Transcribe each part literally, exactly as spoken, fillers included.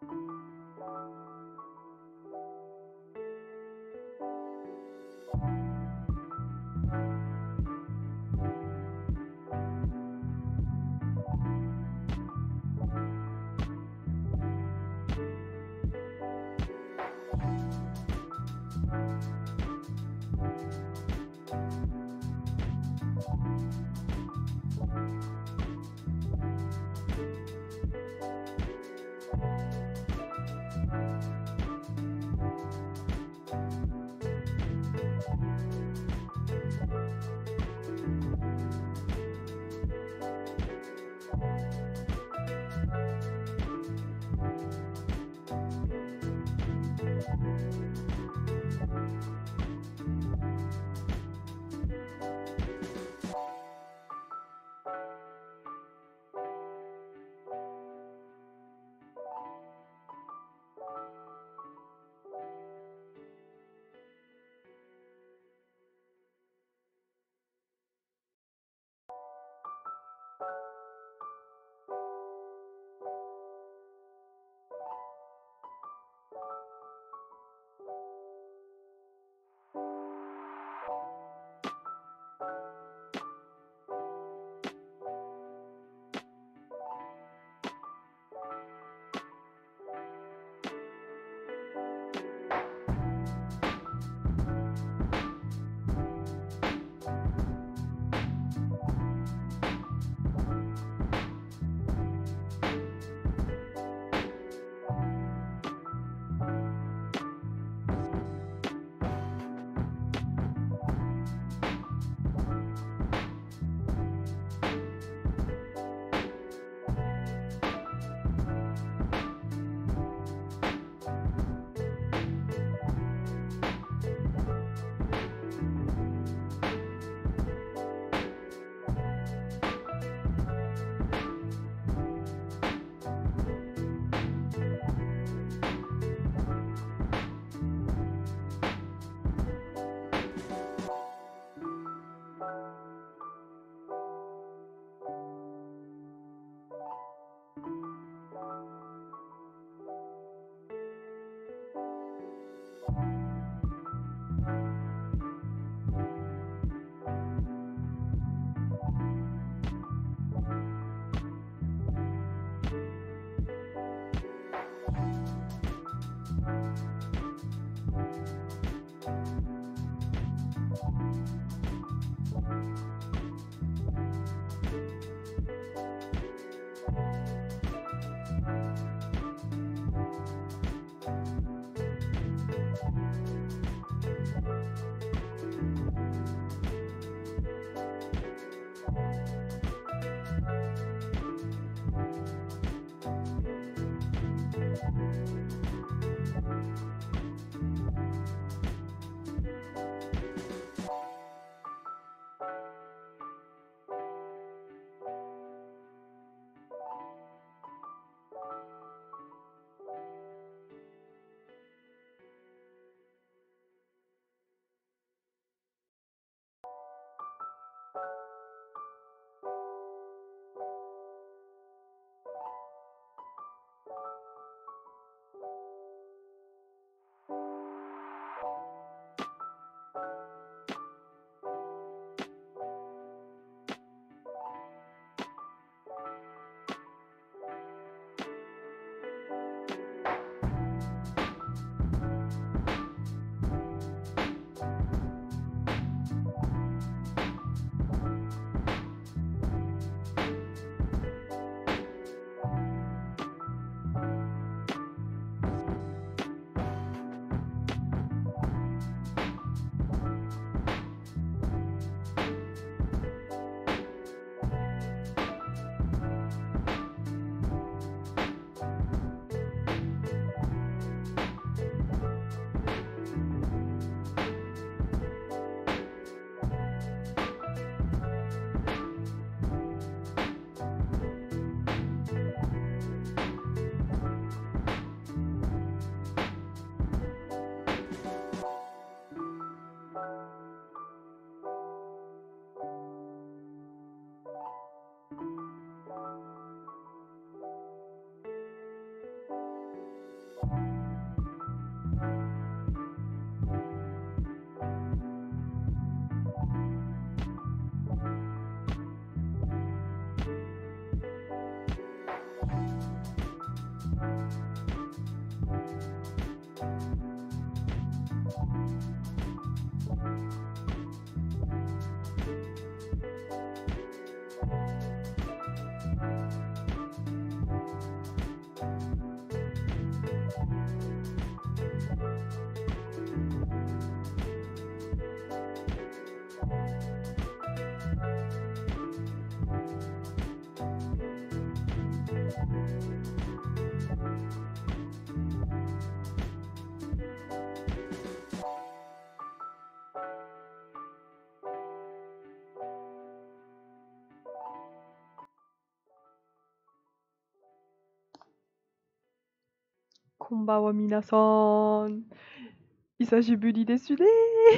Thank you. Konbanwa minasan. Isashiburi desu ne.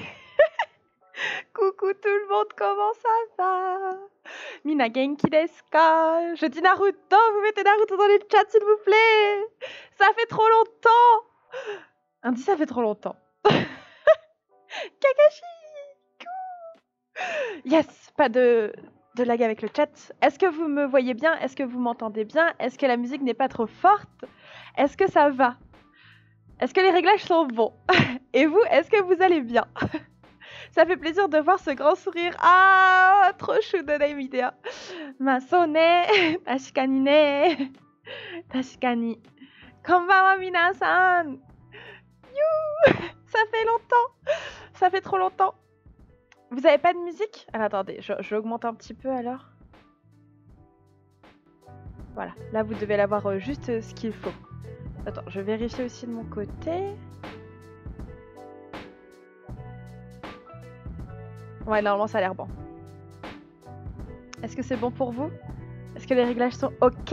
Coucou tout le monde, comment ça va? Mina genki desu ka? Je dis Naruto, vous mettez Naruto dans les chats s'il vous plaît. Ça fait trop longtemps. On dit ça fait trop longtemps. Kakashi. Yes, pas de, de lag avec le chat. Est-ce que vous me voyez bien? Est-ce que vous m'entendez bien? Est-ce que la musique n'est pas trop forte? Est-ce que ça va? Est-ce que les réglages sont bons? Et vous, est-ce que vous allez bien? Ça fait plaisir de voir ce grand sourire. Ah, trop chou de Naimidea. Masone, tashikani ne. Tashikani. Konbanwa minasan. You. Ça fait longtemps. Ça fait trop longtemps. Vous avez pas de musique? Alors attendez, je, je l'augmente un petit peu alors. Voilà, là vous devez l'avoir euh, juste euh, ce qu'il faut. Attends, je vérifie aussi de mon côté. Ouais, normalement ça a l'air bon. Est-ce que c'est bon pour vous? Est-ce que les réglages sont OK?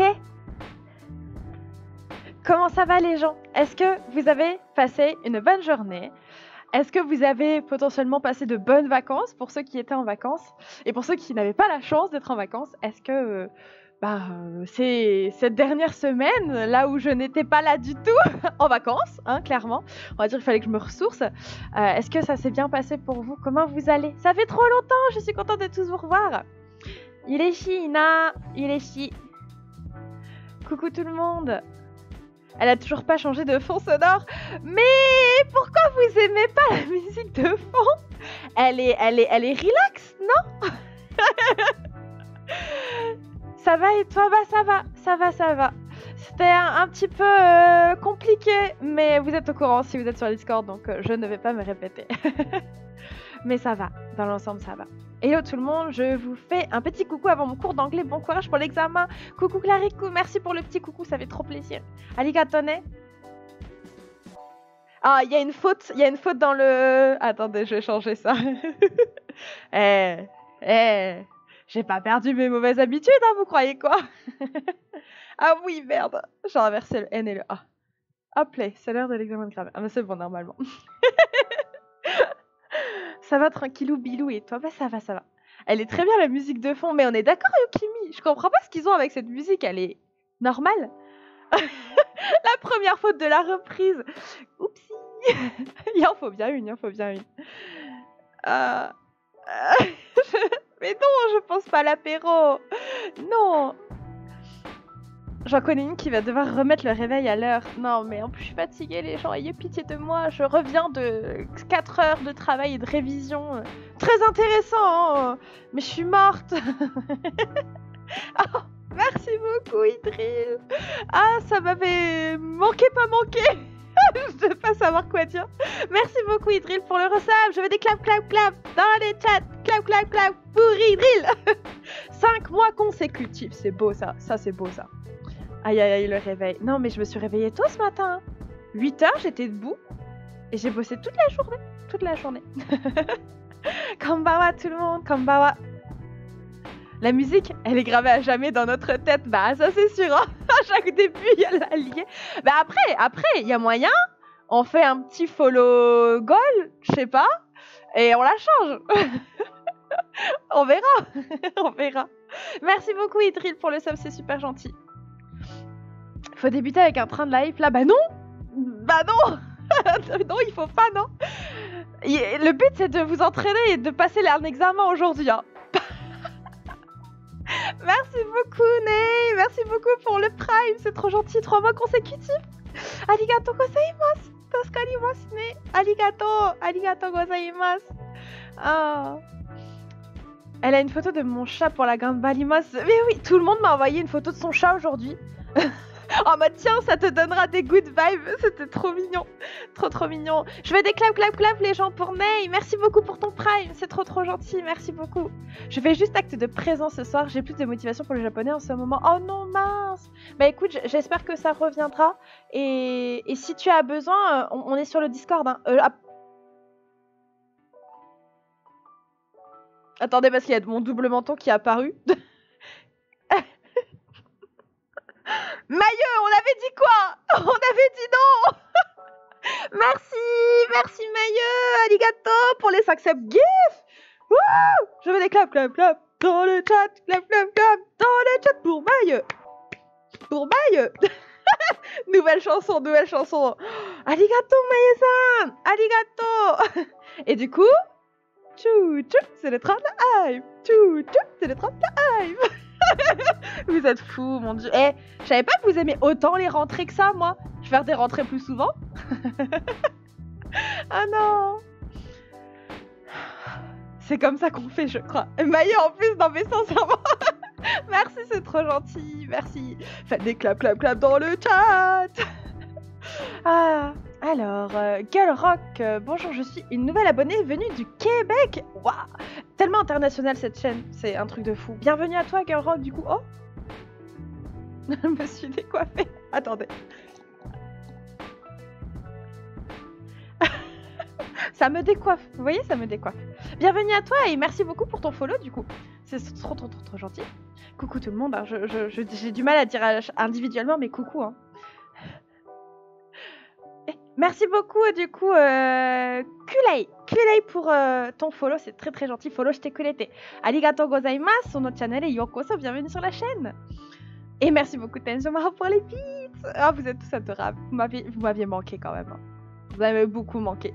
Comment ça va les gens? Est-ce que vous avez passé une bonne journée? Est-ce que vous avez potentiellement passé de bonnes vacances pour ceux qui étaient en vacances? Et pour ceux qui n'avaient pas la chance d'être en vacances, est-ce que euh, bah, euh, c'est cette dernière semaine, là où je n'étais pas là du tout, en vacances, hein, clairement, on va dire qu'il fallait que je me ressource, euh, est-ce que ça s'est bien passé pour vous? Comment vous allez? Ça fait trop longtemps, je suis contente de tous vous revoir. Ireshi, Ina, Ireshi. Coucou tout le monde. Elle a toujours pas changé de fond sonore. Mais pourquoi vous aimez pas la musique de fond? Elle est, elle est, elle est relax, non? Ça va et toi? Bah ça va, ça va, ça va. C'était un, un petit peu euh, compliqué, mais vous êtes au courant si vous êtes sur Discord, donc euh, je ne vais pas me répéter. Mais ça va, dans l'ensemble ça va. Hello tout le monde, je vous fais un petit coucou avant mon cours d'anglais. Bon courage pour l'examen. Coucou Clarico, merci pour le petit coucou, ça fait trop plaisir. Arigatone. Ah, il y a une faute, il y a une faute dans le... Attendez, je vais changer ça. Eh, eh, j'ai pas perdu mes mauvaises habitudes, hein, vous croyez quoi? Ah oui, merde, j'ai inversé le N et le A. Hop là, c'est l'heure de l'examen de grammaire. Ah mais c'est bon, normalement. Ça va tranquillou bilou et toi? Bah ça va, ça va. Elle est très bien la musique de fond, mais on est d'accord Yukimi? Je comprends pas ce qu'ils ont avec cette musique, elle est normale. La première faute de la reprise. Oupsie. Il en faut bien une, il en faut bien une. Euh... euh, Mais non, je pense pas à l'apéro. Non. J'en connais une qui va devoir remettre le réveil à l'heure. Non, mais en plus, je suis fatiguée, les gens. Ayez pitié de moi. Je reviens de quatre heures de travail et de révision. Très intéressant, hein, mais je suis morte. Oh, merci beaucoup, Idril. Ah, ça m'avait manqué, pas manqué. Je ne veux pas savoir quoi dire. Merci beaucoup, Idril, pour le resab. Je veux des clap, clap, clap dans les chats. Clap, clap, clap pour Idril. Cinq mois consécutifs. C'est beau, ça. Ça, c'est beau, ça. Aïe aïe aïe, le réveil. Non mais je me suis réveillée tôt ce matin. huit heures, j'étais debout. Et j'ai bossé toute la journée. Toute la journée. Konbanwa tout le monde, konbanwa. La musique, elle est gravée à jamais dans notre tête. Bah ça c'est sûr. Hein. À chaque début, il y a la liée. Bah après, après, il y a moyen. On fait un petit follow goal, je sais pas. Et on la change. On verra. On verra. Merci beaucoup Idril pour le sub, c'est super gentil. Faut débuter avec un train de la hype là. Bah non. Bah non. Non, il faut pas, non. Le but c'est de vous entraîner et de passer un examen aujourd'hui. Hein. Merci beaucoup Ney. Merci beaucoup pour le prime. C'est trop gentil. Trois mois consécutifs. Arigato gozaimasu. Toskarimasu ne. Arigato. Arigato gozaimasu. Oh. Elle a une photo de mon chat pour la grande balimasse. Mais oui, tout le monde m'a envoyé une photo de son chat aujourd'hui. Oh bah tiens, ça te donnera des good vibes. C'était trop mignon. Trop trop mignon. Je veux des clap clap clap les gens pour Ney. Merci beaucoup pour ton prime. C'est trop trop gentil. Merci beaucoup. Je fais juste acte de présence ce soir. J'ai plus de motivation pour le japonais en ce moment. Oh non mince. Bah écoute, j'espère que ça reviendra. Et, et si tu as besoin, on, on est sur le Discord. Hein. Euh, à... Attendez parce qu'il y a mon double menton qui est apparu. Mailleux, on avait dit quoi? On avait dit non. Merci, merci Mailleux, arigato pour les cinq subs gif. Wouh, je veux des clap, clap, clap dans le chat, clap, clap, clap dans le chat pour Mailleux. Pour Mailleux. Nouvelle chanson, nouvelle chanson. Arigato Mailleux-san, arigato. Et du coup, tchou, tchou, c'est le train de la hype. Tchou, tchou, c'est le train de la hype. Vous êtes fous, mon dieu. Eh, je savais pas que vous aimez autant les rentrées que ça, moi. Je vais faire des rentrées plus souvent. Ah non. C'est comme ça qu'on fait, je crois. Maillot en plus, non mais sincèrement. Merci, c'est trop gentil. Merci. Faites des clap, clap, clap dans le chat. Ah, alors, euh, Girl Rock, euh, bonjour, je suis une nouvelle abonnée venue du Québec. Waouh, tellement international cette chaîne, c'est un truc de fou. Bienvenue à toi, Girl Rock, du coup. Oh, je me suis décoiffée. Attendez. Ça me décoiffe, vous voyez, ça me décoiffe. Bienvenue à toi et merci beaucoup pour ton follow, du coup. C'est trop, trop, trop, trop gentil. Coucou tout le monde, hein. je, je, je, j'ai du mal à dire individuellement, mais coucou. Hein. Merci beaucoup du coup euh, Kulei Kulei pour euh, ton follow, c'est très très gentil. Follow shite kurete. Arigatou gozaimasu, sono channel et yokoso, bienvenue sur la chaîne. Et merci beaucoup Tenjomaro pour les beats. Ah, vous êtes tous adorables. Vous m'aviez, vous m'aviez manqué quand même. Hein. Vous avez beaucoup manqué.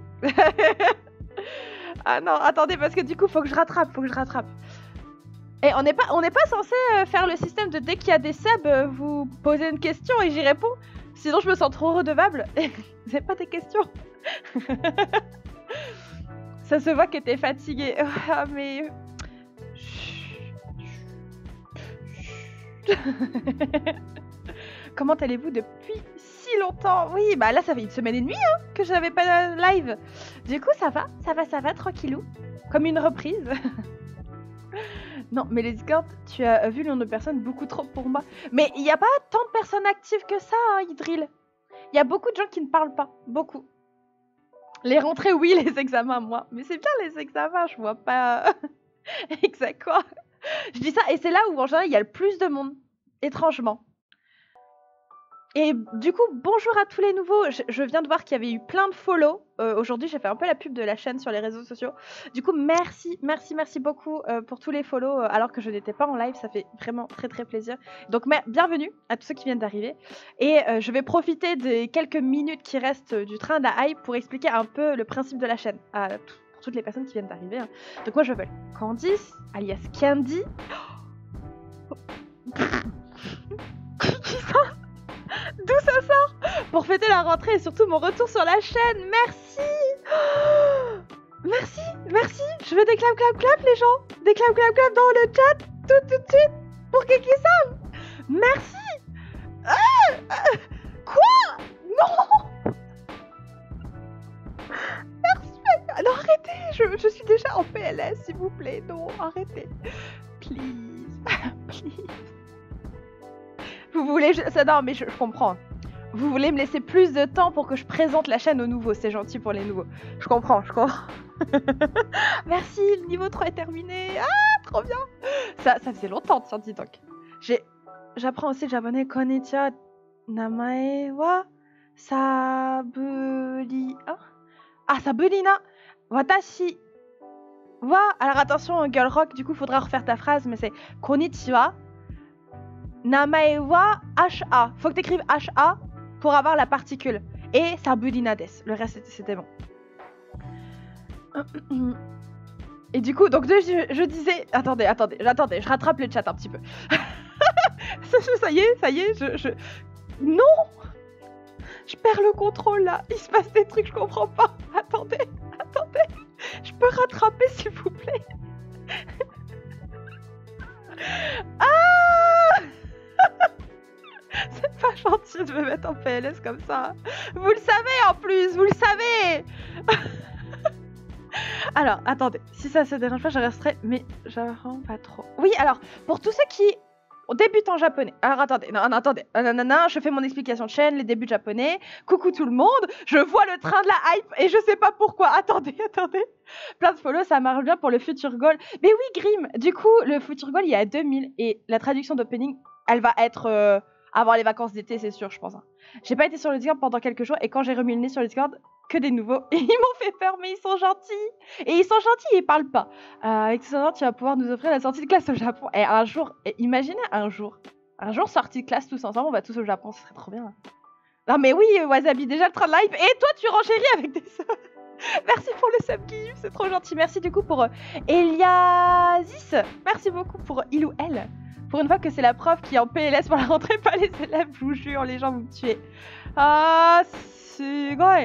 Ah non, attendez parce que du coup faut que je rattrape, faut que je rattrape. Et on n'est pas, on n'est pas censé faire le système de dès qu'il y a des subs, vous posez une question et j'y réponds. Sinon, je me sens trop redevable. Vous n'avez pas des questions? Ça se voit que t'es fatiguée. Ah, mais... Comment allez-vous depuis si longtemps? Oui, bah là, ça fait une semaine et demie hein, que je n'avais pas de live. Du coup, ça va, ça va, ça va, tranquillou. Comme une reprise. Non, mais les Discord, tu as vu le nombre de personnes, beaucoup trop pour moi. Mais il n'y a pas tant de personnes actives que ça, hein, Idril. Il y a beaucoup de gens qui ne parlent pas, beaucoup. Les rentrées, oui, les examens, moi. Mais c'est bien les examens, je vois pas... Exact quoi. Je dis ça, et c'est là où en général, il y a le plus de monde, étrangement. Et du coup, bonjour à tous les nouveaux. Je, je viens de voir qu'il y avait eu plein de follow. Euh, Aujourd'hui, j'ai fait un peu la pub de la chaîne sur les réseaux sociaux. Du coup, merci, merci, merci beaucoup euh, pour tous les follow euh, alors que je n'étais pas en live. Ça fait vraiment très, très plaisir. Donc, mais, bienvenue à tous ceux qui viennent d'arriver. Et euh, je vais profiter des quelques minutes qui restent du train de la hype pour expliquer un peu le principe de la chaîne à pour toutes les personnes qui viennent d'arriver. Hein. Donc, moi, je m'appelle Candice, alias Candy. Oh. Qui ça? D'où ça sort? Pour fêter la rentrée et surtout mon retour sur la chaîne. Merci. Oh, merci, merci. Je veux des clap clap clap les gens. Des clap clap clap dans le chat. Tout tout de suite. Pour Kiki-san. Merci. Ah, ah, quoi? Non. Merci. Non, arrêtez. Je, je suis déjà en P L S s'il vous plaît. Non, arrêtez. Please. Please. Vous voulez... Ça, non, mais je, je comprends. Vous voulez me laisser plus de temps pour que je présente la chaîne aux nouveaux. C'est gentil pour les nouveaux. Je comprends, je comprends. Merci, le niveau trois est terminé. Ah, trop bien. Ça, ça faisait longtemps, tiens, dis donc. J'apprends aussi le japonais. Konnichiwa. Namae wa Saburi... Ah, ah Saburina. Watashi wa... Alors attention, Girl Rock, du coup, faudra refaire ta phrase, mais c'est Konnichiwa. Namae wa H A. Faut que t'écrives H A pour avoir la particule. Et Saburina des. Le reste, c'était bon. Et du coup, donc je, je disais... Attendez, attendez, attendez, je rattrape le chat un petit peu. ça, ça y est, ça y est, je... je... Non. Je perds le contrôle, là. Il se passe des trucs, je comprends pas. Attendez, attendez. Je peux rattraper, s'il vous plaît. Ah. C'est pas gentil de me mettre en P L S comme ça. Vous le savez en plus, vous le savez. Alors, attendez, si ça se dérange pas, je resterai, mais j'apprends pas trop. Oui, alors, pour tous ceux qui débutent en japonais. Alors, attendez, non, non, attendez, non, non, non, je fais mon explication de chaîne, les débuts de japonais. Coucou tout le monde, je vois le train de la hype et je sais pas pourquoi. Attendez, attendez. Plein de follow, ça marche bien pour le Future Goal. Mais oui, Grim, du coup, le Future Goal, il y a deux mille et la traduction d'opening, elle va être... Euh, Avant les vacances d'été, c'est sûr, je pense. Hein. J'ai pas été sur le Discord pendant quelques jours et quand j'ai remis le nez sur le Discord, que des nouveaux. Et ils m'ont fait peur, mais ils sont gentils. Et ils sont gentils, ils parlent pas. Euh, avec tout ça, tu vas pouvoir nous offrir la sortie de classe au Japon. Et un jour, et imaginez un jour, un jour sortie de classe tous ensemble, on va tous au Japon, ce serait trop bien. Non mais oui, Wasabi, déjà le train de live. Et toi, tu renchéris avec des subs. Merci pour le sub Guillaume, c'est trop gentil. Merci du coup pour euh, Eliasis. Merci beaucoup pour il ou elle. Pour une fois que c'est la prof qui est en P L S pour la rentrée, pas les élèves, je vous jure, les gens vont me tuer. Ah, c'est vrai.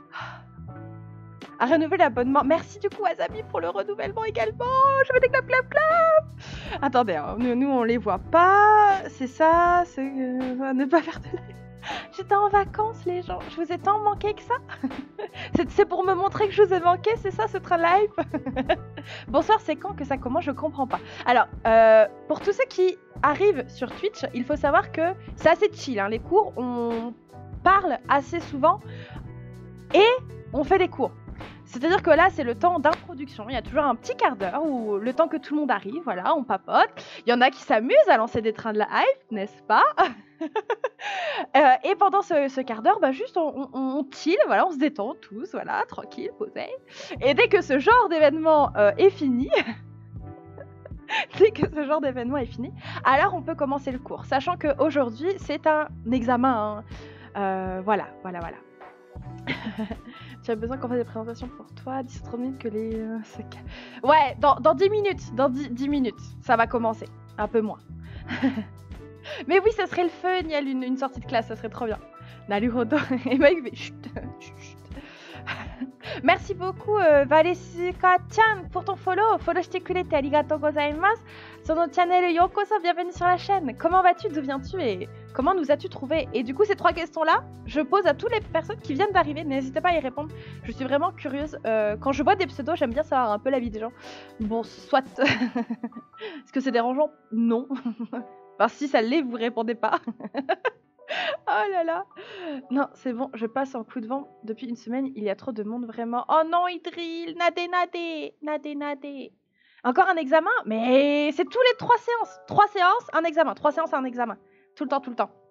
À renouveler l'abonnement. Merci du coup Wasabi pour le renouvellement également. Je veux des clap clap clap. Attendez, hein, nous, nous on les voit pas. C'est ça, c'est euh, ne pas faire de live. J'étais en vacances les gens, je vous ai tant manqué que ça. C'est pour me montrer que je vous ai manqué, c'est ça ce train live. Bonsoir, c'est quand que ça commence, je comprends pas. Alors, euh, pour tous ceux qui arrivent sur Twitch, il faut savoir que c'est assez chill, hein. Les cours, on parle assez souvent et on fait des cours. C'est-à-dire que là, c'est le temps d'introduction. Il y a toujours un petit quart d'heure où le temps que tout le monde arrive, voilà, on papote. Il y en a qui s'amusent à lancer des trains de la hype, n'est-ce pas? euh, Et pendant ce, ce quart d'heure, bah juste on, on, on chill, voilà, on se détend tous, voilà, tranquille, posé. Et dès que ce genre d'événement euh, est fini, dès que ce genre d'événement est fini, alors on peut commencer le cours, sachant qu'aujourd'hui c'est un examen. Hein. Euh, voilà, voilà, voilà. Tu as besoin qu'on fasse des présentations pour toi, dix trente minutes que les... Euh, ouais, dans, dans dix minutes, dans dix, dix minutes, ça va commencer, un peu moins. Mais oui, ça serait le fun, Niel, une, une sortie de classe, ça serait trop bien. Naruhodo, et Mike fait chut, chut, chut. Merci beaucoup, euh, Valesika-chan, pour ton follow. Follow shite kurete, arigatou gozaimasu. Sur notre channel Yokoso, bienvenue sur la chaîne. Comment vas-tu, d'où viens-tu et comment nous as-tu trouvé? Et du coup, ces trois questions-là, je pose à toutes les personnes qui viennent d'arriver. N'hésitez pas à y répondre. Je suis vraiment curieuse. Euh, quand je vois des pseudos, j'aime bien savoir un peu la vie des gens. Bon, soit. Est-ce que c'est dérangeant? Non. Enfin, si ça l'est, vous répondez pas. Oh là là. Non, c'est bon, je passe en coup de vent. Depuis une semaine, il y a trop de monde, vraiment. Oh non, Idril, nadé, nadé, nadé, nadé. Encore un examen? Mais c'est tous les trois séances. Trois séances, un examen. Trois séances, un examen. Tout le temps, tout le temps.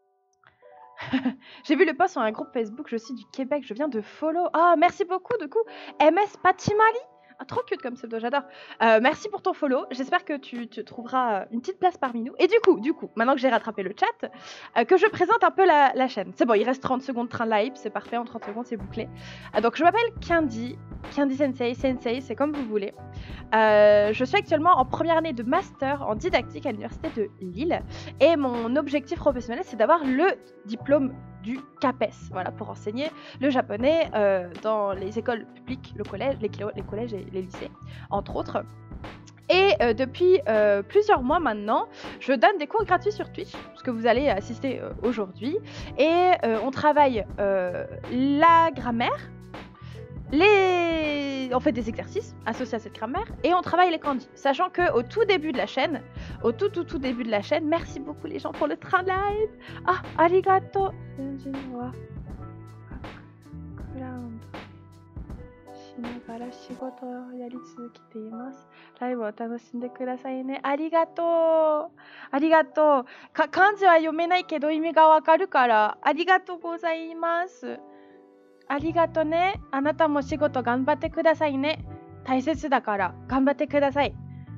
J'ai vu le post sur un groupe Facebook, je suis du Québec, je viens de follow. Ah, merci beaucoup, du coup. M S Patimali. Ah, trop cute comme pseudo, j'adore. Euh, merci pour ton follow. J'espère que tu te trouveras une petite place parmi nous. Et du coup, du coup, maintenant que j'ai rattrapé le chat, euh, que je présente un peu la, la chaîne. C'est bon, il reste trente secondes train live, c'est parfait, en trente secondes, c'est bouclé. Euh, donc, je m'appelle Candy, Candy Sensei, Sensei, c'est comme vous voulez. Euh, je suis actuellement en première année de master en didactique à l'université de Lille. Et mon objectif professionnel, c'est d'avoir le diplôme du CAPES, voilà, pour enseigner le japonais euh, dans les écoles publiques, le collège, les, les collèges et les lycées, entre autres. Et euh, depuis euh, plusieurs mois maintenant, je donne des cours gratuits sur Twitch, ce que vous allez assister euh, aujourd'hui. Et euh, on travaille euh, la grammaire, les... on fait des exercices associés à cette grammaire, et on travaille les kanji. Sachant qu'au tout début de la chaîne, au tout tout tout début de la chaîne, merci beaucoup les gens pour le train live. Ah, arigato. Arigato. Arigato. Kanji wa yomenai kedo imi ga wakaru kara arigatou gozaimasu. Arigato ne. Anata mo shigoto ganbatte kudasai ne. Taisetsu dakara ganbatte kudasai.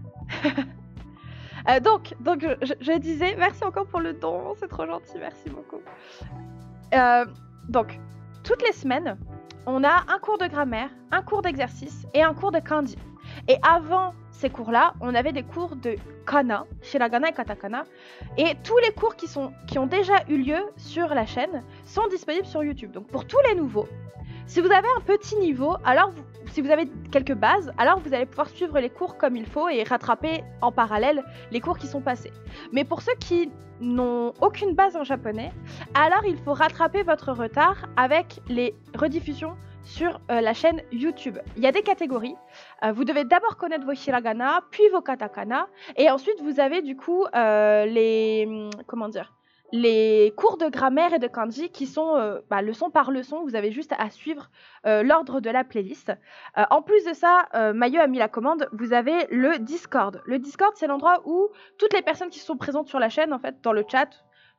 Euh, donc, donc je, je disais, merci encore pour le don, c'est trop gentil, merci beaucoup. Euh, donc, toutes les semaines, on a un cours de grammaire, un cours d'exercice et un cours de kanji. Et avant ces cours-là, on avait des cours de kana, shiragana et katakana. Et tous les cours qui, sont, qui ont déjà eu lieu sur la chaîne sont disponibles sur YouTube. Donc, pour tous les nouveaux, si vous avez un petit niveau, alors vous, si vous avez quelques bases, alors vous allez pouvoir suivre les cours comme il faut et rattraper en parallèle les cours qui sont passés. Mais pour ceux qui n'ont aucune base en japonais, alors il faut rattraper votre retard avec les rediffusions sur euh, la chaîne YouTube. Il y a des catégories. Euh, vous devez d'abord connaître vos hiragana, puis vos katakana, et ensuite vous avez du coup euh, les... comment dire les cours de grammaire et de kanji qui sont euh, bah, leçon par leçon, vous avez juste à suivre euh, l'ordre de la playlist. Euh, en plus de ça, euh, Mayo a mis la commande, vous avez le Discord. Le Discord, c'est l'endroit où toutes les personnes qui sont présentes sur la chaîne, en fait, dans le chat,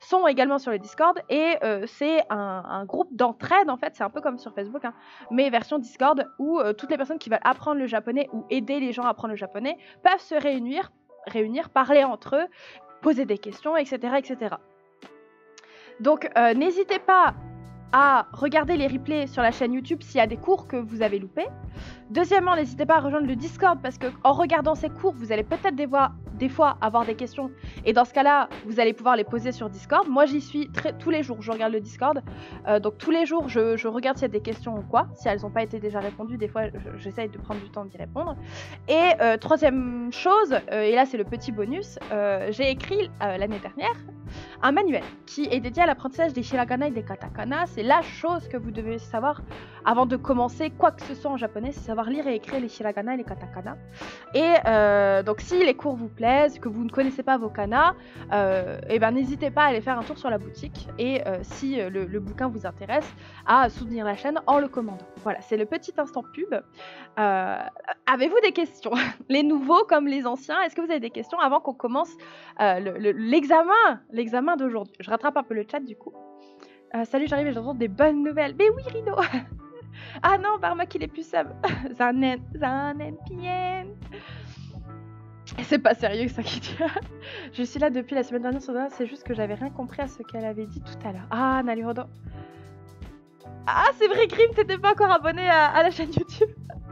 sont également sur le Discord et euh, c'est un, un groupe d'entraide en fait, c'est un peu comme sur Facebook, hein, mais version Discord où euh, toutes les personnes qui veulent apprendre le japonais ou aider les gens à apprendre le japonais peuvent se réunir, réunir, parler entre eux, poser des questions, et cetera, et cetera. Donc euh, n'hésitez pas à regarder les replays sur la chaîne YouTube s'il y a des cours que vous avez loupés. Deuxièmement, n'hésitez pas à rejoindre le Discord parce que en regardant ces cours, vous allez peut-être des fois, des fois avoir des questions et dans ce cas-là, vous allez pouvoir les poser sur Discord. Moi, j'y suis très, tous les jours, je regarde le Discord. Euh, donc tous les jours, je, je regarde s'il y a des questions ou quoi. Si elles n'ont pas été déjà répondues, des fois, j'essaye de prendre du temps d'y répondre. Et euh, troisième chose, euh, et là c'est le petit bonus, euh, j'ai écrit euh, l'année dernière un manuel qui est dédié à l'apprentissage des hiragana et des katakana. C'est la chose que vous devez savoir avant de commencer quoi que ce soit en japonais, c'est savoir lire et écrire les hiragana et les katakana. Et euh, donc si les cours vous plaisent, que vous ne connaissez pas vos kana, euh, et ben n'hésitez pas à aller faire un tour sur la boutique et euh, si le, le bouquin vous intéresse, à soutenir la chaîne en le commandant. Voilà, c'est le petit instant pub. Euh, Avez-vous des questions? Les nouveaux comme les anciens, est-ce que vous avez des questions avant qu'on commence euh, l'examen le, l'examen d'aujourd'hui? Je rattrape un peu le chat du coup. Euh, salut, j'arrive et j'entends des bonnes nouvelles. Mais oui, Rino. Ah non, Barmak il est plus sub. Zanen, zanen, pien. C'est pas sérieux ça qui dit. Je suis là depuis la semaine dernière, c'est juste que j'avais rien compris à ce qu'elle avait dit tout à l'heure. Ah, Naruhodo. Ah, c'est vrai, Grim, t'étais pas encore abonné à, à la chaîne YouTube.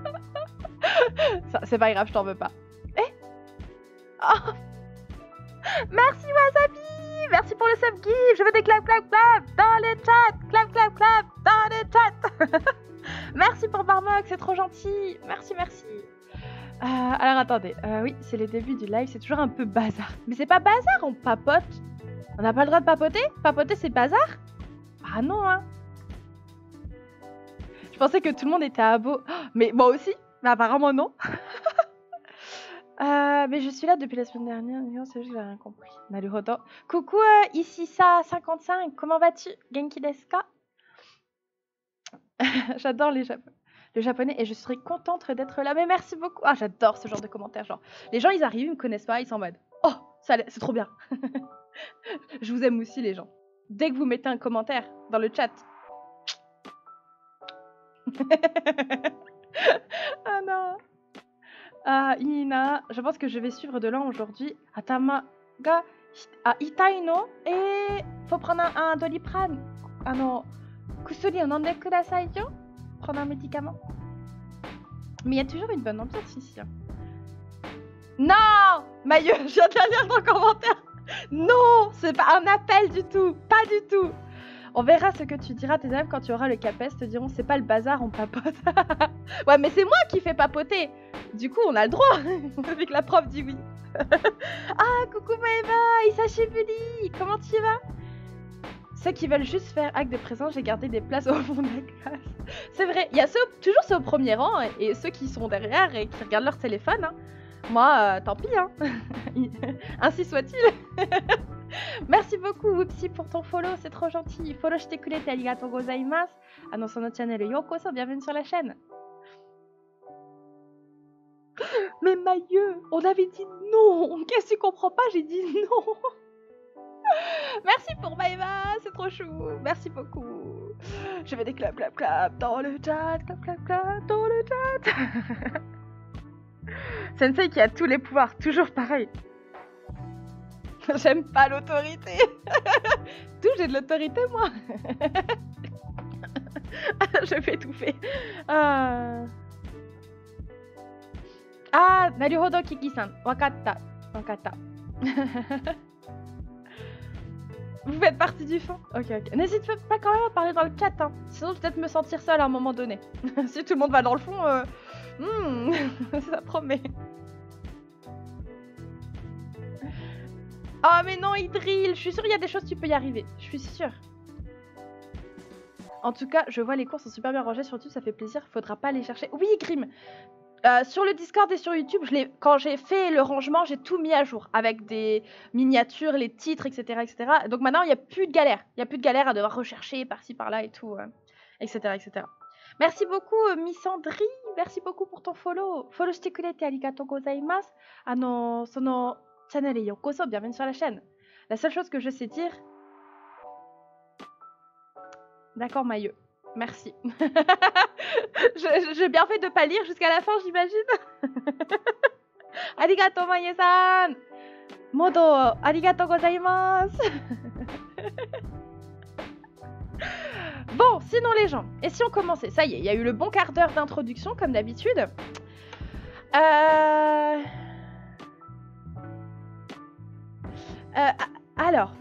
C'est pas grave, je t'en veux pas. Eh oh. Merci Wasabi. Merci pour le sub gift. Je veux des clap clap clap dans le chat. Clap clap clap dans le chat. Merci pour Barmok, c'est trop gentil. Merci, merci. Euh, alors attendez, euh, oui, c'est le début du live, c'est toujours un peu bazar. Mais c'est pas bazar, on papote. On n'a pas le droit de papoter? Papoter, c'est bazar? Ah non, hein. Je pensais que tout le monde était à abo. Oh, mais moi aussi, mais apparemment non. euh, mais je suis là depuis la semaine dernière, c'est juste que j'ai rien compris. Naruhodo. Coucou, euh, ici ça cinquante-cinq, comment vas-tu? Genki desu ka? J'adore les japonais. Le japonais et je serais contente d'être là. Mais merci beaucoup. Ah, j'adore ce genre de commentaires. Genre, les gens, ils arrivent, ils me connaissent pas, ils sont en mode oh, c'est trop bien. Je vous aime aussi, les gens. Dès que vous mettez un commentaire dans le chat. Ah non. Ah, Ina. Je pense que je vais suivre de l'an aujourd'hui. Atamaga ah, itai no. Et faut prendre un, un doliprane. Ah non. Kusuri o nande kudasai yo. Prendre un médicament. Mais il y a toujours une bonne ambiance ici. Hein. Non Maillot, je viens de lire ton commentaire. Non, c'est pas un appel du tout. Pas du tout. On verra ce que tu diras tes élèves quand tu auras le CAPES. Te diront c'est pas le bazar, on papote. Ouais, mais c'est moi qui fais papoter. Du coup, on a le droit. Vu que la prof dit oui. Ah, coucou Maëva, Isashibuli. Comment tu vas? Ceux qui veulent juste faire acte de présence, j'ai gardé des places au fond de la classe. C'est vrai, il y a ceux, toujours ceux au premier rang et, et ceux qui sont derrière et qui regardent leur téléphone. Hein. Moi, euh, tant pis. Hein. Ainsi soit-il. Merci beaucoup, Whoopsie, pour ton follow, c'est trop gentil. Follow shite kurete arigatou gozaimasu. Annonce notre channel Yokoso, bienvenue sur la chaîne. Mais Mailleux, on avait dit non. Qu'est-ce que tu comprends pas? J'ai dit non. Merci pour Maïva, c'est trop chou. Merci beaucoup. Je vais des clap clap clap dans le chat, clap clap clap dans le chat. Sensei qui a tous les pouvoirs, toujours pareil. J'aime pas l'autorité. D'où j'ai de l'autorité moi. Je vais étouffer. Ah, ah naruhodo Kiki-san. Wakatta. Wakatta. Vous faites partie du fond? Ok, ok. N'hésite pas quand même à parler dans le chat, hein. Sinon, je vais peut-être me sentir seule à un moment donné. Si tout le monde va dans le fond, euh... hmm, ça promet. Oh, mais non, il drill. Je suis sûre qu'il y a des choses, tu peux y arriver. Je suis sûre. En tout cas, je vois les cours sont super bien rangés sur YouTube, ça fait plaisir. Faudra pas les chercher. Oui, Grim. Euh, sur le Discord et sur YouTube, je quand j'ai fait le rangement, j'ai tout mis à jour avec des miniatures, les titres, et cetera, et cetera. Donc maintenant, il n'y a plus de galère. Il n'y a plus de galère à devoir rechercher par-ci, par-là et tout, euh, et cetera, et cetera. Merci beaucoup, euh, Miss Andri. Merci beaucoup pour ton follow. Follow shite kurete arigatou gozaimasu. Ano, sono channel yokoso, bienvenue sur la chaîne. La seule chose que je sais dire, D'accord, Mailleux. Merci. J'ai bien fait de pas lire jusqu'à la fin, j'imagine. Arigato, Mailleux-san. Modo, arigato gozaimasu. Bon, sinon les gens, et si on commençait? Ça y est, il y a eu le bon quart d'heure d'introduction, comme d'habitude. Euh... Euh, alors...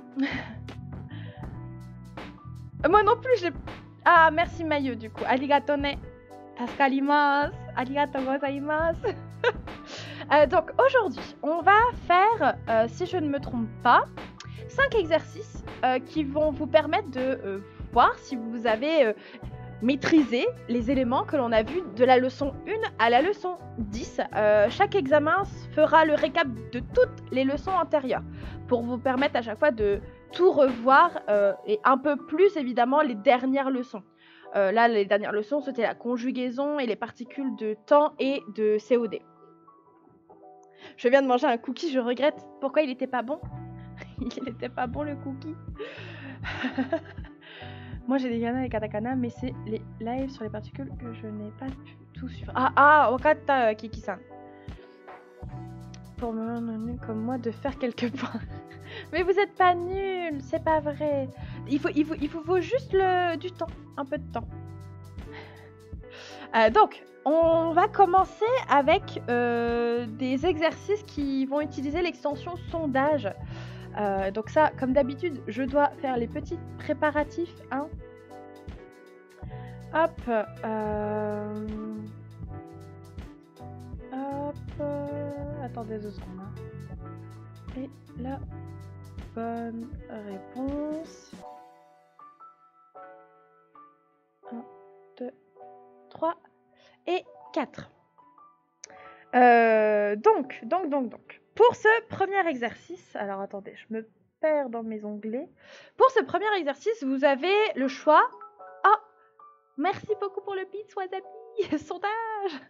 Moi non plus, j'ai... Ah, merci Maillot, du coup. Arigato ne. Tasukarimasu. Arigato gozaimasu. euh, donc, aujourd'hui, on va faire, euh, si je ne me trompe pas, cinq exercices euh, qui vont vous permettre de euh, voir si vous avez euh, maîtrisé les éléments que l'on a vus de la leçon un à la leçon dix. Euh, chaque examen fera le récap de toutes les leçons antérieures pour vous permettre à chaque fois de tout revoir euh, et un peu plus évidemment les dernières leçons. Euh, là, les dernières leçons, c'était la conjugaison et les particules de temps et de C O D. Je viens de manger un cookie, je regrette. Pourquoi il n'était pas bon? Il n'était pas bon le cookie. Moi j'ai des kanas et katakana, mais c'est les lives sur les particules que je n'ai pas pu tout suivre. Ah, ah, wakata, Kiki-san. Pour me rendre comme moi de faire quelques points. Mais vous êtes pas nuls, c'est pas vrai. Il faut, il faut, il faut, faut juste le, du temps, un peu de temps. Euh, donc, on va commencer avec euh, des exercices qui vont utiliser l'extension sondage. Euh, donc ça, comme d'habitude, je dois faire les petits préparatifs. Hein. Hop. Euh... Hop. Euh... Attendez deux secondes. Hein. Et la bonne réponse. un, deux, trois et quatre. Euh, donc, donc, donc, donc. Pour ce premier exercice, alors attendez, je me perds dans mes onglets. Pour ce premier exercice, vous avez le choix. Ah, merci beaucoup pour le pitch, Wasabi. Sondage.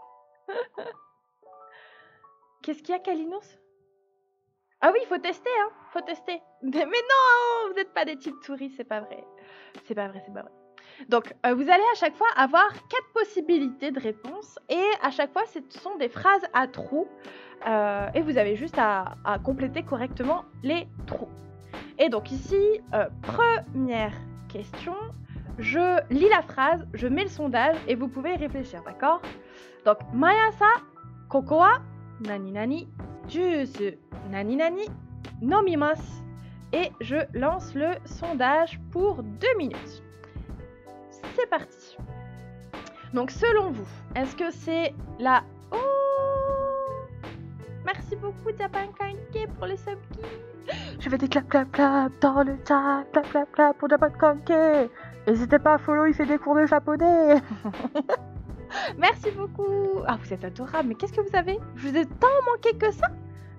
Qu'est-ce qu'il y a, Kalinos? Ah oui, il faut tester, hein. Faut tester. Mais non, vous n'êtes pas des types touristes, c'est pas vrai. C'est pas vrai, c'est pas vrai. Donc, euh, vous allez à chaque fois avoir quatre possibilités de réponse et à chaque fois, ce sont des phrases à trous euh, et vous avez juste à, à compléter correctement les trous. Et donc ici, euh, première question, je lis la phrase, je mets le sondage et vous pouvez y réfléchir, d'accord? Donc, Mayasa, koko wa nani nani, juice nani nani, nomimasu. Et je lance le sondage pour deux minutes. C'est parti. Donc selon vous, est-ce que c'est la... Oh, merci beaucoup Japan Kanke pour les subs. Je vais des clap clap clap dans le chat. Clap clap clap pour Japan Kanke. N'hésitez pas à follow, il fait des cours de japonais. Merci beaucoup. Ah, vous êtes adorable, mais qu'est-ce que vous avez? Je vous ai tant manqué que ça.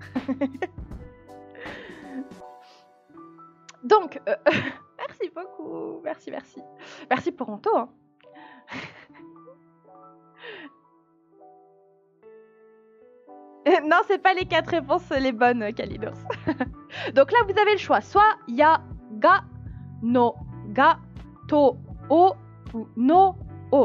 Donc, euh, merci beaucoup. Merci, merci. Merci pour Anto. Hein. Non, c'est pas les quatre réponses les bonnes, Kalidos. Donc là, vous avez le choix. Soit ya, ga, no, ga, to, o, ou no, o.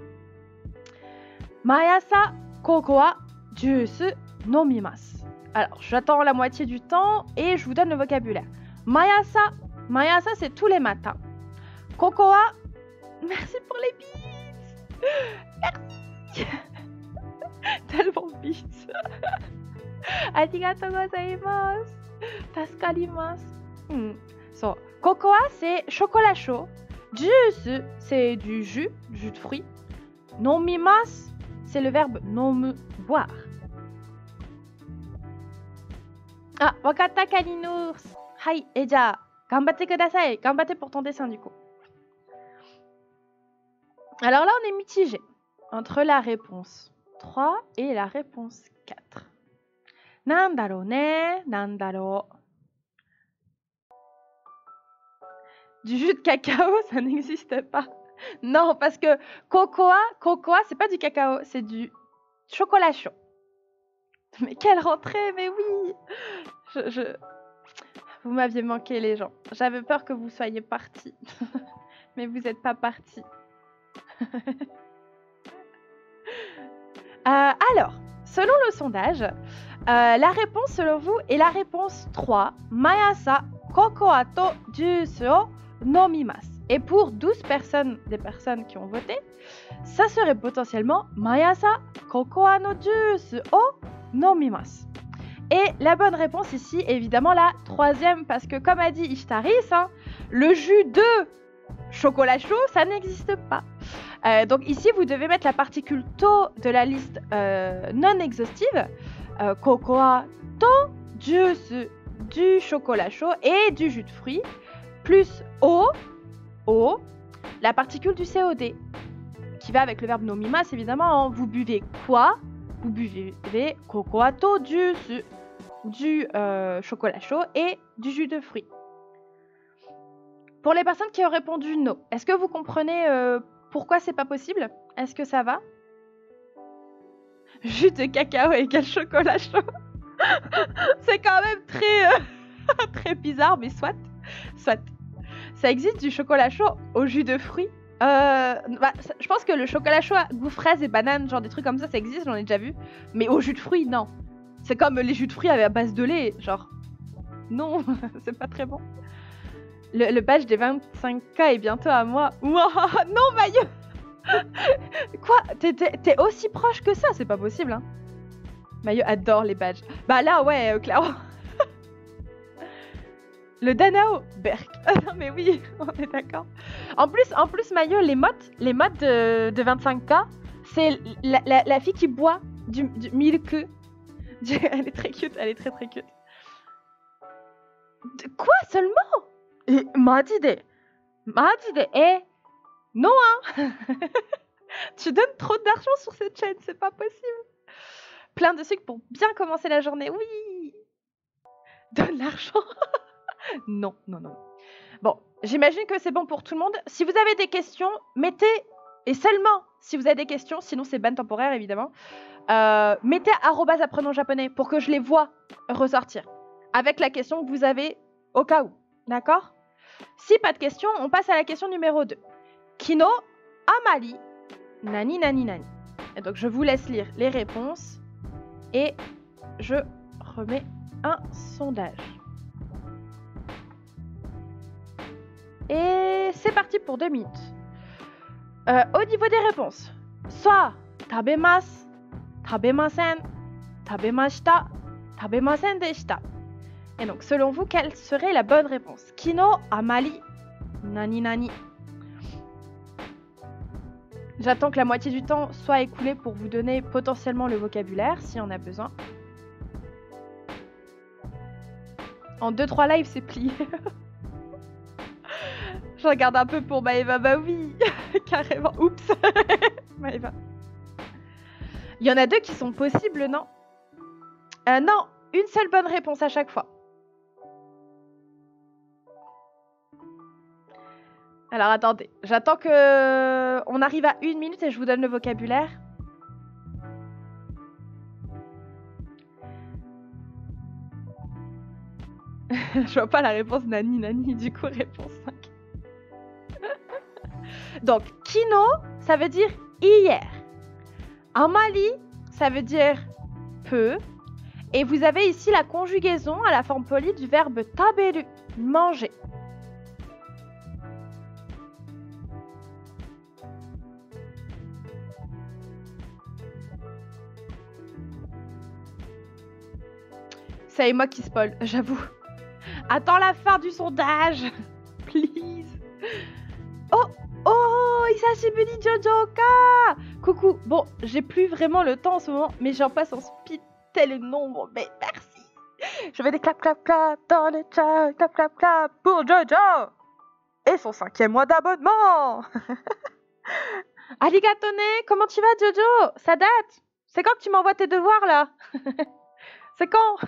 Mayasa, koko wa, juice, nomimasu. Alors, j'attends la moitié du temps et je vous donne le vocabulaire. Mayasa, Mayasa c'est tous les matins. Koko wa, merci pour les bits. Merci. Tellement bits. Arigatou gozaimasu. Tasukarimasu. Hmm. So, koko wa c'est chocolat chaud. Juice c'est du jus, du jus de fruits. Nomimasu c'est le verbe nomu, boire. Ah, wakata Kalinours. Hai, et ja, ganbatte kudasai. Ganbatte pour ton dessin du coup. Alors là, on est mitigé entre la réponse trois et la réponse quatre. Nandaro ne, nandaro. Du jus de cacao, ça n'existe pas. Non, parce que cocoa, cocoa, c'est pas du cacao, c'est du chocolat chaud. Mais quelle rentrée, mais oui. Je, je... Vous m'aviez manqué les gens. J'avais peur que vous soyez partis. mais vous n'êtes pas parti. euh, alors, selon le sondage, euh, la réponse selon vous est la réponse trois. Mayasa kokoa to juice o nomimasu. Et pour douze personnes, des personnes qui ont voté, ça serait potentiellement Mayasa kokoa no juice o nomimasu. Et la bonne réponse ici est évidemment la troisième, parce que comme a dit Ishtaris, hein, le jus de chocolat chaud, ça n'existe pas. Euh, donc ici, vous devez mettre la particule to de la liste euh, non exhaustive, euh, cocoa to, juice du chocolat chaud et du jus de fruits, plus o, o, la particule du C O D, qui va avec le verbe nomimasu évidemment. Hein. Vous buvez quoi? Vous buvez cocoa to, juice du euh, chocolat chaud et du jus de fruits. Pour les personnes qui ont répondu non, est-ce que vous comprenez euh, pourquoi c'est pas possible? Est-ce que ça va? Jus de cacao égale chocolat chaud. C'est quand même très, euh, très bizarre, mais soit. Soit. Ça existe du chocolat chaud au jus de fruits. Euh, bah, ça, je pense que le chocolat chaud à goût fraise et banane, genre des trucs comme ça, ça existe, j'en ai déjà vu. Mais au jus de fruits, non. C'est comme les jus de fruits à base de lait, genre. Non, c'est pas très bon. Le, le badge des vingt-cinq K est bientôt à moi. Wow, non, Maillot. Quoi? T'es aussi proche que ça? C'est pas possible, hein. Maillot adore les badges. Bah là, ouais, euh, clairement. Le Danao, Berk. Non mais oui, on est d'accord. En plus, en plus, Maillot, les mottes, les mottes de, de vingt-cinq K, c'est la, la, la fille qui boit du, du milk. Elle est très cute, elle est très très cute. De quoi seulement? Majide, Majide, eh, non hein. Tu donnes trop d'argent sur cette chaîne, c'est pas possible. Plein de sucre pour bien commencer la journée, oui. Donne l'argent. Non, non, non. Bon, j'imagine que c'est bon pour tout le monde. Si vous avez des questions, mettez, et seulement si vous avez des questions, sinon c'est ban temporaire évidemment, euh, mettez arrobase apprenons japonais pour que je les vois ressortir. Avec la question que vous avez au cas où, d'accord? Si pas de questions, on passe à la question numéro deux. Kino, amari, nani nani nani. Et donc je vous laisse lire les réponses et je remets un sondage. Et c'est parti pour deux minutes. Euh, au niveau des réponses, soit tabemasu, tabemasen, tabemashita, tabemasen deshita. Et donc, selon vous, quelle serait la bonne réponse? Kino, amari, nani nani. J'attends que la moitié du temps soit écoulé pour vous donner potentiellement le vocabulaire, si on a besoin. En deux trois lives, c'est plié. Je regarde un peu pour Maëva, bah oui, carrément, oups. Maëva. Il y en a deux qui sont possibles, non? euh, Non, une seule bonne réponse à chaque fois. Alors attendez, j'attends que on arrive à une minute et je vous donne le vocabulaire. Je vois pas la réponse nani nani, du coup réponse cinq. Donc, kino, ça veut dire hier. Amari, ça veut dire peu. Et vous avez ici la conjugaison à la forme polie du verbe taberu, manger. C'est moi qui spoil, j'avoue. Attends la fin du sondage, please. Oh, oh, Isashiburi Jojoka. Coucou. Bon, j'ai plus vraiment le temps en ce moment, mais j'en passe en speed tel nombre. Mais merci. Je vais des clap clap clap dans le chat, clap clap clap pour Jojo et son cinquième mois d'abonnement. Arigatone, comment tu vas Jojo? Ça date. C'est quand que tu m'envoies tes devoirs là? C'est quand?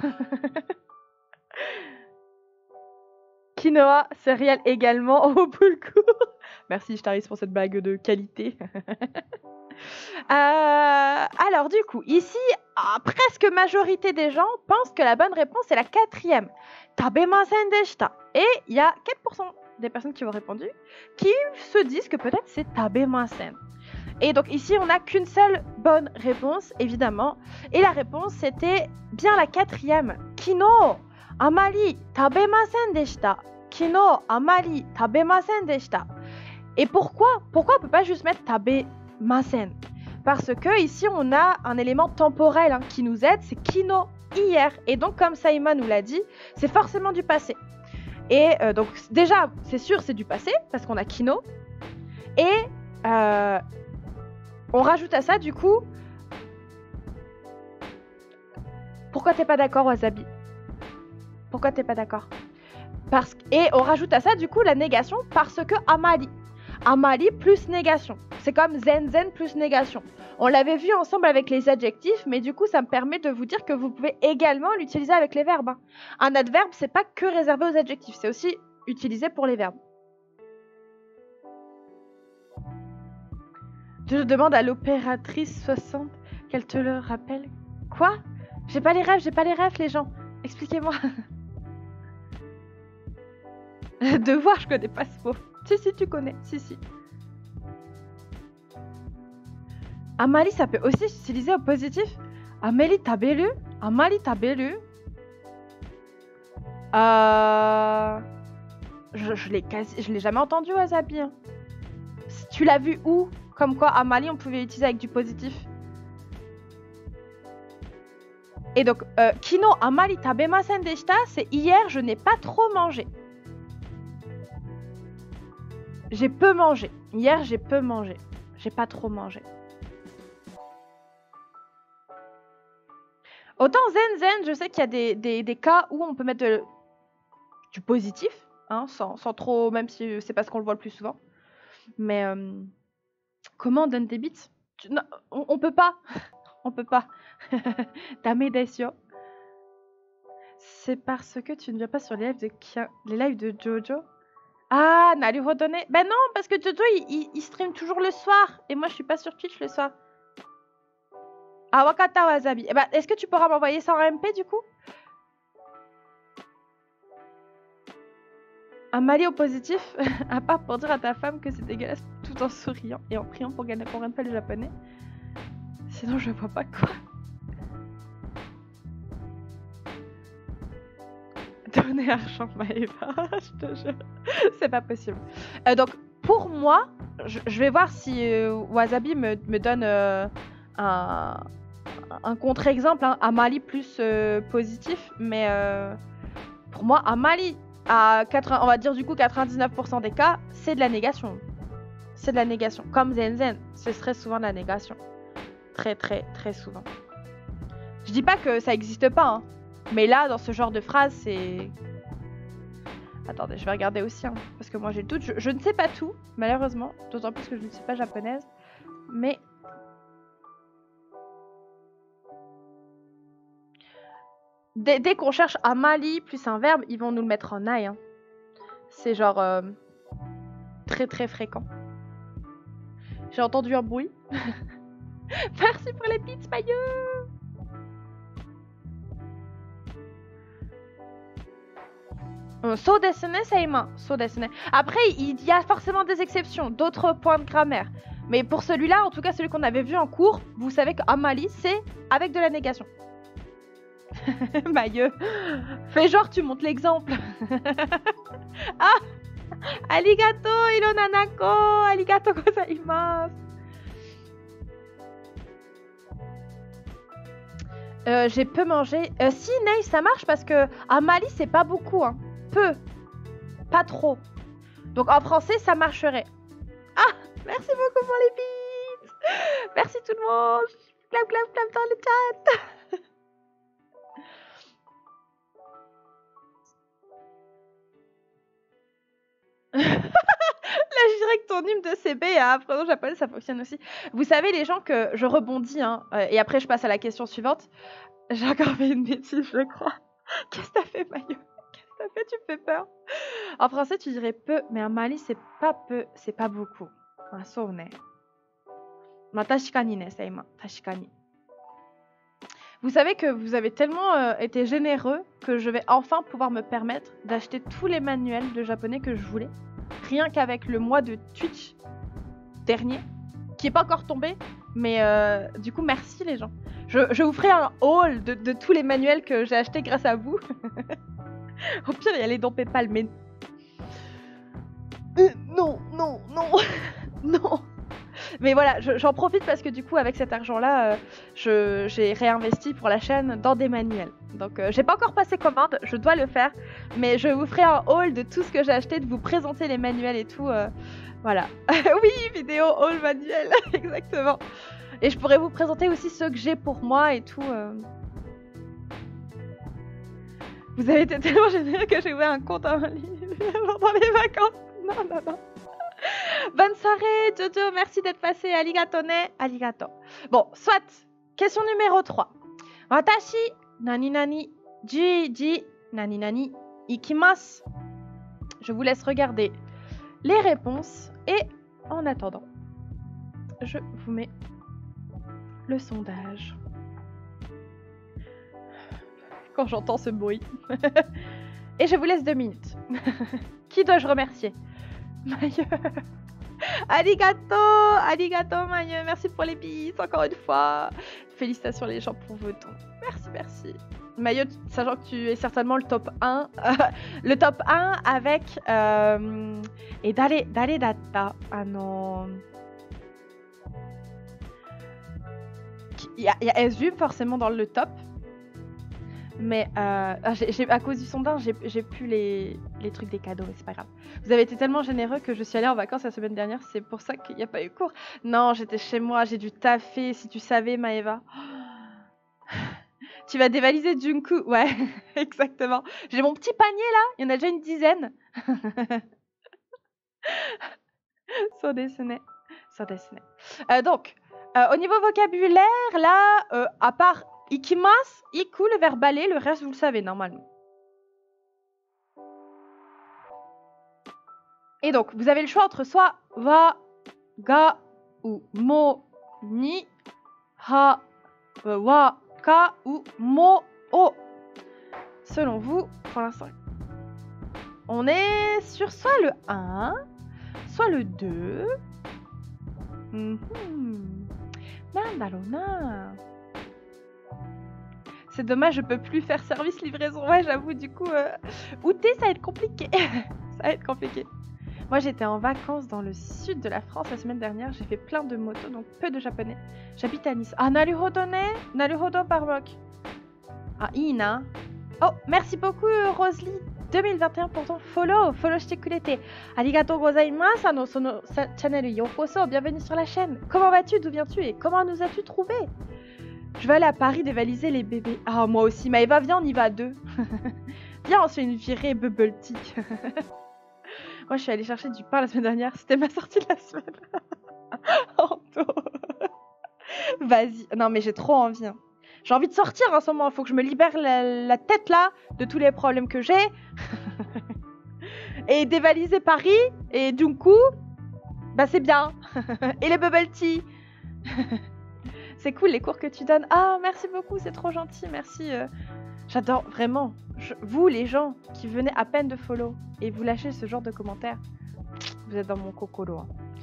Quinoa, céréales également au boulgour. Merci Ishtaris pour cette blague de qualité. euh, alors du coup, ici, ah, presque majorité des gens pensent que la bonne réponse est la quatrième. Tabemasen deshita. Et il y a quatre pour cent des personnes qui ont répondu, qui se disent que peut-être c'est tabemasen. Et donc ici, on n'a qu'une seule bonne réponse, évidemment. Et la réponse, c'était bien la quatrième. Kino amari tabemasen deshita. Kino amari tabemasen deshita. Et pourquoi Pourquoi on peut pas juste mettre tabemasen? Parce que ici, on a un élément temporel hein, qui nous aide, c'est kino, hier. Et donc, comme Saïma nous l'a dit, c'est forcément du passé. Et euh, donc, déjà, c'est sûr, c'est du passé, parce qu'on a kino. Et euh, on rajoute à ça, du coup... Pourquoi t'es pas d'accord, Wasabi? Pourquoi t'es pas d'accord? Parce... Et on rajoute à ça, du coup, la négation, parce que amari. Amari plus négation. C'est comme zen zen plus négation. On l'avait vu ensemble avec les adjectifs, mais du coup, ça me permet de vous dire que vous pouvez également l'utiliser avec les verbes. Hein. Un adverbe, c'est pas que réservé aux adjectifs, c'est aussi utilisé pour les verbes. Je demande à l'opératrice soixante qu'elle te le rappelle. Quoi? J'ai pas les rêves, j'ai pas les rêves, les gens. Expliquez-moi. Devoir, je connais pas ce mot. Si, si, tu connais. Si, si. Amali, ça peut aussi s'utiliser au positif. Amélie, t'as lu? Amali, t'as lu? Euh... Je, je l'ai quasi... je l'ai jamais entendu, Wasabi. Hein. Tu l'as vu où? Comme quoi, Amali, on pouvait l'utiliser avec du positif. Et donc, euh, Kino amari tabemasen deshita, c'est hier, je n'ai pas trop mangé. J'ai peu mangé. Hier, j'ai peu mangé. J'ai pas trop mangé. Autant zen zen, je sais qu'il y a des, des, des cas où on peut mettre de, du positif, hein, sans, sans trop, même si c'est parce qu'on le voit le plus souvent. Mais euh, comment on donne des bits? tu, non, on, on peut pas. On peut pas. Dame desio. C'est parce que tu ne viens pas sur les lives de, les lives de Jojo. Ah, naruhodone. Ben non, parce que Jojo, il, il, il stream toujours le soir. Et moi, je suis pas sur Twitch le soir. Ah, wakata Wasabi. Eh ben, est-ce que tu pourras m'envoyer ça en M P, du coup? Un mali au positif, à part pour dire à ta femme que c'est dégueulasse tout en souriant et en priant pour qu'elle ne comprenne pas le japonais. Sinon, je vois pas quoi. Donner argent, Maëva, je te jure. C'est pas possible. Euh, donc, pour moi, je, je vais voir si euh, Wasabi me, me donne euh, un, un contre-exemple. Hein, Amali plus euh, positif. Mais euh, pour moi, Amali, à quatre-vingts, on va dire du coup quatre-vingt-dix-neuf pour cent des cas, c'est de la négation. C'est de la négation. Comme Zen Zen, ce serait souvent de la négation. Très, très, très souvent. Je dis pas que ça existe pas, hein. Mais là, dans ce genre de phrase, c'est... Attendez, je vais regarder aussi, hein, parce que moi j'ai le doute. Je, je ne sais pas tout, malheureusement. D'autant plus que je ne suis pas japonaise. Mais... Dès, dès qu'on cherche amali plus un verbe, ils vont nous le mettre en aïe. Hein. C'est genre... Euh, très très fréquent. J'ai entendu un bruit. Merci pour les bits, Maillot. So desune, Seima. So desune. Après, il y a forcément des exceptions, d'autres points de grammaire. Mais pour celui-là, en tout cas celui qu'on avait vu en cours, vous savez que amali, c'est avec de la négation. Maillot. Fais genre, tu montres l'exemple. Ah, arigato, ironanako, arigato gozaimasu. Euh, j'ai peu mangé. Euh, si, Ney, ça marche parce que amali, c'est pas beaucoup, hein. Peu, pas trop. Donc en français, ça marcherait. Ah, merci beaucoup pour les bits. Merci tout le monde. Clap, clap, clap dans le chat. Là, je dirais que ton hymne de C B à apprenant japonais, ça fonctionne aussi. Vous savez, les gens, que je rebondis, hein, euh, et après je passe à la question suivante. J'ai encore fait une bêtise, je crois. Qu'est-ce que t'as fait, Maillot? Qu'est-ce que t'as fait? Tu me fais peur. En français, tu dirais peu, mais en mali, c'est pas peu, c'est pas beaucoup. Ah, so ne. Ma tashikani ne, seima. Tashikani. Vous savez que vous avez tellement euh, été généreux que je vais enfin pouvoir me permettre d'acheter tous les manuels de japonais que je voulais. rien qu'avec le mois de Twitch dernier, qui est pas encore tombé, mais euh, du coup merci les gens. Je, je vous ferai un haul de, de tous les manuels que j'ai achetés grâce à vous. Au pire, il y a les dons PayPal, mais... Euh, non, non, non, non. Mais voilà, j'en profite parce que du coup, avec cet argent-là, euh, j'ai réinvesti pour la chaîne dans des manuels. Donc, euh, j'ai pas encore passé commande, je dois le faire. Mais je vous ferai un haul de tout ce que j'ai acheté, de vous présenter les manuels et tout. Euh, voilà. Oui, vidéo haul manuel, exactement. Et je pourrais vous présenter aussi ceux que j'ai pour moi et tout. Euh... Vous avez été tellement généreux que j'ai ouvert un compte en ligne pendant les vacances. Non, non, non. Bonne soirée, Jojo, merci d'être passé. Arigato ne, arigato. Bon, soit. Question numéro trois. Watashi, nani nani, ji ji, nani nani, ikimasu. Je vous laisse regarder les réponses et en attendant, je vous mets le sondage. Quand j'entends ce bruit. Et je vous laisse deux minutes. Qui dois-je remercier? Maïe. Arigato, arigato Maïe. Merci pour les bis, encore une fois. Félicitations les gens pour vos dons. Merci, merci. Maïe, sachant que tu es certainement le top un. Le top un avec... Euh, et dare, dare datta. Ah non... Il y a, y a S V forcément dans le top. Mais euh, j ai, j ai, à cause du sondage, j'ai plus les, les trucs des cadeaux, mais c'est pas grave. Vous avez été tellement généreux que je suis allée en vacances la semaine dernière, c'est pour ça qu'il n'y a pas eu cours. Non, j'étais chez moi, j'ai dû taffer, si tu savais, Maëva. Oh. Tu vas dévaliser Junku, ouais, exactement. J'ai mon petit panier là, il y en a déjà une dizaine. So desu, so desu. Euh, donc, euh, au niveau vocabulaire, là, euh, à part ikimasu, iku, le verbe aller, le reste vous le savez normalement. Et donc, vous avez le choix entre soit wa, ga ou mo, ni, ha, wa, ka ou mo, o. Selon vous, pour l'instant, on est sur soit le un, soit le deux. Mm-hmm. Nandalona. C'est dommage, je peux plus faire service livraison. Ouais, j'avoue, du coup, euh, outé, ça va être compliqué. Ça va être compliqué. Moi, j'étais en vacances dans le sud de la France la semaine dernière. J'ai fait plein de motos, donc peu de japonais. J'habite à Nice. Ah, naruhodo ne, naruhodo barok. Ah, ina. Oh, merci beaucoup, Rosely. deux mille vingt et un pour ton follow. Follow shite kurete. Arigatou gozaimasu. Ano sono channel yokoso. Bienvenue sur la chaîne. Comment vas-tu? D'où viens-tu? Et comment nous as-tu trouvé? Je vais aller à Paris dévaliser les bébés. Ah, moi aussi. Maëva, viens, on y va à deux. Viens, on se fait une virée bubble tea. Moi, je suis allée chercher du pain la semaine dernière. C'était ma sortie de la semaine. Anto. Vas-y. Non, mais j'ai trop envie. Hein. J'ai envie de sortir en ce moment. Il faut que je me libère la, la tête, là, de tous les problèmes que j'ai. Et dévaliser Paris. Et du coup, bah, c'est bien. Et les bubble tea. C'est cool les cours que tu donnes. Ah, merci beaucoup, c'est trop gentil, merci. Euh, J'adore, vraiment. Je, vous, les gens qui venez à peine de follow et vous lâchez ce genre de commentaires, vous êtes dans mon cocolo. Hein.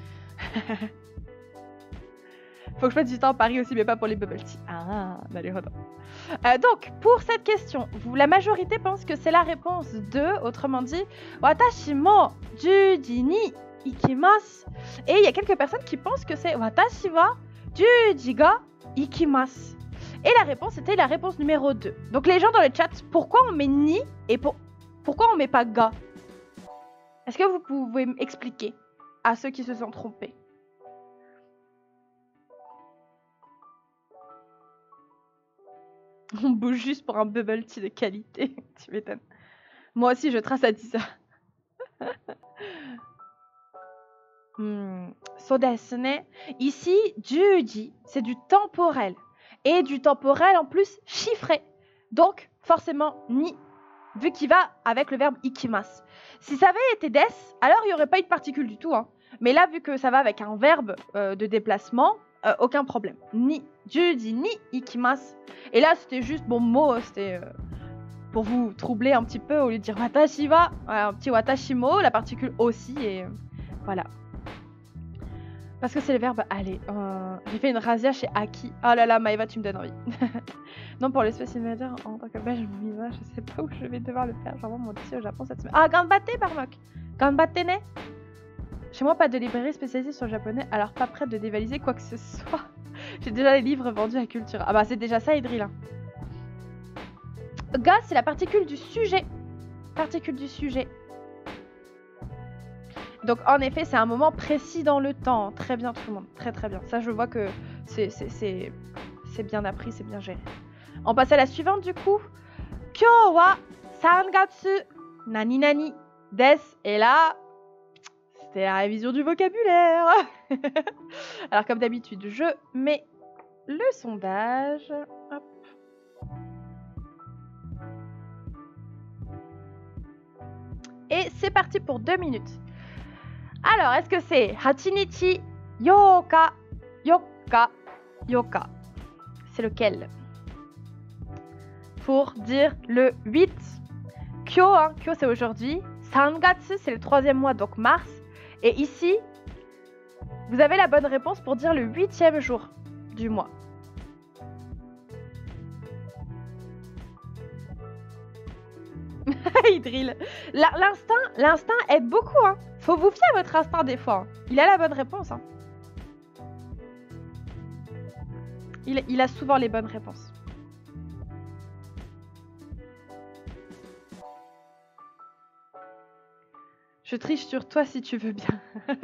Faut que je fasse du temps à Paris aussi, mais pas pour les bubble tea. Ah, allez, euh, donc, pour cette question, vous, la majorité pense que c'est la réponse deux, autrement dit, Watashi mo juji ni ikimasu. Et il y a quelques personnes qui pensent que c'est Watashi wa juji ga ikimasu. Et la réponse était la réponse numéro deux. Donc les gens dans le chat, pourquoi on met ni et pour... pourquoi on met pas ga? Est-ce que vous pouvez m'expliquer à ceux qui se sont trompés? On bouge juste pour un bubble tea de qualité. Tu m'étonnes. Moi aussi je trace à dix heures. Hmm. So desu ne. Ici, juji, c'est du temporel. Et du temporel en plus chiffré. Donc, forcément, ni, vu qu'il va avec le verbe ikimasu. Si ça avait été des, alors il n'y aurait pas eu de particule du tout. Hein. Mais là, vu que ça va avec un verbe euh, de déplacement, euh, aucun problème. Ni, juji ni ikimasu. Et là, c'était juste, bon, mot, c'était... Euh, pour vous troubler un petit peu, au lieu de dire watashi wa, un petit watashimo, la particule aussi, et voilà. Parce que c'est le verbe aller. Euh, J'ai fait une razzia chez Aki. Oh là là, Maëva, tu me donnes envie. Non, pour l'Espace Invader, en tant que belge, Viva, je sais pas où je vais devoir le faire. J'envoie mon dossier au Japon cette semaine. Ah, Ganbatte, Barmok. Ganbatte ne. Chez moi, pas de librairie spécialisée sur le japonais, alors pas prête de dévaliser quoi que ce soit. J'ai déjà les livres vendus à Cultura. Ah bah, c'est déjà ça, Idril. Hein. Ga, c'est la particule du sujet. Particule du sujet. Donc en effet, c'est un moment précis dans le temps. Très bien tout le monde, très très bien. Ça, je vois que c'est bien appris, c'est bien géré. On passe à la suivante du coup. Kyo wa sangatsu nani nani des. Et là, c'était la révision du vocabulaire. Alors comme d'habitude, je mets le sondage. Hop. Et c'est parti pour deux minutes. Alors, est-ce que c'est Hachinichi, Yoka, Yoka, Yoka? C'est lequel? Pour dire le huit. Kyo, hein, Kyo c'est aujourd'hui. Sangatsu, c'est le troisième mois, donc mars. Et ici, vous avez la bonne réponse pour dire le huitième jour du mois. Idril. L'instinct, l'instinct aide beaucoup, hein. Faut vous fier à votre instinct des fois. Hein. Il a la bonne réponse. Hein. Il, il a souvent les bonnes réponses. Je triche sur toi si tu veux bien.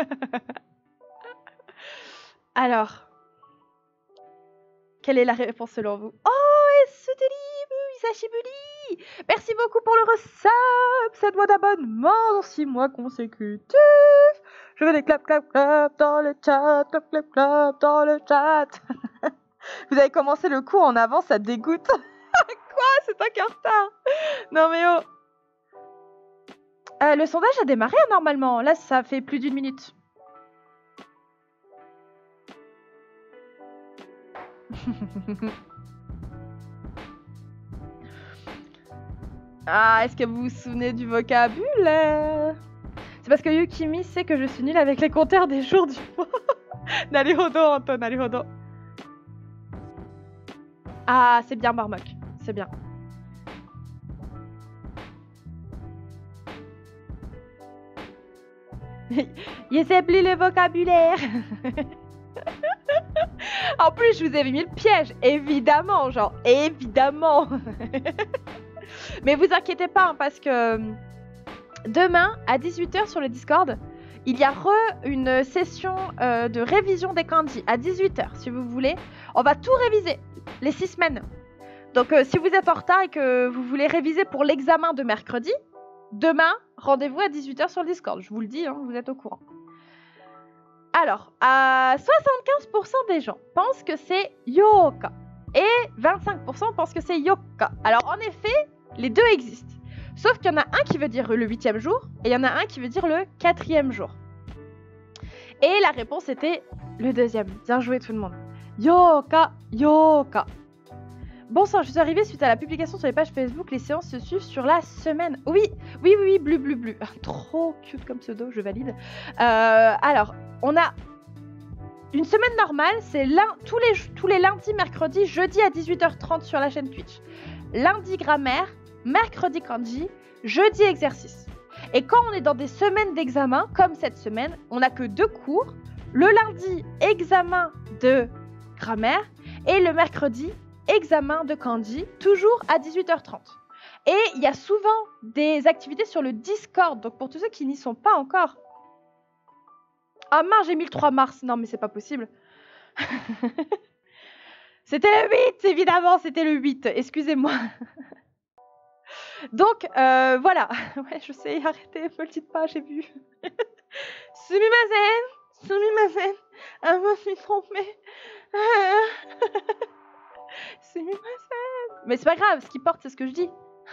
Alors, quelle est la réponse selon vous? Oh, Sashibuli! Merci beaucoup pour le resub, sept mois d'abonnement dans six mois consécutifs. Je veux des clap clap clap dans le chat, clap clap clap dans le chat. Vous avez commencé le cours en avance, ça dégoûte. Quoi? C'est toi qui es en retard. Non mais oh. Euh, le sondage a démarré normalement. Là, ça fait plus d'une minute. Ah, est-ce que vous vous souvenez du vocabulaire? C'est parce que Yukimi sait que je suis nulle avec les compteurs des jours du mois. Narihodo, Anto, narihodo. Ah, c'est bien, Marmok. C'est bien. Il sait plus le vocabulaire. En plus, je vous avais mis le piège. Évidemment, genre, évidemment. Mais vous inquiétez pas, hein, parce que demain, à dix-huit heures sur le Discord, il y a re une session euh, de révision des kanji à dix-huit heures, si vous voulez. On va tout réviser, les six semaines. Donc, euh, si vous êtes en retard et que vous voulez réviser pour l'examen de mercredi, demain, rendez-vous à dix-huit heures sur le Discord. Je vous le dis, hein, vous êtes au courant. Alors, à soixante-quinze pour cent des gens pensent que c'est yoka et vingt-cinq pour cent pensent que c'est yoka. Alors, en effet, les deux existent. Sauf qu'il y en a un qui veut dire le huitième jour et il y en a un qui veut dire le quatrième jour. Et la réponse était le deuxième. Bien joué tout le monde. Yoka, yoka. Bon sang, je suis arrivée suite à la publication sur les pages Facebook. Les séances se suivent sur la semaine. Oui, oui, oui, oui, bleu, bleu, bleu. Trop cute comme pseudo, je valide. Euh, alors, on a une semaine normale, c'est tous les, tous les lundis, mercredis, jeudi à dix-huit heures trente sur la chaîne Twitch. Lundi grammaire, mercredi kanji, jeudi exercice. Et quand on est dans des semaines d'examen, comme cette semaine, on n'a que deux cours. Le lundi, examen de grammaire et le mercredi, examen de kanji, toujours à dix-huit heures trente. Et il y a souvent des activités sur le Discord, donc pour tous ceux qui n'y sont pas encore. Ah mince, j'ai mis le trois mars. Non mais c'est pas possible. C'était le huit, évidemment, c'était le huit. Excusez-moi. Donc, euh, voilà. Ouais, je sais, arrêtez, ne me le dites pas, j'ai vu. Sumimasen, sumimasen. Ah, moi, je suis trompée. Sumimasen. Mais c'est pas grave, ce qui porte, c'est ce que je dis.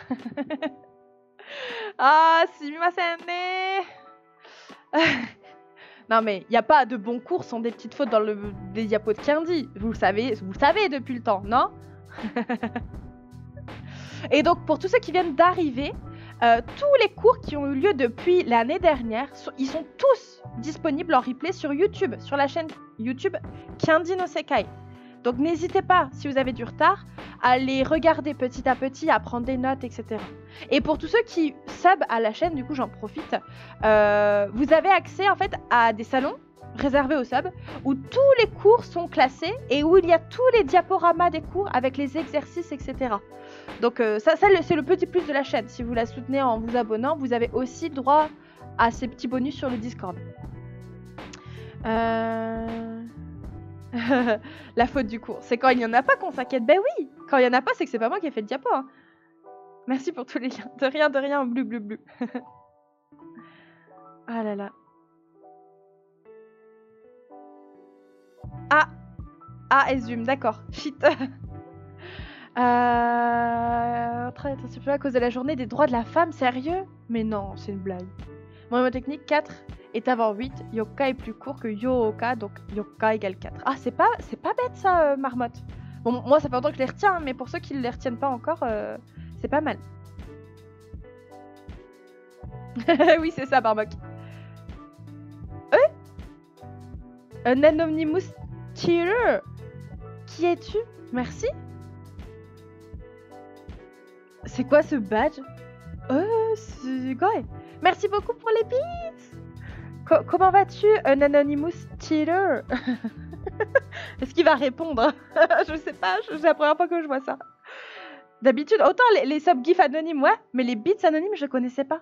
Ah, sumimasen. Non mais il n'y a pas de bons cours sans des petites fautes dans le, des diapos de Candy. Vous le savez, vous le savez depuis le temps, non? Et donc, pour tous ceux qui viennent d'arriver, euh, tous les cours qui ont eu lieu depuis l'année dernière, so- ils sont tous disponibles en replay sur YouTube, sur la chaîne YouTube Kyandi no Sekai. Donc, n'hésitez pas, si vous avez du retard, à les regarder petit à petit, à prendre des notes, et cetera. Et pour tous ceux qui sub à la chaîne, du coup, j'en profite, euh, vous avez accès en fait à des salons réservés aux subs où tous les cours sont classés et où il y a tous les diaporamas des cours avec les exercices, et cetera. Donc euh, ça, ça c'est le petit plus de la chaîne. Si vous la soutenez en vous abonnant, vous avez aussi droit à ces petits bonus sur le Discord. Euh... La faute du cours, c'est quand il n'y en a pas qu'on s'inquiète. Ben oui, quand il n'y en a pas, c'est que c'est pas moi qui ai fait le diapo. Hein. Merci pour tous les liens. De rien, de rien, bleu, bleu, bleu. Ah là là. Ah Ah, Ezum, d'accord. Shit. euh... Très attention à cause de la journée des droits de la femme, sérieux? Mais non, c'est une blague. Mon mot technique quatre est avant huit. Yoka est plus court que Yooka, donc Yoka égale quatre. Ah, c'est pas, c'est pas bête ça, euh, Marmotte. Bon, moi, ça fait longtemps que je les retiens, hein, mais pour ceux qui ne les retiennent pas encore, euh, c'est pas mal. Oui, c'est ça, Barbock. Euh Un Anonymous Cheater. Qui es-tu? Merci. C'est quoi ce badge? Euh, c'est quoi? Merci beaucoup pour les bits. Co Comment vas-tu, un Anonymous Cheater? Est-ce qu'il va répondre? Je sais pas, c'est la première fois que je vois ça. D'habitude, autant les, les sub-gifs anonymes, ouais, mais les bits anonymes, je connaissais pas.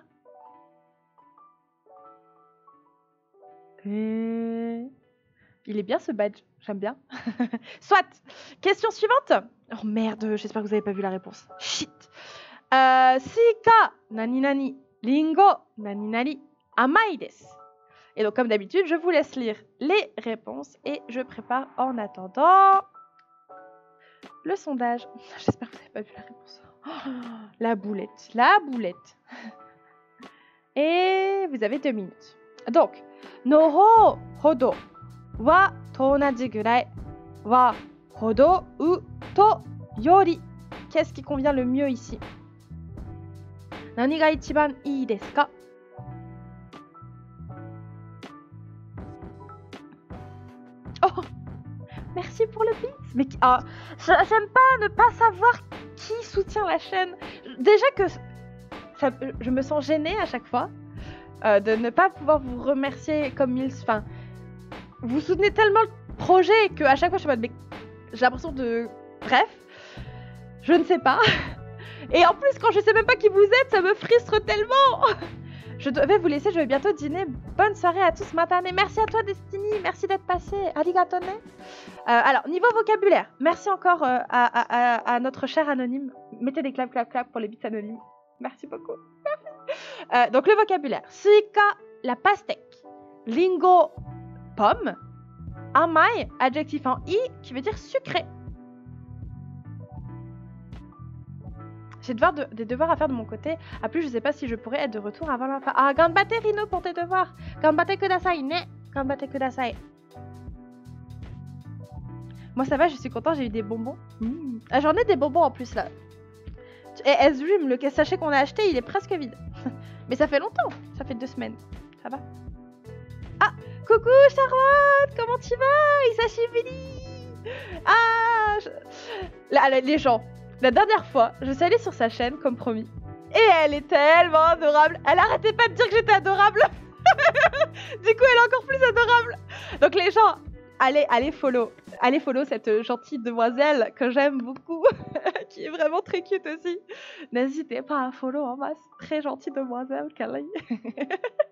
Et... Il est bien ce badge, j'aime bien. Soit, question suivante. Oh merde, j'espère que vous avez pas vu la réponse. Shit. Euh, Sika, nani nani, lingo, nani nani, amai desu. Et donc, comme d'habitude, je vous laisse lire les réponses et je prépare en attendant le sondage. J'espère que vous n'avez pas vu la réponse. Oh, la boulette, la boulette. Et vous avez deux minutes. Donc, noho hodo wa tonaji gurai wa hodo u to yori. Qu'est-ce qui convient le mieux ici? Nani ga ichiban ii desu ka? Oh, merci pour le beat. Mais oh, j'aime pas ne pas savoir qui soutient la chaîne. Déjà que ça, je me sens gênée à chaque fois euh, de ne pas pouvoir vous remercier comme il se. Enfin, vous soutenez tellement le projet que à chaque fois je suis en mode, mais j'ai l'impression de. Bref, je ne sais pas. Et en plus, quand je sais même pas qui vous êtes, ça me frustre tellement. Je devais vous laisser, je vais bientôt dîner. Bonne soirée à tous, matane. Merci à toi, Destiny. Merci d'être passé. Arigatone. Euh, alors, niveau vocabulaire, merci encore euh, à, à, à, à notre cher anonyme. Mettez des clap, clap, clap pour les bits anonymes. Merci beaucoup. Merci. Euh, donc, le vocabulaire. Suika, la pastèque. Lingo, pomme. Amai, adjectif en i, qui veut dire sucré. J'ai devoir de, des devoirs à faire de mon côté. A plus, je sais pas si je pourrais être de retour avant la fin. Ah, ganbate Rino pour tes devoirs. Ganbate kudasai ne. Ganbate kudasai. Moi, ça va, je suis contente, j'ai eu des bonbons. Mmh. Ah, j'en ai des bonbons en plus là. Et S-Dream, le sachet qu'on a acheté, il est presque vide. Mais ça fait longtemps. Ça fait deux semaines. Ça va? Ah, coucou Charlotte, comment tu vas? Isashibiri. Ah, je... là, là, les gens. La dernière fois, je suis allée sur sa chaîne, comme promis. Et elle est tellement adorable. Elle arrêtait pas de dire que j'étais adorable. Du coup, elle est encore plus adorable. Donc les gens, allez, allez follow. Allez follow cette gentille demoiselle que j'aime beaucoup. Qui est vraiment très cute aussi. N'hésitez pas à follow en masse. Très gentille demoiselle qu'elle est.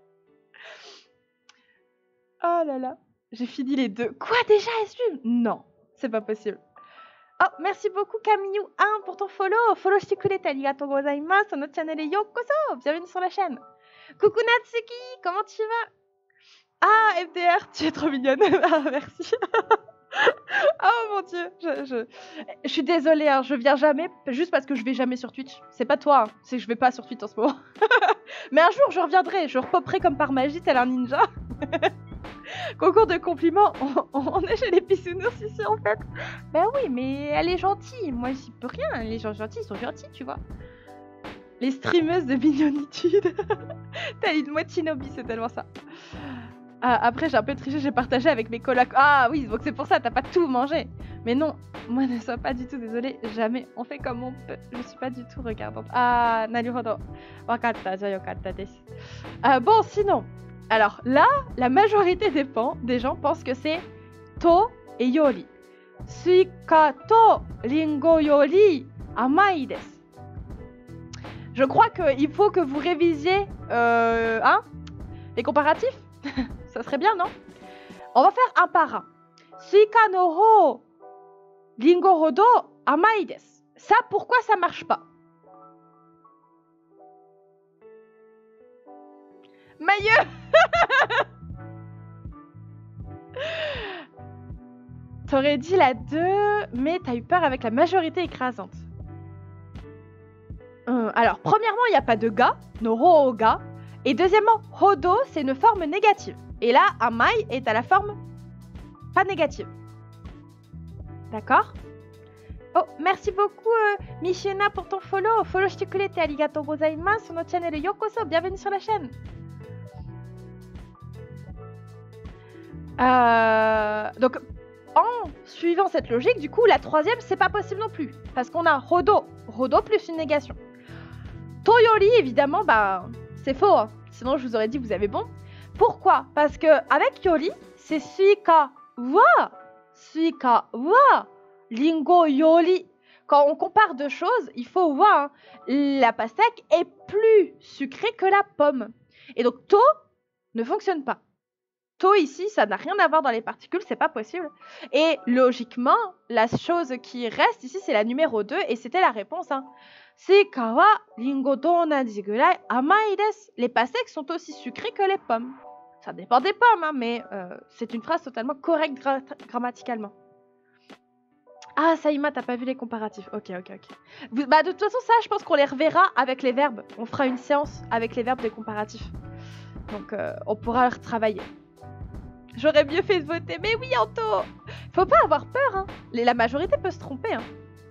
Oh là là. J'ai fini les deux. Quoi déjà, est-ce? Non, c'est pas possible. Oh, merci beaucoup Camille un pour ton follow. Follow shikurete arigatou gozaimasu. Sur notre channel yokoso. Bienvenue sur la chaîne. Coucou Natsuki, comment tu vas? Ah, F D R, tu es trop mignonne. Ah, merci. Oh mon dieu, je, je, je suis désolée, hein, je viens jamais, juste parce que je vais jamais sur Twitch. C'est pas toi, hein, c'est que je vais pas sur Twitch en ce moment. Mais un jour, je reviendrai, je repopperai comme par magie, tel un ninja. Concours de compliments, on, on est chez les bisounours ici en fait. Ben oui, mais elle est gentille, moi j'y peux rien, les gens gentils ils sont gentils, tu vois. Les streameuses de mignonitude. T'as une moitié Nobi, c'est tellement ça. Ah, après j'ai un peu triché, j'ai partagé avec mes colocs. Ah oui, donc c'est pour ça, t'as pas tout mangé. Mais non, moi ne sois pas du tout désolée, jamais. On fait comme on peut, je suis pas du tout regardante. Ah, naruhodo. Wakatta, ja yokatta desu. Euh, bon, sinon, alors là, la majorité des, pan, des gens pensent que c'est to et yori. Suika to ringo yori amai desu. Je crois qu'il faut que vous révisiez euh, hein, les comparatifs. Ça serait bien, non? On va faire un par un. Suika no ho ringo hodo amai desu. Ça, pourquoi ça marche pas? Mailleux. T'aurais dit la deux, mais t'as eu peur avec la majorité écrasante. Hum, alors, premièrement, il n'y a pas de ga, no ho ga. Et deuxièmement, hodo, c'est une forme négative. Et là, amai est à la forme pas négative. D'accord? Oh, merci beaucoup, euh, Michiena, pour ton follow. Follow shite kurete arigatou gozaimasu. Sur notre channel Yokoso. Bienvenue sur la chaîne. Euh, donc, en suivant cette logique, du coup, la troisième, c'est pas possible non plus. Parce qu'on a hodo. Hodo plus une négation. Toyori, évidemment, bah, c'est faux. Hein. Sinon, je vous aurais dit, vous avez bon. Pourquoi? Parce que avec yori, c'est suika wa. Suika wa. Ringo yori. Quand on compare deux choses, il faut voir. Hein. La pastèque est plus sucrée que la pomme. Et donc, to ne fonctionne pas. To ici, ça n'a rien à voir dans les particules, c'est pas possible. Et logiquement, la chose qui reste ici, c'est la numéro deux, et c'était la réponse. Hein. Suika wa ringo to onaji gurai amai desu. Les pastèques sont aussi sucrées que les pommes. Ça dépend des pommes, hein, mais euh, c'est une phrase totalement correcte gra grammaticalement. Ah, Saïma, t'as pas vu les comparatifs. Ok, ok, ok. Vous, bah, de toute façon, ça, je pense qu'on les reverra avec les verbes. On fera une séance avec les verbes des comparatifs. Donc, euh, on pourra retravailler. J'aurais mieux fait de voter. Mais oui, Anto! Faut pas avoir peur, hein. La majorité peut se tromper, hein.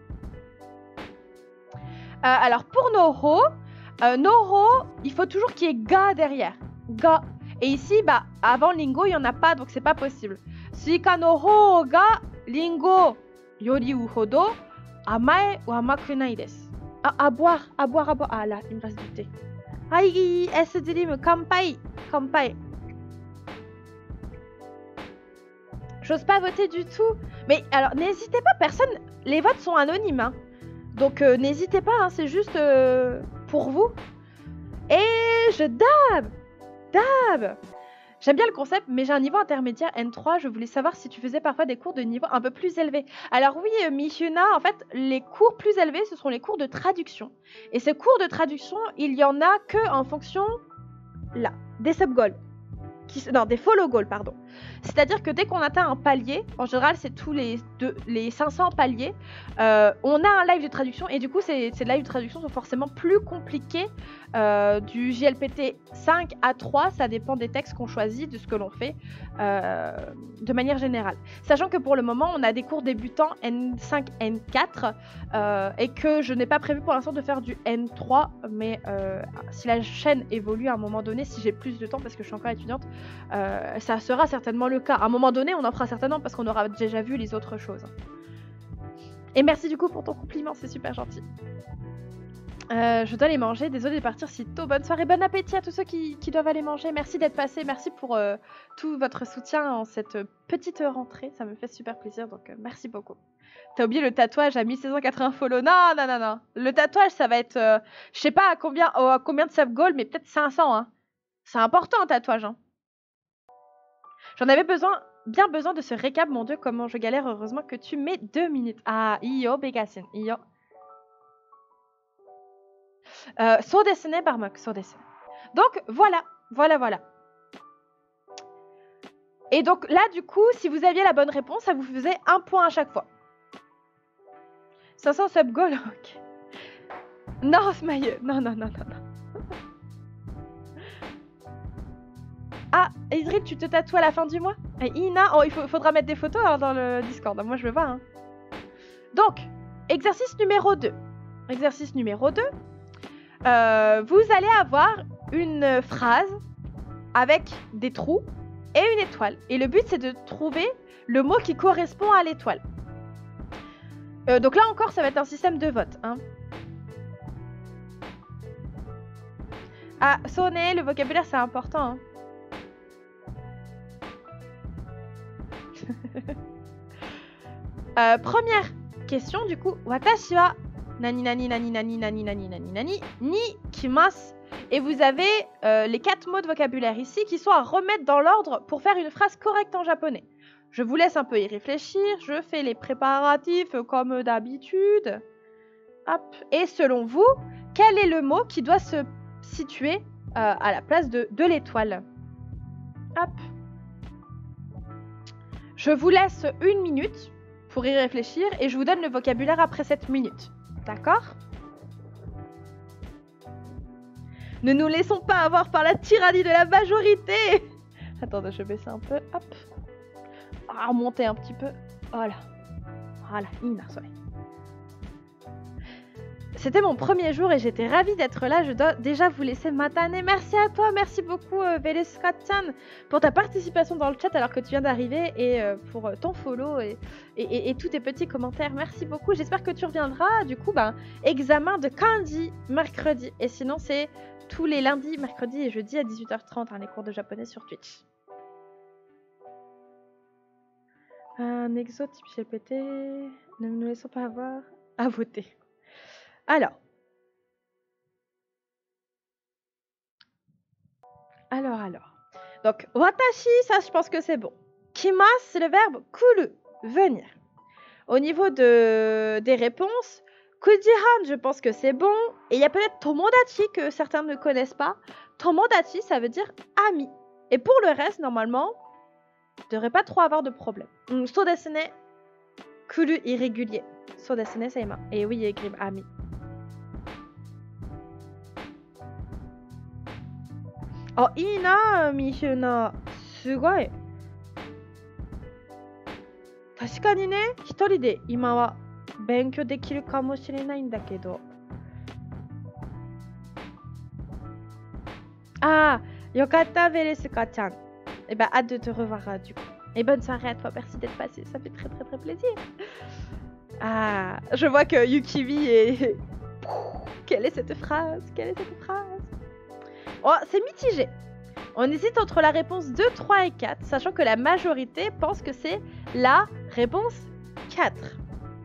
Euh, alors, pour Noro, euh, Noro, il faut toujours qu'il y ait ga derrière. Ga. Et ici, bah, avant lingo, il n'y en a pas, donc c'est pas possible. Suika no ho ga lingo yori u hodo amae ou amakunai desu. Ah, à boire, à boire, à boire. Ah là, il me reste du thé. Aïe, S-Dream, kampai, kampai. J'ose pas voter du tout. Mais alors, n'hésitez pas, personne... Les votes sont anonymes, hein. Donc, euh, n'hésitez pas, hein, c'est juste euh, pour vous. Et je dab Dab J'aime bien le concept, mais j'ai un niveau intermédiaire N trois. Je voulais savoir si tu faisais parfois des cours de niveau un peu plus élevé. Alors oui, euh, Michuna, en fait, les cours plus élevés, ce sont les cours de traduction. Et ces cours de traduction, il y en a que en fonction, là, des sub-goals. Qui, non, des follow goals, pardon. C'est-à-dire que dès qu'on atteint un palier, en général c'est tous les, deux, les cinq cents paliers, euh, on a un live de traduction et du coup ces, ces lives de traduction sont forcément plus compliqués. Euh, du J L P T cinq à trois, ça dépend des textes qu'on choisit, de ce que l'on fait, euh, de manière générale. Sachant que pour le moment on a des cours débutants N cinq, N quatre euh, et que je n'ai pas prévu pour l'instant de faire du N trois, mais euh, si la chaîne évolue à un moment donné, si j'ai plus de temps parce que je suis encore étudiante, euh, ça sera certainement le cas. À un moment donné, on en fera certainement parce qu'on aura déjà vu les autres choses. Et merci du coup pour ton compliment, c'est super gentil. Euh, je dois aller manger, désolée de partir si tôt. Bonne soirée, bon appétit à tous ceux qui, qui doivent aller manger. Merci d'être passés, merci pour euh, tout votre soutien en cette petite rentrée. Ça me fait super plaisir, donc euh, merci beaucoup. T'as oublié le tatouage à mille six cent quatre-vingts follow. Non, non, non, non. Le tatouage, ça va être, euh, je sais pas à combien, oh, à combien de sub-goals, mais peut-être cinq cents. Hein. C'est important un tatouage. Hein. J'en avais besoin, bien besoin de ce récap, mon dieu, comment je galère, heureusement que tu mets deux minutes. Ah, iyo, Begasin, iyo. Euh, so desene, Barmok, so desene. Donc, voilà, voilà, voilà. Et donc là, du coup, si vous aviez la bonne réponse, ça vous faisait un point à chaque fois. cinq cents sub-goal, ok. Non, Smaille, non, non, non, non, non. Ah, Idril, tu te tatoues à la fin du mois? Et Ina, oh, il faut, faudra mettre des photos hein, dans le Discord. Moi, je veux voir. Hein. Donc, exercice numéro deux. Exercice numéro deux. Euh, vous allez avoir une phrase avec des trous et une étoile. Et le but, c'est de trouver le mot qui correspond à l'étoile. Euh, donc là encore, ça va être un système de vote. Hein. Ah, sonner, le vocabulaire, c'est important. Hein. euh, première question, du coup. Watashi wa nani nani nani nani nani nani nani nani ni kimasu. Et vous avez euh, les quatre mots de vocabulaire ici qui sont à remettre dans l'ordre pour faire une phrase correcte en japonais. Je vous laisse un peu y réfléchir. Je fais les préparatifs comme d'habitude. Hop. Et selon vous, quel est le mot qui doit se situer euh, à la place de, de l'étoile? Hop. Je vous laisse une minute pour y réfléchir et je vous donne le vocabulaire après cette minute. D'accord? Ne nous laissons pas avoir par la tyrannie de la majorité. Attendez, je vais baisser un peu. Hop. Ah, remonter un petit peu. Voilà. Voilà, Ina, soleil. C'était mon premier jour et j'étais ravie d'être là. Je dois déjà vous laisser matane. Merci à toi, merci beaucoup euh, Veluska-chan pour ta participation dans le chat alors que tu viens d'arriver et euh, pour ton follow et, et, et, et tous tes petits commentaires. Merci beaucoup. J'espère que tu reviendras. Du coup, ben, examen de kanji mercredi. Et sinon, c'est tous les lundis, mercredis et jeudis à dix-huit heures trente hein, les cours de japonais sur Twitch. Un exo type G P T. Ne nous laissons pas avoir à voter. Alors. Alors, alors. Donc, watashi, ça, je pense que c'est bon. Kimasu, c'est le verbe kuru, venir. Au niveau de, des réponses, kujihan, je pense que c'est bon. Et il y a peut-être tomodachi que certains ne connaissent pas. Tomodachi, ça veut dire ami. Et pour le reste, normalement, il ne devrait pas trop avoir de problème. Mm, so desu ne, kuru irrégulier. So desu ne, seima. Et oui, il écrit ami. Ah,いいな、みひな。すごい。確かにね、一人で今は勉強できるかもしれないんだけど。Ah, Yokata Veluska-chan. Eh ben, hâte de te revoir euh, du coup. Et bonne soirée à toi, merci d'être passé, ça fait très très très plaisir. Ah, je vois que Yukivi est... Quelle est cette phrase? Quelle est cette phrase? Oh, c'est mitigé. On hésite entre la réponse deux, trois et quatre, sachant que la majorité pense que c'est la réponse quatre.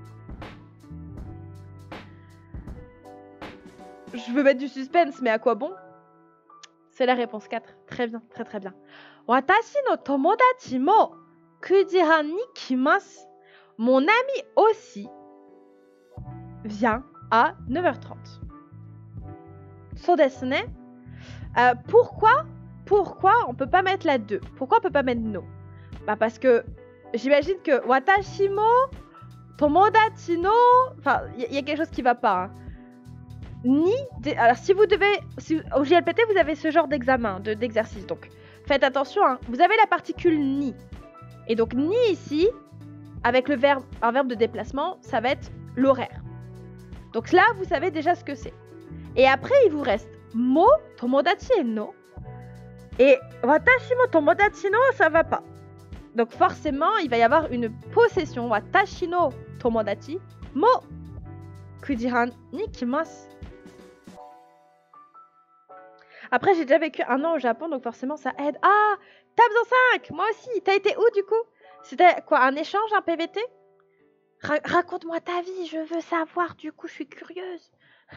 Je veux mettre du suspense, mais à quoi bon? C'est la réponse quatre. Très bien, très très bien. Watashi no tomodachi mo kujihan ni kimasu. Mon ami aussi vient à neuf heures trente. So desu ne. Euh, pourquoi Pourquoi on peut pas mettre la deux? Pourquoi on peut pas mettre no? Bah parce que j'imagine que watashi mo tomodachi no... Enfin, il y, y a quelque chose qui va pas. Hein. Ni... Alors si vous devez... Si, au J L P T, vous avez ce genre d'examen, de, d'exercice. Donc, faites attention. Hein. Vous avez la particule ni. Et donc, ni ici, avec le verbe, un verbe de déplacement, ça va être l'horaire. Donc là, vous savez déjà ce que c'est. Et après, il vous reste mo, tomodachi et no. Et watashi mo tomodachi no, ça va pas. Donc forcément, il va y avoir une possession. Watashi no tomodachi mo kujihan ni kimasu. Après, j'ai déjà vécu un an au Japon, donc forcément, ça aide. Ah, Tabs en cinq, moi aussi. T'as été où, du coup? C'était quoi, un échange, un P V T? Ra Raconte-moi ta vie, je veux savoir, du coup, je suis curieuse.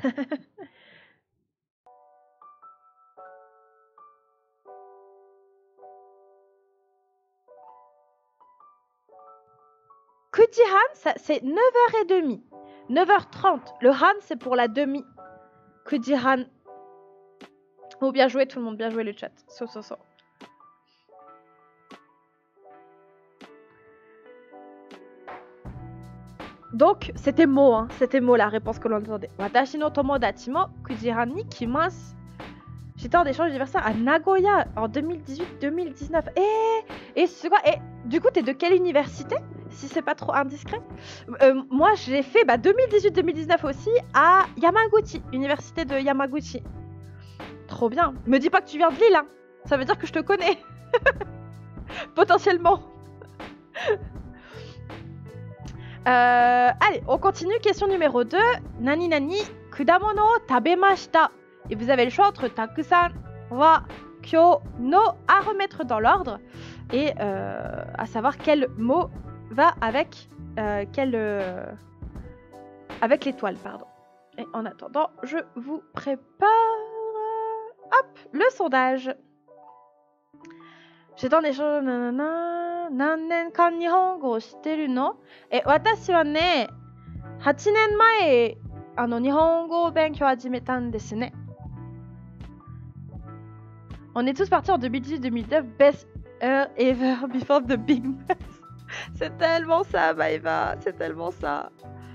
Kujihan, c'est neuf heures trente. neuf heures trente. Le han, c'est pour la demi. Kujihan. Oh, bien joué tout le monde, bien joué le chat. So, so, so. Donc, c'était mot, hein. C'était mot la réponse que l'on entendait. Watashi no tomodachi mo kujihan ni kimasu. J'étais en échange d'anniversaire à Nagoya en deux mille dix-huit deux mille dix-neuf. Et, et c'est quoi? Et du coup, t'es de quelle université? Si c'est pas trop indiscret. Euh, moi, j'ai fait bah, deux mille dix-huit deux mille dix-neuf aussi à Yamaguchi, université de Yamaguchi. Trop bien. Me dis pas que tu viens de Lille, hein. Ça veut dire que je te connais. Potentiellement. euh, allez, on continue. Question numéro deux. Nani nani kudamono tabemashita. Et vous avez le choix entre takusan wa kyo no à remettre dans l'ordre. Et euh, à savoir quel mot va avec euh, quel euh, avec l'étoile, pardon. Et en attendant, je vous prépare hop le sondage. J'étais en échange nanana nannen kan nihongo shitteru no? Et watashi wa ne hachi nen mae ano nihongo o benkyou hajimetan desu ne. On est tous partis en deux mille dix-huit deux mille dix-neuf, best year ever before the big mess. C'est tellement ça, Maëva, c'est tellement ça.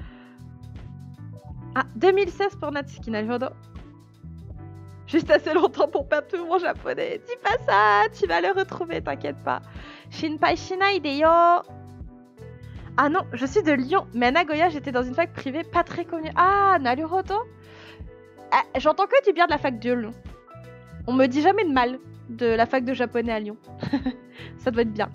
Ah, deux mille seize pour Natsuki, Naruhodo. Juste assez longtemps pour perdre tout mon japonais. Dis pas ça, tu vas le retrouver, t'inquiète pas. Shinpai shinai de yo. Ah non, je suis de Lyon, mais à Nagoya, j'étais dans une fac privée pas très connue. Ah, Naruhodo. Ah, j'entends que du bien de la fac de Lyon. On me dit jamais de mal de la fac de japonais à Lyon. Ça doit être bien.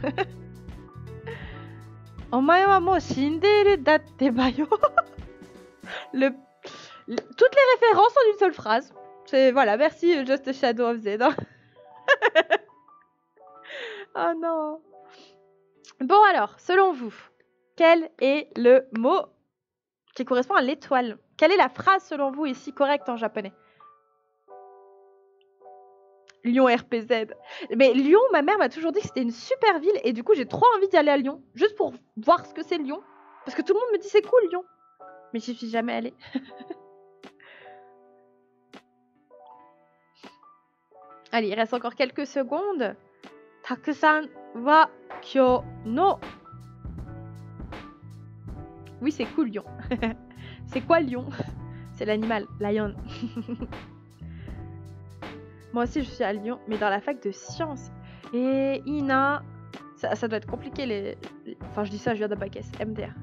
Omae wa mou shinderu datte bayo. Le... le... Toutes les références en une seule phrase. C'est voilà, merci Just Shadow of Z. Oh non. Bon alors, selon vous, quel est le mot qui correspond à l'étoile? Quelle est la phrase selon vous ici correcte en japonais? Lyon R P Z. Mais Lyon, ma mère m'a toujours dit que c'était une super ville et du coup j'ai trop envie d'y aller à Lyon, juste pour voir ce que c'est Lyon. Parce que tout le monde me dit c'est cool Lyon. Mais j'y suis jamais allée. Allez, il reste encore quelques secondes. Takusan wa kyo no. Oui, c'est cool Lyon. C'est quoi Lyon? C'est l'animal, lion. Moi aussi, je suis à Lyon, mais dans la fac de sciences. Et Ina... Ça, ça doit être compliqué, les... les... Enfin, je dis ça, je viens de bac S, M D R.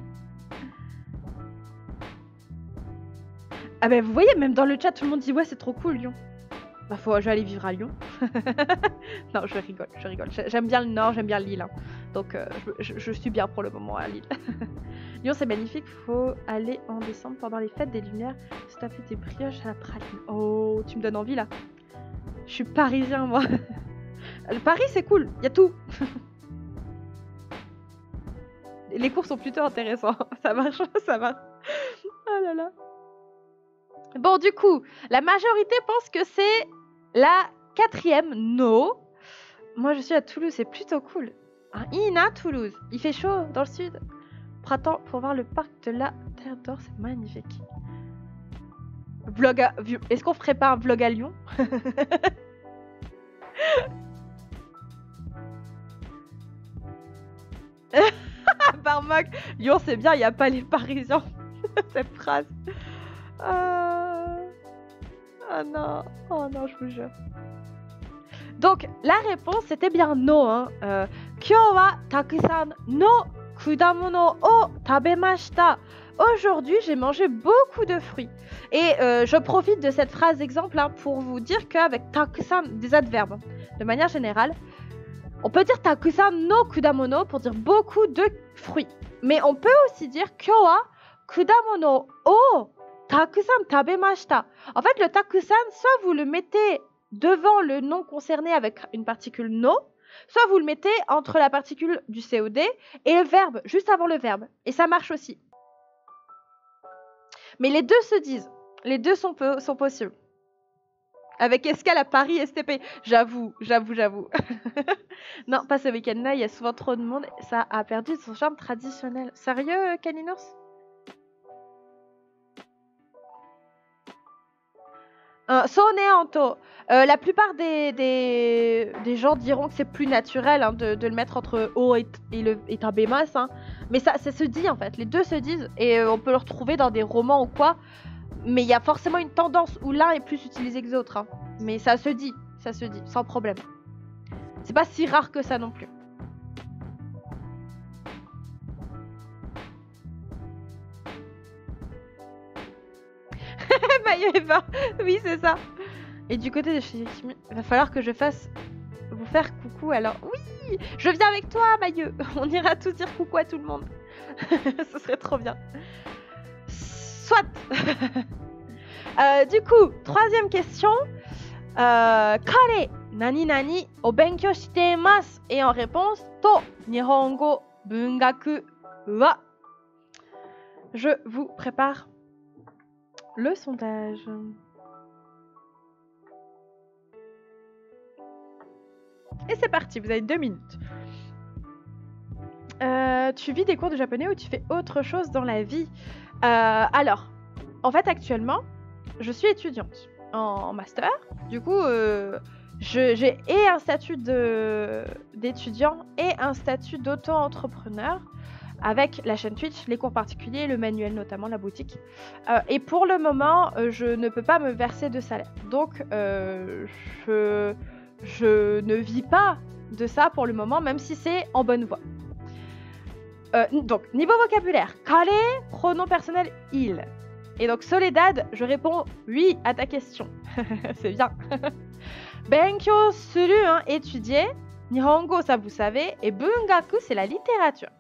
Ah ben, vous voyez, même dans le chat, tout le monde dit « Ouais, c'est trop cool, Lyon. » Bah, faut... je vais aller vivre à Lyon. Non, je rigole, je rigole. J'aime bien le Nord, j'aime bien Lille. Hein. Donc, euh, je, je, je suis bien pour le moment à Lille. Lyon, c'est magnifique. Faut aller en décembre pendant les fêtes des Lumières. Se taper des brioches à la praline. Oh, tu me donnes envie, là. Je suis parisien, moi. Le Paris, c'est cool. Il y a tout. Les cours sont plutôt intéressants. Ça marche, ça marche. Oh là là. Bon, du coup, la majorité pense que c'est la quatrième. No. Moi, je suis à Toulouse. C'est plutôt cool. Hein, Ina, Toulouse. Il fait chaud dans le sud. Printemps pour voir le parc de la Terre d'Or. C'est magnifique. Vlog à... Est-ce qu'on ferait pas un vlog à Lyon? Barmoc, Lyon c'est bien, il n'y a pas les Parisiens. Cette phrase. Euh... Oh non, oh non, je vous jure. Donc la réponse c'était bien no. Hein. Euh, Kyo wa takusan no kudamono o tabemashita. Aujourd'hui, j'ai mangé beaucoup de fruits. Et euh, je profite de cette phrase exemple hein, pour vous dire qu'avec takusan, des adverbes, de manière générale, on peut dire takusan no kudamono pour dire beaucoup de fruits. Mais on peut aussi dire kyo wa kudamono o takusan tabemashita. En fait, le takusan, soit vous le mettez devant le nom concerné avec une particule no, soit vous le mettez entre la particule du C O D et le verbe, juste avant le verbe. Et ça marche aussi. Mais les deux se disent. Les deux sont, sont possibles. Avec escale à Paris S T P. J'avoue, j'avoue, j'avoue. Non, pas ce week-end-là, il y a souvent trop de monde. Ça a perdu son charme traditionnel. Sérieux, Caninours? euh, Soneanto. Euh, la plupart des, des, des gens diront que c'est plus naturel hein, de, de le mettre entre O et, et, le, et un bémas. Hein. Mais ça, ça se dit en fait, les deux se disent. Et euh, on peut le retrouver dans des romans ou quoi. Mais il y a forcément une tendance où l'un est plus utilisé que l'autre. Hein. Mais ça se dit, ça se dit, sans problème. C'est pas si rare que ça non plus. Maillot et vin, oui c'est ça. Et du côté de chez Kimi, il va falloir que je fasse vous faire coucou alors. Oui, je viens avec toi Maillot. On ira tous dire coucou à tout le monde. Ce serait trop bien. Soit. euh, du coup, troisième question. Euh, Kare nani nani o benkyou shite imasu. Et en réponse, to nihongo bungaku wa. Je vous prépare le sondage. Et c'est parti, vous avez deux minutes. Euh, tu vis des cours de japonais ou tu fais autre chose dans la vie? euh, Alors, en fait, actuellement, je suis étudiante en master. Du coup, euh, j'ai et un statut d'étudiant et un statut d'auto-entrepreneur avec la chaîne Twitch, les cours particuliers, le manuel notamment, la boutique. Euh, et pour le moment, euh, je ne peux pas me verser de salaire. Donc, euh, je, je ne vis pas de ça pour le moment, même si c'est en bonne voie. Euh, donc, niveau vocabulaire, kare, pronom personnel il. Et donc, Soledad, je réponds oui à ta question. C'est bien. Benkyou suru, hein, étudier. Nihongo, ça vous savez. Et bungaku, c'est la littérature.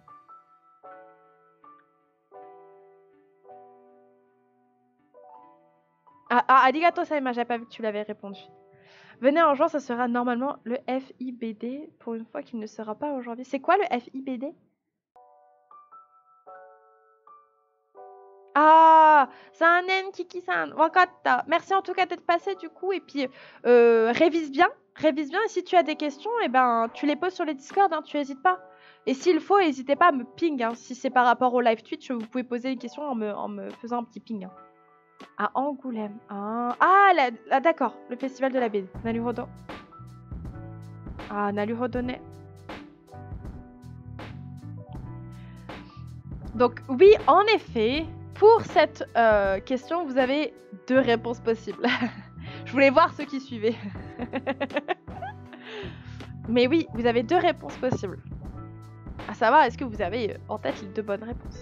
Ah, ah arigato Saima, j'avais pas vu que tu l'avais répondu. Venez en juin, ça sera normalement le F I B D. Pour une fois qu'il ne sera pas en janvier. C'est quoi le F I B D? Ah, Sanen Kiki-san, wakatta. Merci en tout cas d'être passé du coup. Et puis, euh, révise bien. Révise bien. Et si tu as des questions, eh ben, tu les poses sur les Discord, hein, tu n'hésites pas. Et s'il faut, n'hésitez pas à me ping. Hein. Si c'est par rapport au live Twitch, vous pouvez poser une question en me, en me faisant un petit ping. Hein. À Angoulême. Ah, ah, la, ah d'accord. Le festival de la B D. Naruhodo. Ah, Naruhodo ne. Donc, oui, en effet, pour cette euh, question, vous avez deux réponses possibles. Je voulais voir ceux qui suivaient. Mais oui, vous avez deux réponses possibles. À savoir, est-ce que vous avez en tête les deux bonnes réponses?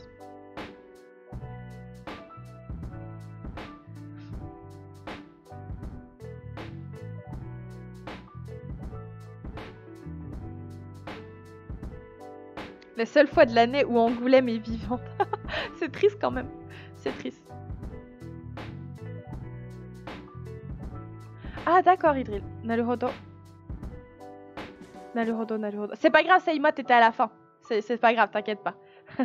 La seule fois de l'année où Angoulême est vivante. C'est triste quand même. C'est triste. Ah d'accord, Idril. Naruhodo. Naruhodo, naruhodo. C'est pas grave, Saima, t'étais à la fin. C'est pas grave, t'inquiète pas.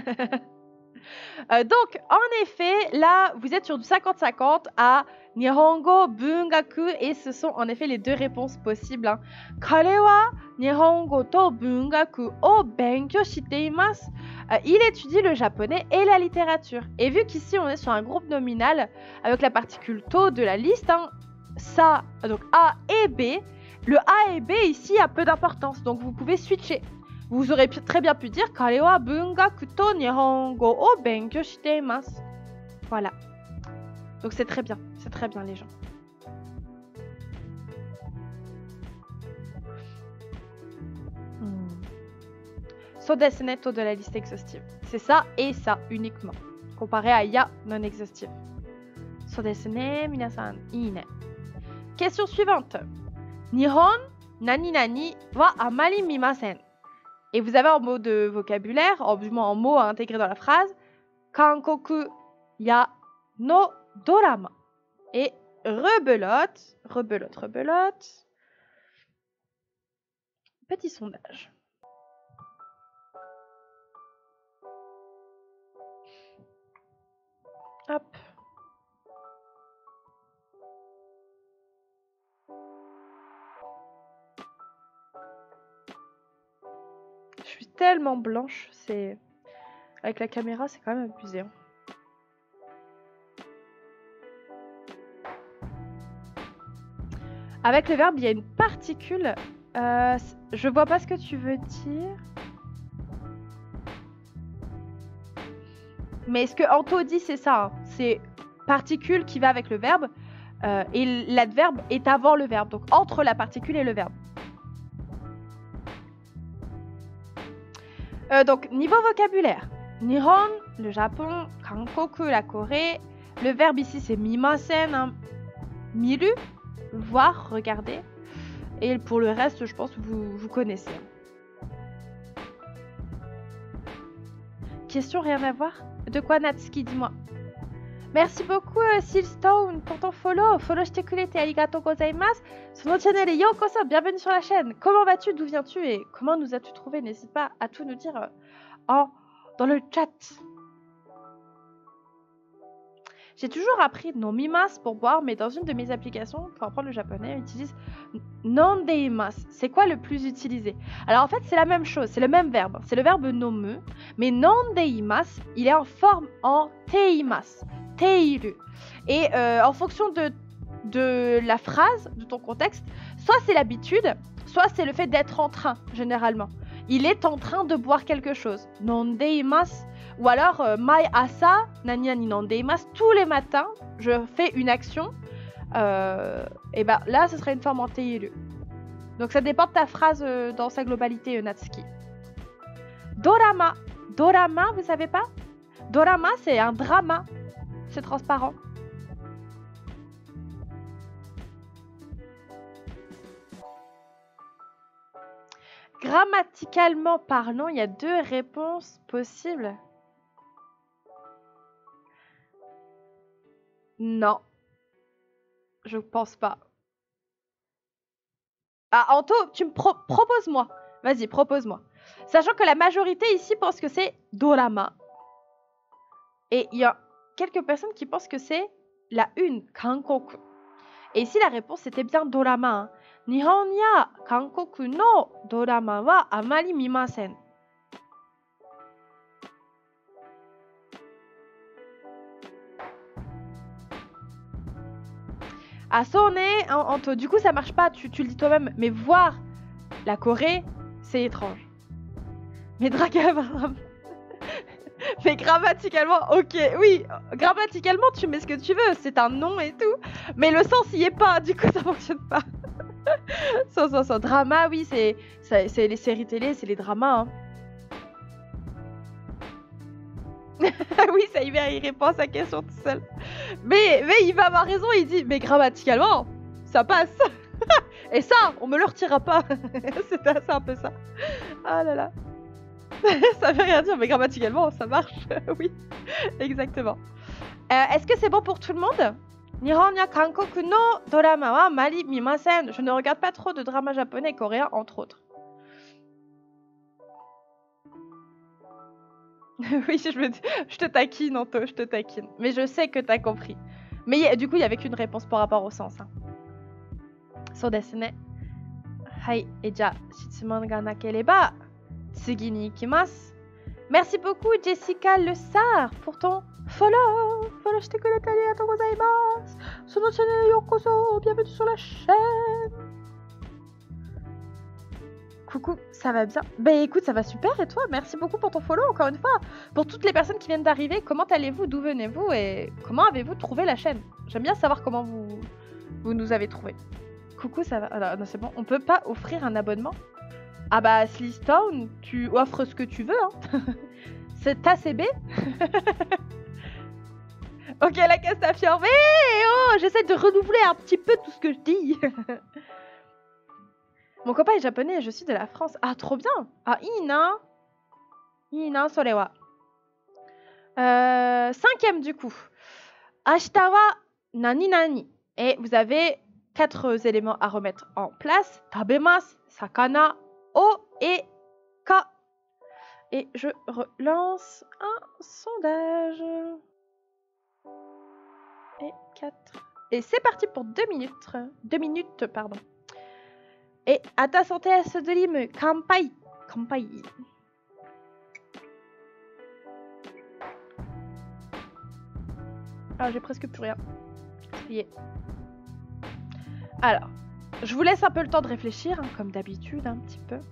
euh, donc, en effet, là, vous êtes sur du cinquante cinquante à Nihongo, Bungaku, et ce sont en effet les deux réponses possibles. Hein. Kare wa Nihongo to Bungaku o benkyou shite imasu. Euh, il étudie le japonais et la littérature. Et vu qu'ici, on est sur un groupe nominal avec la particule to de la liste, hein, ça, donc A et B, le A et B ici a peu d'importance, donc vous pouvez switcher. Vous aurez très bien pu dire Kare wa bungaku to nihongo o benkyou shite imasu. Voilà. Donc c'est très bien, c'est très bien les gens. Hmm. So desu ne to de la liste exhaustive. C'est ça et ça uniquement. Comparé à ya non exhaustive. So desu ne, minasan, ii ne. Question suivante. Nihon nani nani wa amari mimasen. Et vous avez en mot de vocabulaire, en, en mots à intégrer dans la phrase, Kankoku ya no dorama. Et rebelote, rebelote, rebelote. Petit sondage. Hop. Je suis tellement blanche, c'est avec la caméra, c'est quand même abusé. Hein. Avec le verbe, il y a une particule. Euh, je vois pas ce que tu veux dire. Mais ce que Anto dit, c'est ça. Hein. C'est particule qui va avec le verbe. Euh, et l'adverbe est avant le verbe, donc entre la particule et le verbe. Euh, donc, niveau vocabulaire. Nihon, le Japon, Kankoku, la Corée. Le verbe ici, c'est mimasen, hein. Miru, voir, regarder. Et pour le reste, je pense que vous, vous connaissez. Question, rien à voir? De quoi, Natsuki, dis-moi. Merci beaucoup, euh, Silstone, pour ton follow. Follow shite kurete arigatou gozaimasu. Sur notre channel, yokoso, bienvenue sur la chaîne. Comment vas-tu? D'où viens-tu? Et comment nous as-tu trouvé? N'hésite pas à tout nous dire euh, en, dans le chat. J'ai toujours appris nomimasu pour boire, mais dans une de mes applications pour apprendre le japonais, on utilise nondeimasu. C'est quoi le plus utilisé? Alors en fait, c'est la même chose, c'est le même verbe. C'est le verbe nomu, mais nondeimasu, il est en forme en teimasu, teiru. Et euh, en fonction de, de la phrase, de ton contexte, soit c'est l'habitude, soit c'est le fait d'être en train, généralement. Il est en train de boire quelque chose. Nondeimasu. Ou alors, euh, mai asa, nani nani nondeimasu, tous les matins, je fais une action. Euh, et ben là, ce serait une forme en teiru. Donc ça dépend de ta phrase euh, dans sa globalité, euh, Natsuki. Dorama. Dorama, vous savez pas? Dorama, c'est un drama. C'est transparent. Grammaticalement parlant, il y a deux réponses possibles. Non. Je pense pas. Ah, Anto, tu me pro propose-moi. Vas-y, propose-moi. Sachant que la majorité ici pense que c'est dorama. Et il y a quelques personnes qui pensent que c'est la une, kankoku. Et ici, la réponse, c'était bien dorama. Hein. Nihon ya kankoku no dorama wa amari mimasen. Ah, sonne, Anto. Du coup, ça marche pas, tu, tu le dis toi-même. Mais voir la Corée, c'est étrange. Mais Dragavam. Mais grammaticalement, ok, oui, grammaticalement, tu mets ce que tu veux, c'est un nom et tout. Mais le sens y est pas, du coup, ça fonctionne pas. Sans, sans, sans. Drama, oui, c'est les séries télé, c'est les dramas. Hein. Oui, ça y va, il répond à sa question tout seul. Mais, mais il va avoir raison, il dit, mais grammaticalement, ça passe. Et ça, on me le retirera pas. C'est un peu ça. Ah là là. Ça veut rien dire, mais grammaticalement, ça marche. Oui, exactement. Euh, Est-ce que c'est bon pour tout le monde? Nihon ya Kankoku no dorama wa mari mimasen. Je ne regarde pas trop de dramas japonais et coréens, entre autres. Oui, je, me... je te taquine, Anto, je te taquine. Mais je sais que t'as compris. Mais du coup, il n'y avait qu'une réponse par rapport au sens. Hein. So desu ne. Hai, et ja, shitsuman ga nakereba, tsugi ni ikimasu. Merci beaucoup, Jessica Le Sar, pour ton follow. Follow shite kurete arigatou gozaimasu. Sur notre channel yokoso, bienvenue sur la chaîne. Coucou, ça va bien? Bah écoute, ça va super et toi? Merci beaucoup pour ton follow encore une fois. Pour toutes les personnes qui viennent d'arriver, comment allez-vous? D'où venez-vous? Et comment avez-vous trouvé la chaîne? J'aime bien savoir comment vous, vous nous avez trouvé. Coucou, ça va? Alors, non, c'est bon, on peut pas offrir un abonnement? Ah bah, Slistown, tu offres ce que tu veux, hein. C'est ta C B. Ok, la Castafiore, mais oh, j'essaie de renouveler un petit peu tout ce que je dis. Mon copain est japonais et je suis de la France. Ah, trop bien. Ah, ina. Ina, sorewa. Euh, cinquième du coup. Ashita wa nani nani. Et vous avez quatre éléments à remettre en place. Tabemasu, sakana, o et ka. Et je relance un sondage. Et quatre. Et c'est parti pour deux minutes. Deux minutes, pardon. Et à ta santé, à ceux de l'île, kampai. Kampai. Ah, j'ai presque plus rien. Trier. Alors, je vous laisse un peu le temps de réfléchir, hein, comme d'habitude, un petit peu.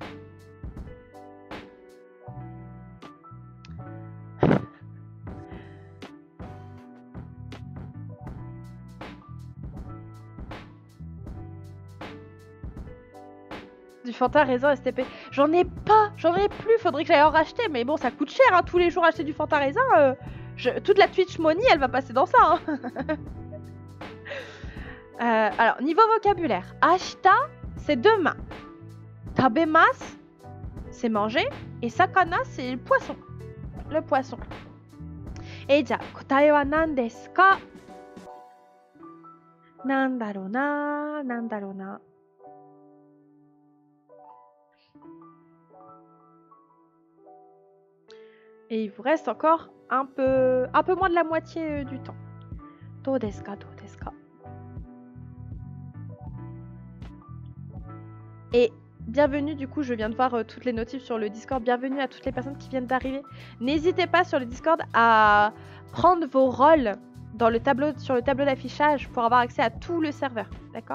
Du Fanta raisin S T P. J'en ai pas, j'en ai plus, faudrait que j'aille en racheter, mais bon, ça coûte cher, hein, tous les jours acheter du Fanta raisin. Euh, je... Toute la Twitch Money, elle va passer dans ça. Hein. euh, alors, niveau vocabulaire. Ashita, c'est demain. Tabemasu, c'est manger. Et sakana, c'est le poisson. Le poisson. Et ja, kotae wa nan desu ka? Nandaro na, nandaro na. Et il vous reste encore un peu, un peu moins de la moitié euh, du temps. Do desu ka, do desu ka. Et bienvenue, du coup, je viens de voir euh, toutes les notifs sur le Discord. Bienvenue à toutes les personnes qui viennent d'arriver. N'hésitez pas sur le Discord à prendre vos rôles dans le tableau, sur le tableau d'affichage pour avoir accès à tout le serveur. D'accord?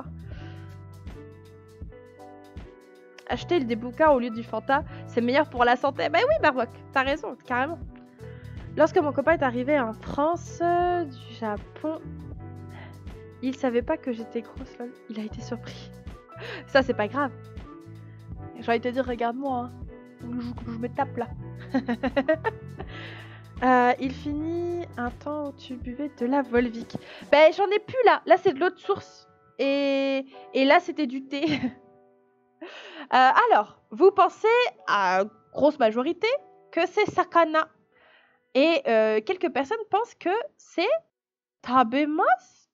Acheter des bouquins au lieu du Fanta, c'est meilleur pour la santé. Bah oui, Barboc, t'as raison, carrément. Lorsque mon copain est arrivé en France euh, du Japon, il savait pas que j'étais grosse, lol. Il a été surpris. Ça, c'est pas grave. J'ai envie de te dire, regarde-moi, hein. je, je me tape là. euh, il finit un temps où tu buvais de la Volvic. Ben, j'en ai plus là. Là, c'est de l'eau de source. Et, et là, c'était du thé. euh, alors, vous pensez, à grosse majorité, que c'est sakana. Et euh, quelques personnes pensent que c'est tabemasu.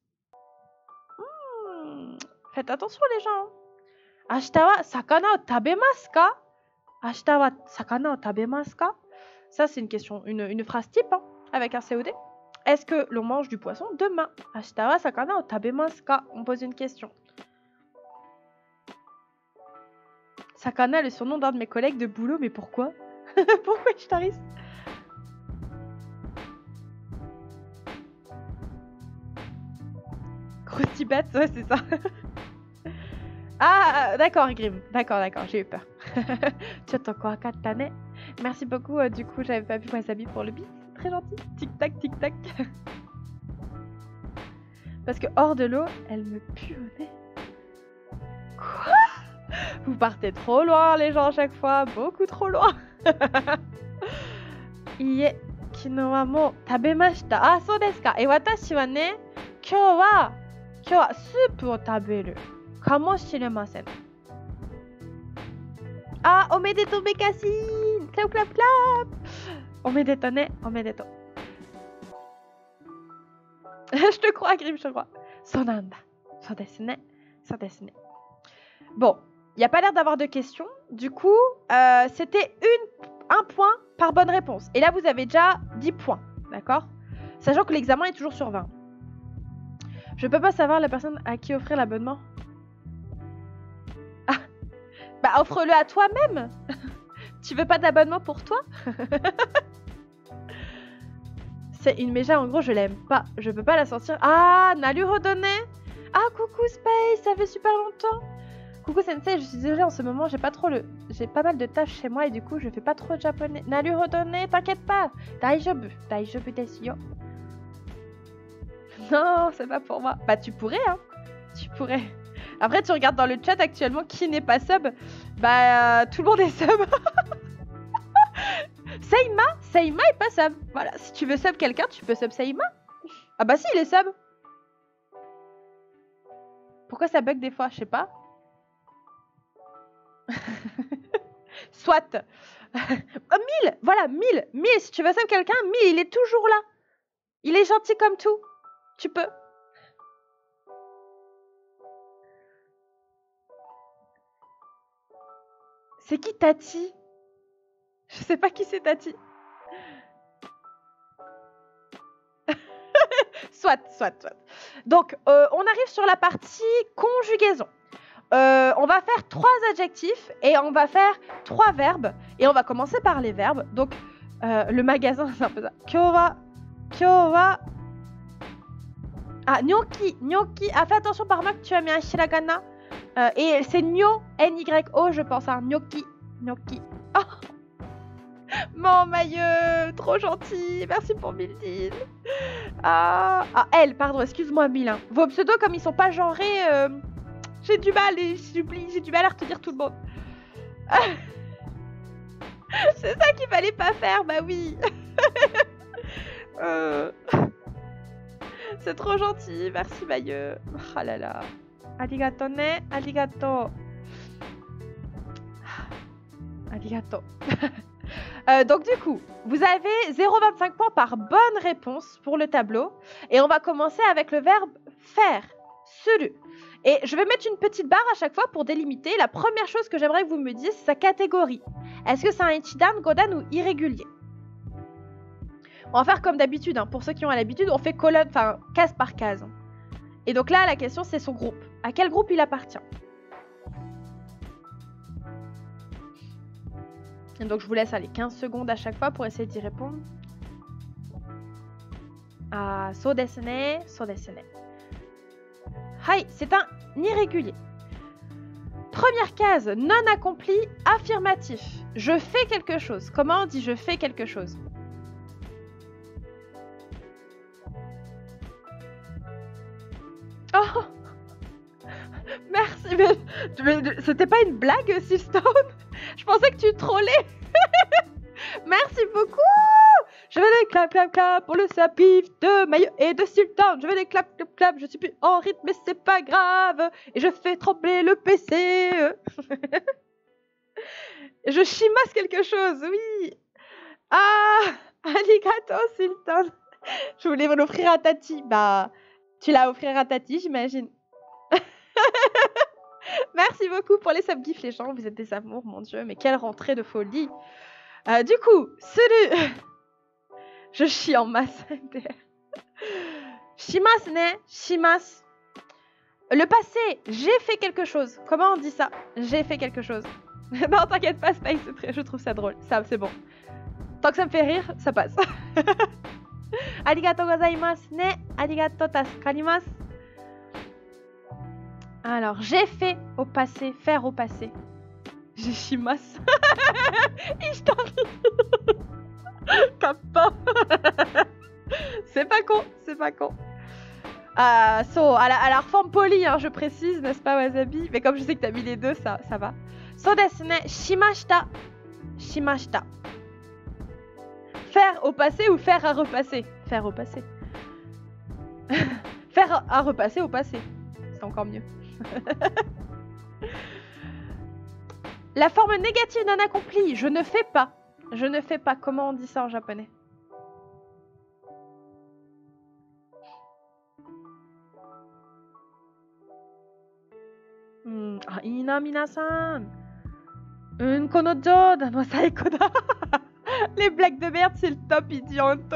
Hmm. Faites attention les gens. Ashita wa sakana o tabemasu ka? Ashita wa sakana o tabemasu ka? Ça, c'est une question, une, une phrase type, hein, avec un C O D. Est-ce que l'on mange du poisson demain? Ashita wa sakana o tabemasu ka? On pose une question. Sakana est le surnom d'un de mes collègues de boulot, mais pourquoi? Pourquoi je t'arrive? Gros Tibet, ouais, c'est ça. Ah, d'accord, Grim. D'accord, d'accord, j'ai eu peur. Merci beaucoup. Euh, du coup, j'avais pas vu Wasabi pour le beat. Très gentil. Tic-tac, tic-tac. Parce que hors de l'eau, elle me pue au nez. Quoi? Vous partez trop loin, les gens, à chaque fois. Beaucoup trop loin. Ie, kino wa mo tabemashita. Ah, so desu ka. Et watashi wa ne, kyou wa, kyou wa soup o taberu. Kamoshiremasen. Ah, omedeto Bekassin. Clap, clap, clap. Omedeto ne, omedeto. Je te crois, Grim, je te crois. Sonanda. So desu ne, so desu ne. Bon, il n'y a pas l'air d'avoir de questions. Du coup, euh, c'était une, un point par bonne réponse. Et là, vous avez déjà dix points. D'accord? Sachant que l'examen est toujours sur vingt. Je peux pas savoir la personne à qui offrir l'abonnement. Ah, bah offre-le à toi-même. Tu veux pas d'abonnement pour toi? C'est une méja, en gros, je l'aime pas. Je peux pas la sortir. Ah, Nalu redonné. Ah, coucou Space, ça fait super longtemps. Coucou Sensei, je suis désolée en ce moment, j'ai pas trop le... J'ai pas mal de tâches chez moi et du coup, je fais pas trop de japonais. Nalu redonné, t'inquiète pas. Daijobu, daijobu desu yo. Non, c'est pas pour moi. Bah, tu pourrais, hein. Tu pourrais. Après, tu regardes dans le chat actuellement qui n'est pas sub. Bah, euh, tout le monde est sub. Seima, Seima est pas sub. Voilà, si tu veux sub quelqu'un, tu peux sub Seima. Ah bah si, il est sub. Pourquoi ça bug des fois? Je sais pas. Soit. Oh, mille. Voilà, mille. mille, si tu veux sub quelqu'un, mille, il est toujours là. Il est gentil comme tout. Tu peux. C'est qui Tati? Je sais pas qui c'est Tati. Soit, soit, soit. Donc, euh, on arrive sur la partie conjugaison. Euh, on va faire trois adjectifs et on va faire trois verbes. Et on va commencer par les verbes. Donc, euh, le magasin, c'est un peu ça. Kyowa, kyowa. Ah, gnocchi, gnocchi. Ah, fais attention par moi que tu as mis un hiragana. Euh, et c'est gno, N Y O, je pense. Hein. Gnocchi, gnocchi. Oh, mon maillot, trop gentil. Merci pour Mildine. Ah, ah, elle, pardon, excuse-moi, Milin. Vos pseudos, comme ils sont pas genrés, euh, j'ai du mal et j'oublie, j'ai du mal à retenir tout le monde. C'est ça qu'il fallait pas faire, bah oui. euh... C'est trop gentil, merci Bayeux. Ah là là. Arigato ne, arigato. Arigato. euh, donc du coup, vous avez zéro virgule vingt-cinq points par bonne réponse pour le tableau. Et on va commencer avec le verbe faire. Suru. Et je vais mettre une petite barre à chaque fois pour délimiter. La première chose que j'aimerais que vous me disiez, c'est sa catégorie. Est-ce que c'est un ichidan, godan ou irrégulier? On va faire comme d'habitude, hein. Pour ceux qui ont l'habitude, on fait colonne, enfin case par case. Et donc là, la question, c'est son groupe. À quel groupe il appartient? Et donc je vous laisse aller quinze secondes à chaque fois pour essayer d'y répondre. Ah, so desu ne, so desu ne. Hai, c'est un irrégulier. Première case, non accompli, affirmatif. Je fais quelque chose. Comment on dit je fais quelque chose? Oh, merci, mais, mais c'était pas une blague, Silstone? Je pensais que tu trollais. Merci beaucoup. Je vais les clap clap clap pour le sapif de Maillot et de Sultan. Je vais les clap clap clap. Je suis plus en rythme, mais c'est pas grave. Et je fais trembler le P C. Je chimasse quelque chose, oui. Ah, arigato, Sultan. Je voulais l'offrir à Tati. Bah, tu l'as offert à Tati, j'imagine. Merci beaucoup pour les subgifs, les gens. Vous êtes des amours, mon Dieu. Mais quelle rentrée de folie. Euh, du coup, celui... Je chie en masse. Shimasu ne, shimasu. Le passé, j'ai fait quelque chose. Comment on dit ça? J'ai fait quelque chose. Non, t'inquiète pas, Space, je trouve ça drôle. Ça, c'est bon. Tant que ça me fait rire, ça passe. Arigato gozaimasu ne, arigato tasukarimasu. Alors, j'ai fait au passé, faire au passé. J'ai shimasu. Ishitari. Kappa. C'est pas con, c'est pas con. Euh, so, à la, à la forme polie, hein, je précise, n'est-ce pas, Wasabi? Mais comme je sais que t'as mis les deux, ça, ça va. So desu ne, shimashita. Shimashita. Faire au passé ou faire à repasser? Faire au passé. Faire à repasser au passé. C'est encore mieux. La forme négative d'un accompli. Je ne fais pas. Je ne fais pas. Comment on dit ça en japonais? Hmm. Ah, ina minasan. Un konojo no saiko da. Les blagues de merde, c'est le top, idianto.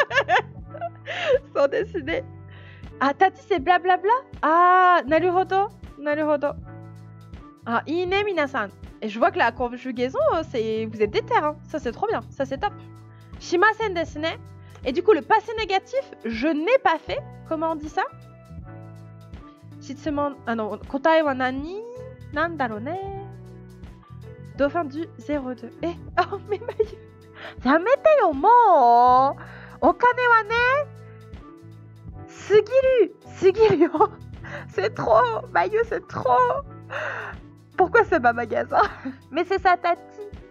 Sans décider. Ah, Tati, c'est blablabla. Ah, naruhodo. Naruhodo. Ah, ine minasan. Et je vois que la conjugaison, c'est vous êtes déter, hein. Ça c'est trop bien, ça c'est top. Shimasen desu ne. Et du coup, le passé négatif, je n'ai pas fait. Comment on dit ça? Shitsuman. Ah non, kotae wa nani nandaro ne. Dauphin du zéro deux. Eh, oh, mais Mayu. Yamete yo mo. Okane wa ne. Sugiru. Sugiru yo. C'est trop. Mayu, c'est trop. Pourquoi c'est pas magasin? Mais c'est ça, Tati.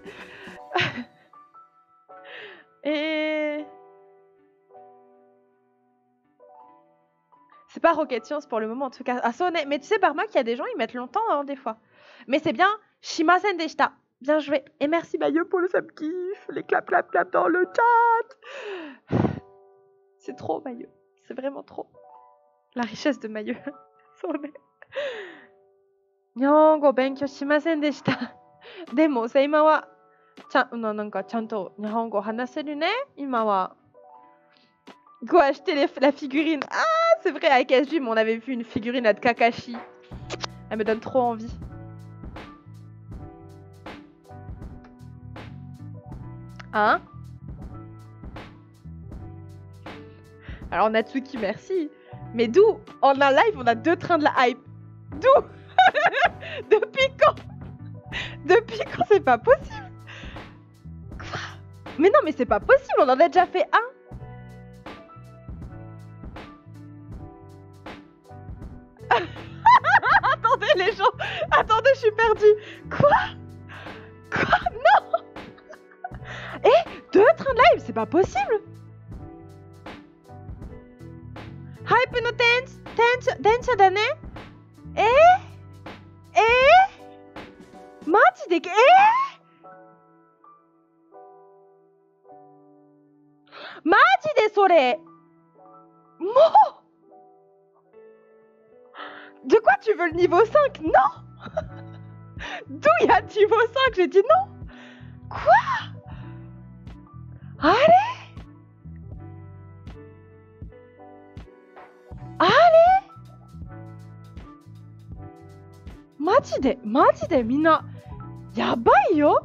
Et... C'est pas Rocket Science pour le moment, en tout cas. Ah, sonne. Mais tu sais, par moi qu'il y a des gens, ils mettent longtemps, hein, des fois. Mais c'est bien. Shimasen deshita. Bien joué. Et merci, Bayeux, pour le subkiff. Les clap, clap, clap dans le chat. C'est trop, Bayeux. C'est vraiment trop. La richesse de Bayeux. Sonne. 日本語勉強しませんでした。でもさ、今はちゃん、なんかちゃんと日本語話せるね、今は。Go acheter les, la figurine. Ah, c'est vrai, avec S J, on avait vu une figurine à de Kakashi. Elle me donne trop envie. Hein? Alors Natsuki, merci. Mais d'où? En un live, on a deux trains de la hype. D'où? Depuis quand? Depuis quand? C'est pas possible. Quoi? Mais non, mais c'est pas possible, on en a déjà fait un. Attendez les gens. Attendez, je suis perdue. Quoi? Quoi? Non. Eh, deux trains de live, c'est pas possible. Hype no dance, dance, dance da ne? Eh? Eh? Machi de, eh? Machi de sore. Mo. De quoi tu veux le niveau cinq? Non. D'où il y a niveau cinq? J'ai dit non. Quoi? Allez. Allez. Machi de, machi de, mina, yabai yo.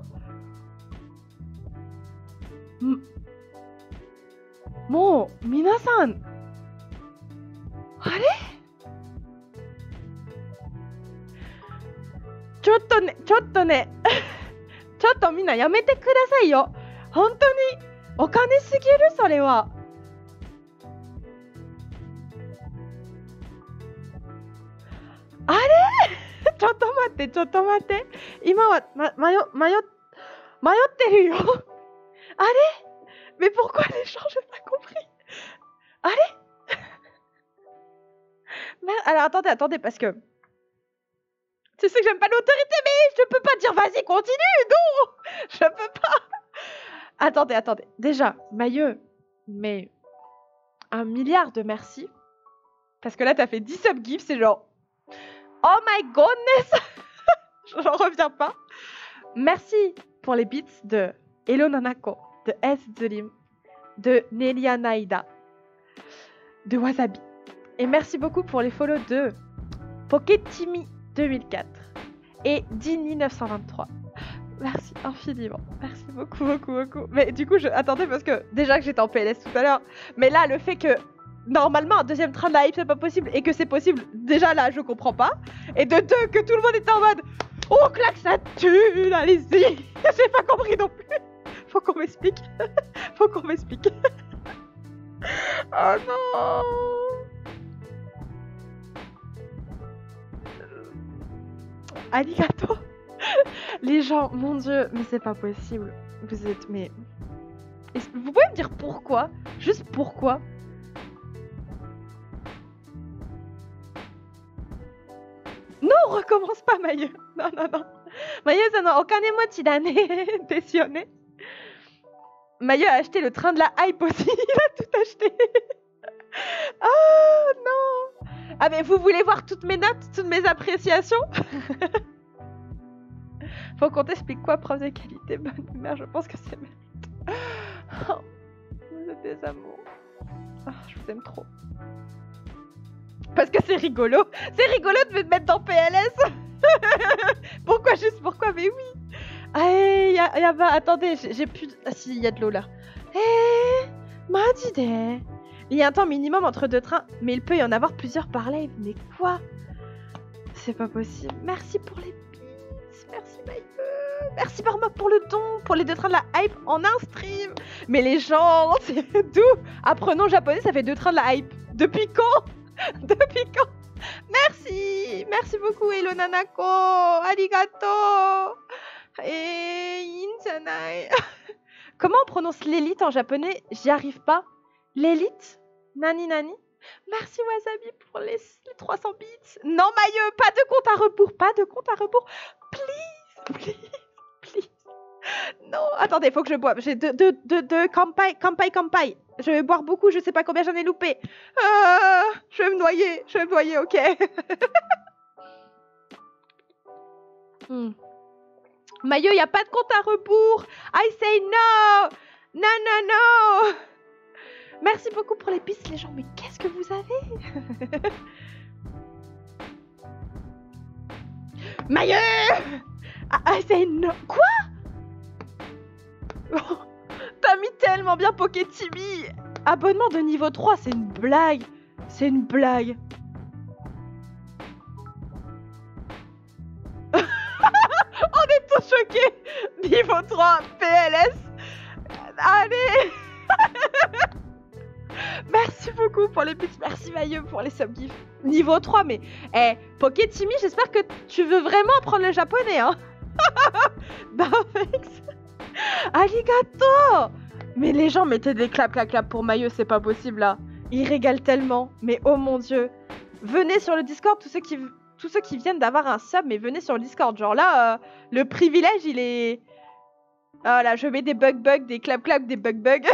Mo, minasan. Allez. ちょっとね、ちょっとね、ちょっとみんなやめてくださいよ。本当にお金すぎる、それは。あれちょっと待って、ちょっと待って。今は、ま、迷、迷、迷ってるよ。あれMais pourquoi les gens? J'ai pas compris. Allez. Alors attendez, attendez, parce que tu sais que j'aime pas l'autorité, mais je peux pas dire vas-y, continue, non, je peux pas. Attendez, attendez. Déjà, Mailleux, mais un milliard de merci. Parce que là, t'as fait dix subgifts, c'est genre oh my goodness. J'en reviens pas. Merci pour les beats de Hello Nanako, de S Dream, de Nelia Naida, de Wasabi. Et merci beaucoup pour les follow de Poketimi deux mille quatre et Dini neuf cent vingt-trois. Merci infiniment. Merci beaucoup, beaucoup, beaucoup. Mais du coup, je... attendez, parce que déjà que j'étais en P L S tout à l'heure, mais là, le fait que normalement un deuxième train de la hype c'est pas possible et que c'est possible, déjà là, je comprends pas. Et de deux, que tout le monde est en mode oh, claque, ça tue, allez-y. J'ai pas compris non plus. Faut qu'on m'explique. Faut qu'on m'explique. Oh non. Arigato. Les gens, mon dieu, mais c'est pas possible. Vous êtes, mais... Vous pouvez me dire pourquoi? Juste pourquoi? Non, on recommence pas, Mailleux. Non, non, non. Mailleux, ça n'a aucun émoji d'année. Décionné. Mailleux a acheté le train de la hype aussi. Il a tout acheté. Oh non. Ah, mais vous voulez voir toutes mes notes, toutes mes appréciations? Faut qu'on t'explique quoi, preuve de qualité, bonne humeur, je pense que c'est mérite. Oh, vous êtes des amours. Oh, je vous aime trop. Parce que c'est rigolo. C'est rigolo de me mettre dans P L S. Pourquoi, juste pourquoi? Mais oui. Allez, y'a, y'a pas... Attendez, j'ai plus... De... Ah si, il y a de l'eau là. Eh, Madide. Il y a un temps minimum entre deux trains, mais il peut y en avoir plusieurs par live. Mais quoi? C'est pas possible. Merci pour les bits. Merci Maïve. Merci Barmok pour le don, pour les deux trains de la hype en un stream. Mais les gens, c'est d'où? Apprenons japonais, ça fait deux trains de la hype. Depuis quand? Depuis quand? Merci. Merci beaucoup Hello Nanako. Arigato. Et insanai. Comment on prononce l'élite en japonais? J'y arrive pas. L'élite? Nani nani? Merci Wasabi pour les, les trois cents bits. Non Mailleux, pas de compte à rebours, pas de compte à rebours. Please, please, please. Non, attendez, faut que je boive. J'ai deux, deux, deux, deux, kampai, kampai, kampai. Je vais boire beaucoup, je sais pas combien j'en ai loupé. Euh, je vais me noyer, je vais me noyer, ok. hmm. Mailleux, il n'y a pas de compte à rebours. I say no. Non, non, non. Merci beaucoup pour les pistes, les gens. Mais qu'est-ce que vous avez? Mailleux. I say no. Quoi? Oh, t'as mis tellement bien Poketimi. Abonnement de niveau trois, c'est une blague. C'est une blague. On est tous choqués. Niveau trois, P L S. Allez. Merci beaucoup pour les petits. Merci Mailleux pour les subgifts. Niveau trois, mais... Eh, Poketimi, j'espère que tu veux vraiment apprendre le japonais, hein. Barfex. Arigato. Mais les gens mettaient des clap clap clap pour Maillot, c'est pas possible là. Ils régalent tellement. Mais oh mon dieu. Venez sur le Discord, tous ceux qui, tous ceux qui viennent d'avoir un sub, mais venez sur le Discord. Genre là, euh, le privilège, il est... Ah là, je mets des bug bug, des clap clap, des bug bug.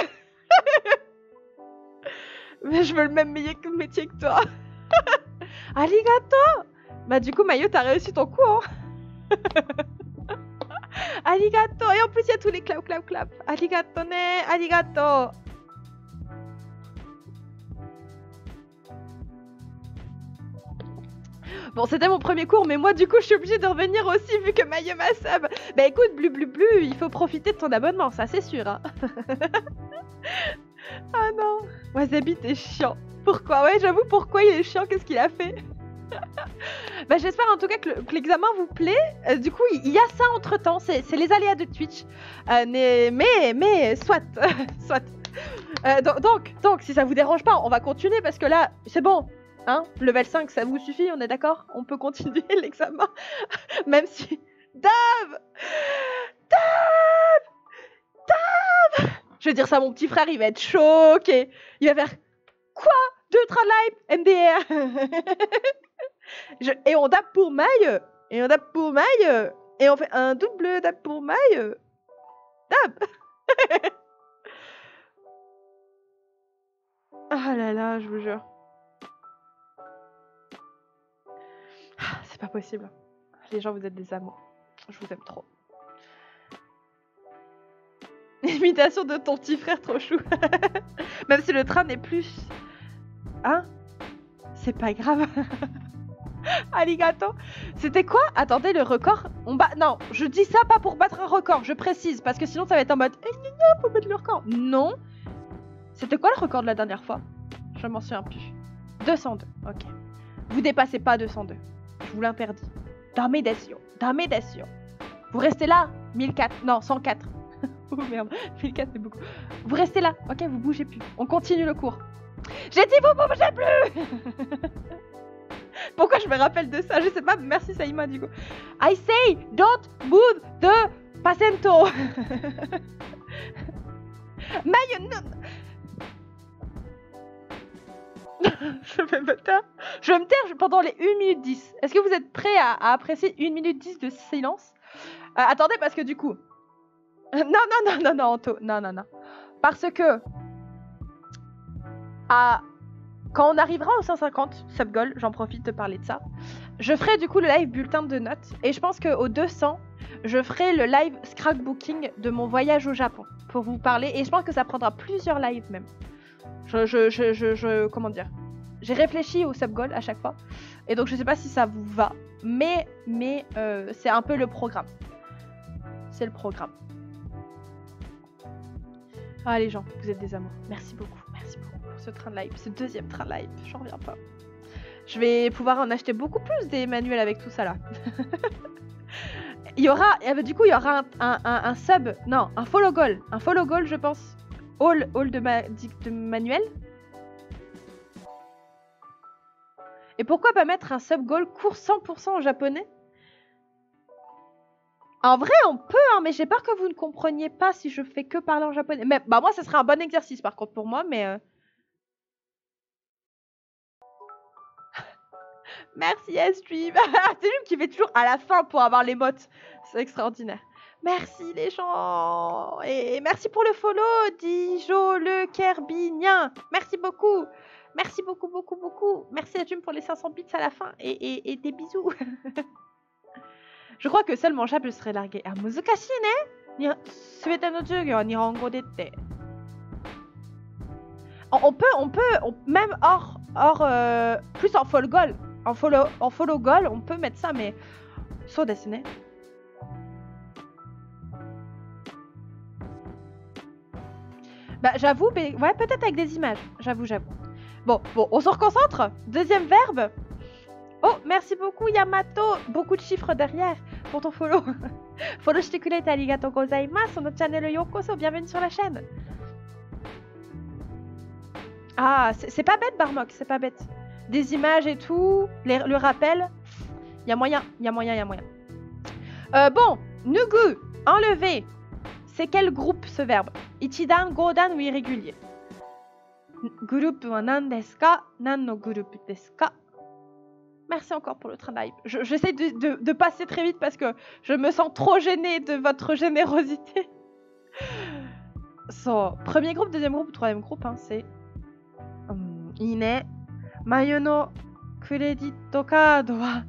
Mais je veux le même métier que, métier que toi. Arigato. Bah du coup, Maillot, t'as réussi ton coup, hein. Arigato. Et en plus, il y a tous les clap clap clap. Arigato ne, arigato. Bon, c'était mon premier cours, mais moi, du coup, je suis obligée de revenir aussi, vu que Maillot m'a sub. Bah écoute, Blu Blu Blu, il faut profiter de ton abonnement, ça, c'est sûr, hein. Ah non. Wasabi, t'es chiant. Pourquoi? Ouais, j'avoue, pourquoi il est chiant? Qu'est-ce qu'il a fait? Bah j'espère en tout cas que l'examen vous plaît. Euh, du coup, il y, y a ça entre-temps, c'est les aléas de Twitch. Euh, mais, mais, mais, soit, soit. Euh, donc, donc, donc, si ça vous dérange pas, on va continuer parce que là, c'est bon. Hein, level cinq, ça vous suffit, on est d'accord? On peut continuer l'examen. Même si... Dave Dave Dave Je vais dire ça à mon petit frère, il va être choqué. Il va faire... Quoi? Deux trains live M D R. Je... Et on tape pour maille. Et on tape pour maille. Et on fait un double tape pour maille. Tape. Ah là là, je vous jure. C'est pas possible. Les gens, vous êtes des amours. Je vous aime trop. Imitation de ton petit frère trop chou. Même si le train n'est plus... Hein? C'est pas grave. Arigato. C'était quoi? Attendez, le record? On bat... Non, je dis ça pas pour battre un record, je précise. Parce que sinon, ça va être en mode... Eh, gna, gna, faut battre le record. Non. C'était quoi le record de la dernière fois? Je m'en souviens plus. deux cent deux, ok. Vous dépassez pas deux cent deux. Je vous l'interdis. Dame desio. Dame desio. Vous restez là. mille quatre. Non, cent quatre. Oh merde. mille quatre, c'est beaucoup. Vous restez là. Ok, vous bougez plus. On continue le cours. J'ai dit vous bougez plus. Pourquoi je me rappelle de ça? Je sais pas. Merci Saïma du coup. I say don't move the paciento. Maille... Je vais me taire. Je vais me taire pendant les une minute dix. Est-ce que vous êtes prêts à, à apprécier une minute dix de silence? euh, Attendez, parce que du coup... Non, non, non, non, non, Anto. Non, non, non. Parce que... À... Quand on arrivera au cent cinquante sub-goal, j'en profite de parler de ça, je ferai du coup le live bulletin de notes. Et je pense qu'au deux cents, je ferai le live scrapbooking de mon voyage au Japon. Pour vous parler. Et je pense que ça prendra plusieurs lives même. Je, je, je, je, je, comment dire, j'ai réfléchi au sub-goal à chaque fois, et donc je sais pas si ça vous va, mais, mais euh, c'est un peu le programme. C'est le programme. Ah les gens, vous êtes des amours. Merci beaucoup, merci beaucoup pour ce train de live, ce deuxième train de live, j'en reviens pas. Je vais pouvoir en acheter beaucoup plus des manuels avec tout ça là. Il y aura, du coup il y aura un, un, un, un sub, non, un follow goal, un follow goal je pense. All, all de, ma, de manuel. Et pourquoi pas mettre un sub goal cours cent pour cent en japonais? En vrai, on peut, hein, mais j'ai peur que vous ne compreniez pas si je fais que parler en japonais. Mais bah moi, ça serait un bon exercice par contre pour moi, mais... Euh... Merci Stream. C'est lui qui fait toujours à la fin pour avoir les mots. C'est extraordinaire. Merci les gens. Et merci pour le follow, Dijo le Kerbinien. Merci beaucoup. Merci beaucoup, beaucoup, beaucoup. Merci à Jum pour les cinq cents bits à la fin. Et, et, et des bisous. Je crois que seul mon Jap serait largué. Ah, muzukashi ne? Suete no jugyo wa nihongo dette. On peut, on peut, on, même hors, hors euh, plus en follow goal. En follow, en follow goal, on peut mettre ça, mais... So desu ne. Bah j'avoue, mais ouais, peut-être avec des images. J'avoue, j'avoue. Bon, bon, on se reconcentre. Deuxième verbe. Oh, merci beaucoup Yamato. Beaucoup de chiffres derrière pour ton follow. Follow shite kurete arigatou gozaimasu. Sur notre channel Yokoso. Bienvenue sur la chaîne. Ah, c'est pas bête Barmok, c'est pas bête. Des images et tout, les, le rappel. Il y a moyen, il y a moyen, il y a moyen. Euh, bon, Nugu, enlever. C'est quel groupe ce verbe? Ichidan, godan ou irrégulier? Groupe wa nan desu ka? Nan no groupe desu ka? Merci encore pour le travail. J'essaie de, de, de passer très vite parce que je me sens trop gênée de votre générosité. So, premier groupe, deuxième groupe, troisième groupe, hein, c'est... Um, ine. Mayu no credit card wa...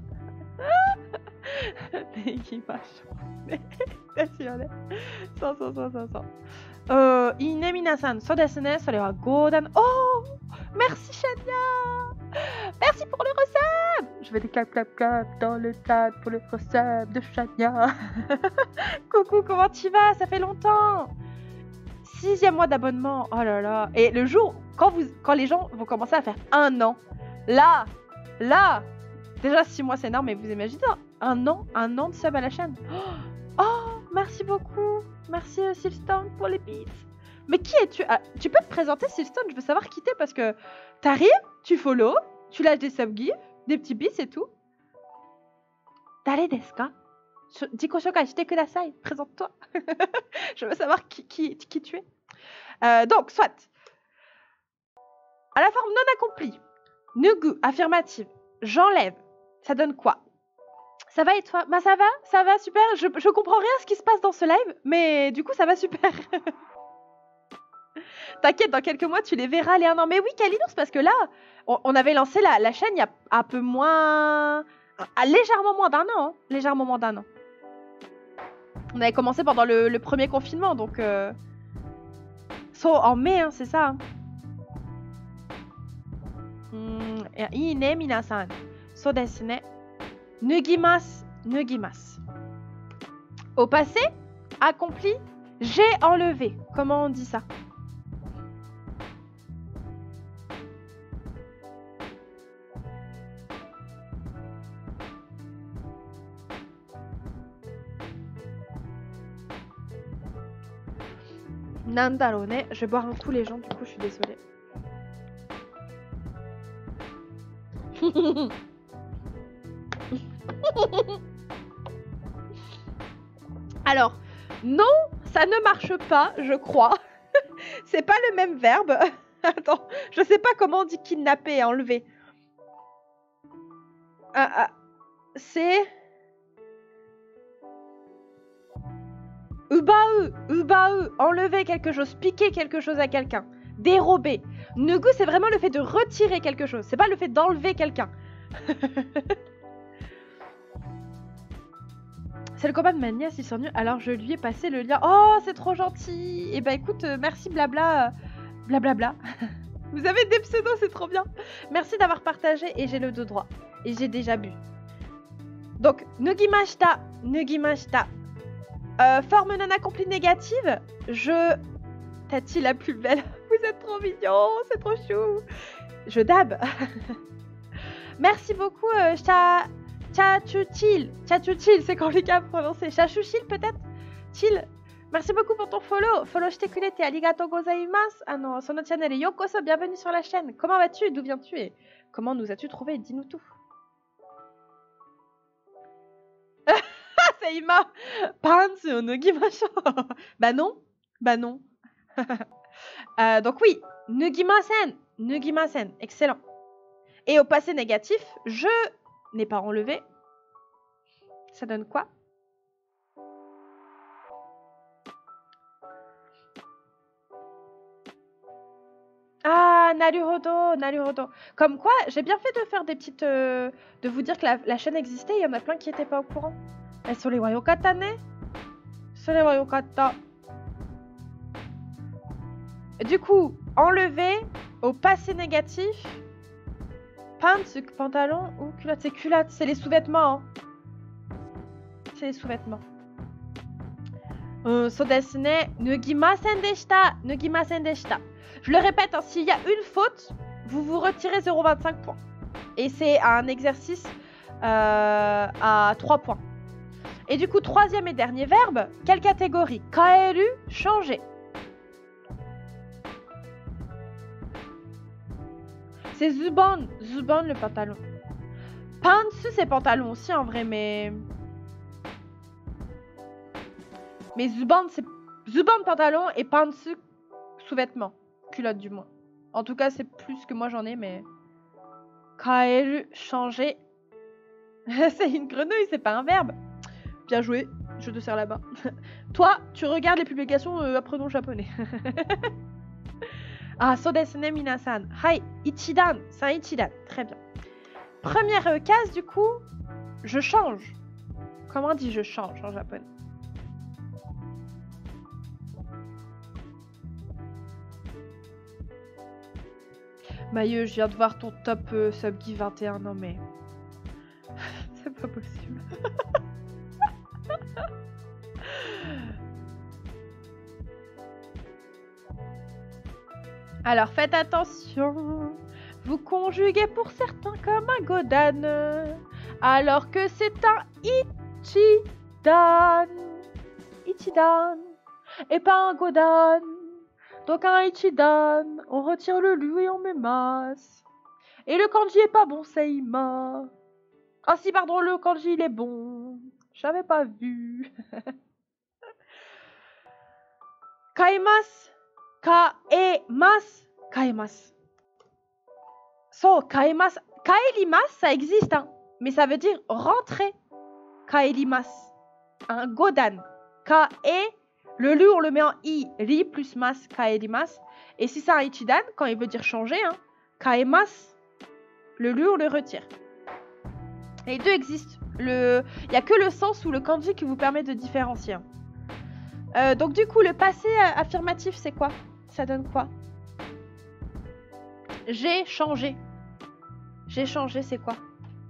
できましょうね。ですよね。そうそうそうそうそう。Euh, いいね、皆さん。そうですね。それはゴーダン。Oh! Merci, Chania! Merci pour le resub! Je vais des clap clap clap dans le chat pour le resub de Chania. Coucou, comment tu vas? Ça fait longtemps! Sixième mois d'abonnement. Oh là là. Et le jour, quand, vous, quand les gens vont commencer à faire un an, là, là, déjà six mois c'est énorme, mais vous imaginez un an, un an de sub à la chaîne. Oh, merci beaucoup. Merci euh, Silstone pour les beats. Mais qui es-tu? Ah, tu peux te présenter Silstone? Je veux savoir qui t'es parce que t'arrives, tu follow, tu lâches des sub-gifs, des petits beats et tout. Dare desu ka? Jiko shokai shite kudasai. Présente-toi. Je veux savoir qui, qui, qui tu es. Euh, donc, soit. À la forme non accomplie. Nugu, affirmative. J'enlève. Ça donne quoi? Ça va et toi? Bah ça va, ça va, super. Je, je comprends rien à ce qui se passe dans ce live, mais du coup ça va super. T'inquiète, dans quelques mois tu les verras les un an. Mais oui, Kalinos, parce que là, on, on avait lancé la, la chaîne il y a un peu moins... À légèrement moins d'un an. Hein, légèrement moins d'un an. On avait commencé pendant le, le premier confinement, donc... Euh... So, en mai, hein, c'est ça. Ine minasan. So desu ne. Nugimasu, nugimasu. Au passé, accompli, j'ai enlevé. Comment on dit ça? Nandaro ne. Je vais boire un coup les gens, du coup je suis désolée. Alors, non, ça ne marche pas, je crois. C'est pas le même verbe. Attends, je sais pas comment on dit kidnapper et enlever. Ah, ah, c'est... Ubau, ubau, enlever quelque chose, piquer quelque chose à quelqu'un, dérober. Nugu, c'est vraiment le fait de retirer quelque chose, c'est pas le fait d'enlever quelqu'un. C'est le combat de ma nièce, il s'ennuie, alors je lui ai passé le lien. Oh, c'est trop gentil. Et bah écoute, euh, merci blabla, blablabla. Vous avez des pseudos, c'est trop bien. Merci d'avoir partagé et j'ai le dos droit. Et j'ai déjà bu. Donc, nugimashita, nugimashita. Euh, forme non accomplie négative, je... Tati la plus belle. Vous êtes trop mignon, c'est trop chou. Je dab. Merci beaucoup, euh, Cha... Chachuchil. Chachuchil, c'est compliqué à prononcer. Chachuchil peut-être? Chil. Merci beaucoup pour ton follow. Follow shite kurete arigatou gozaimasu. Ah non, sono channel yokoso, bienvenue sur la chaîne. Comment vas-tu? D'où viens-tu? Et comment nous as-tu trouvé? Dis-nous tout. C'est Ima. Pants no gimasho. Bah non. Bah non. euh, donc oui, nugimasen. Nugimasen. Excellent. Et au passé négatif, je n'ai pas enlevé. Ça donne quoi? Ah, naruhodo, naruhodo. Comme quoi, j'ai bien fait de faire des petites... Euh, de vous dire que la, la chaîne existait, il y en a plein qui n'étaient pas au courant. Eh, sore wa yokata ne? Sore wa yokata. Du coup, enlever au passé négatif. Pants, pantalon ou culotte? C'est culotte, c'est les sous-vêtements. Hein. C'est les sous-vêtements. Euh, so desu ne, nugimasen deshita, nugimasen deshita. Je le répète, hein, s'il y a une faute, vous vous retirez zéro virgule vingt-cinq points. Et c'est un exercice euh, à trois points. Et du coup, troisième et dernier verbe, quelle catégorie? Kaeru, changer. C'est zubon, zubon le pantalon. Pants, c'est pantalon aussi en vrai, mais... Mais zuban, c'est zuban pantalon et pantsu sous-vêtements. Culotte du moins. En tout cas, c'est plus que moi j'en ai, mais... Kaeru, changer. C'est une grenouille, c'est pas un verbe. Bien joué, je te serre la main. Toi, tu regardes les publications euh, apprenons le japonais. Ah, so desu ne minasan. Hai, ichidan, c'est un ichidan. Très bien. Première euh, case, du coup, je change. Comment on dit je change en japonais? Mailleux, je viens de voir ton top euh, Subgive vingt et un. Non mais... C'est pas possible. Alors faites attention. Vous conjuguez pour certains comme un godan. Alors que c'est un ichidan. Ichidan. Et pas un godan. Donc un ichidan. On retire le lu et on met mas. Et le kanji est pas bon, c'est ima. Ah si, pardon, le kanji il est bon. J'avais pas vu. Kaimas. Kaemas. Kaemas. So, kaemas. Kaelimas, ça existe, hein. Mais ça veut dire rentrer. Kaelimas. Un godan. Kae. Le lu, on le met en i. Ri plus mas. Kaelimas. Et si c'est un ichidan, quand il veut dire changer, hein. Kaemas. Le lu, on le retire. Les deux existent. Le... Il n'y a que le sens ou le kanji qui vous permet de différencier. Euh, donc du coup, le passé affirmatif, c'est quoi? Ça donne quoi? J'ai changé. J'ai changé, c'est quoi?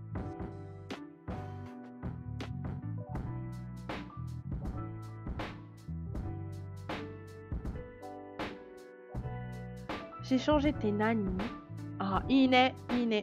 J'ai changé tes nani. Ah, ine, ine.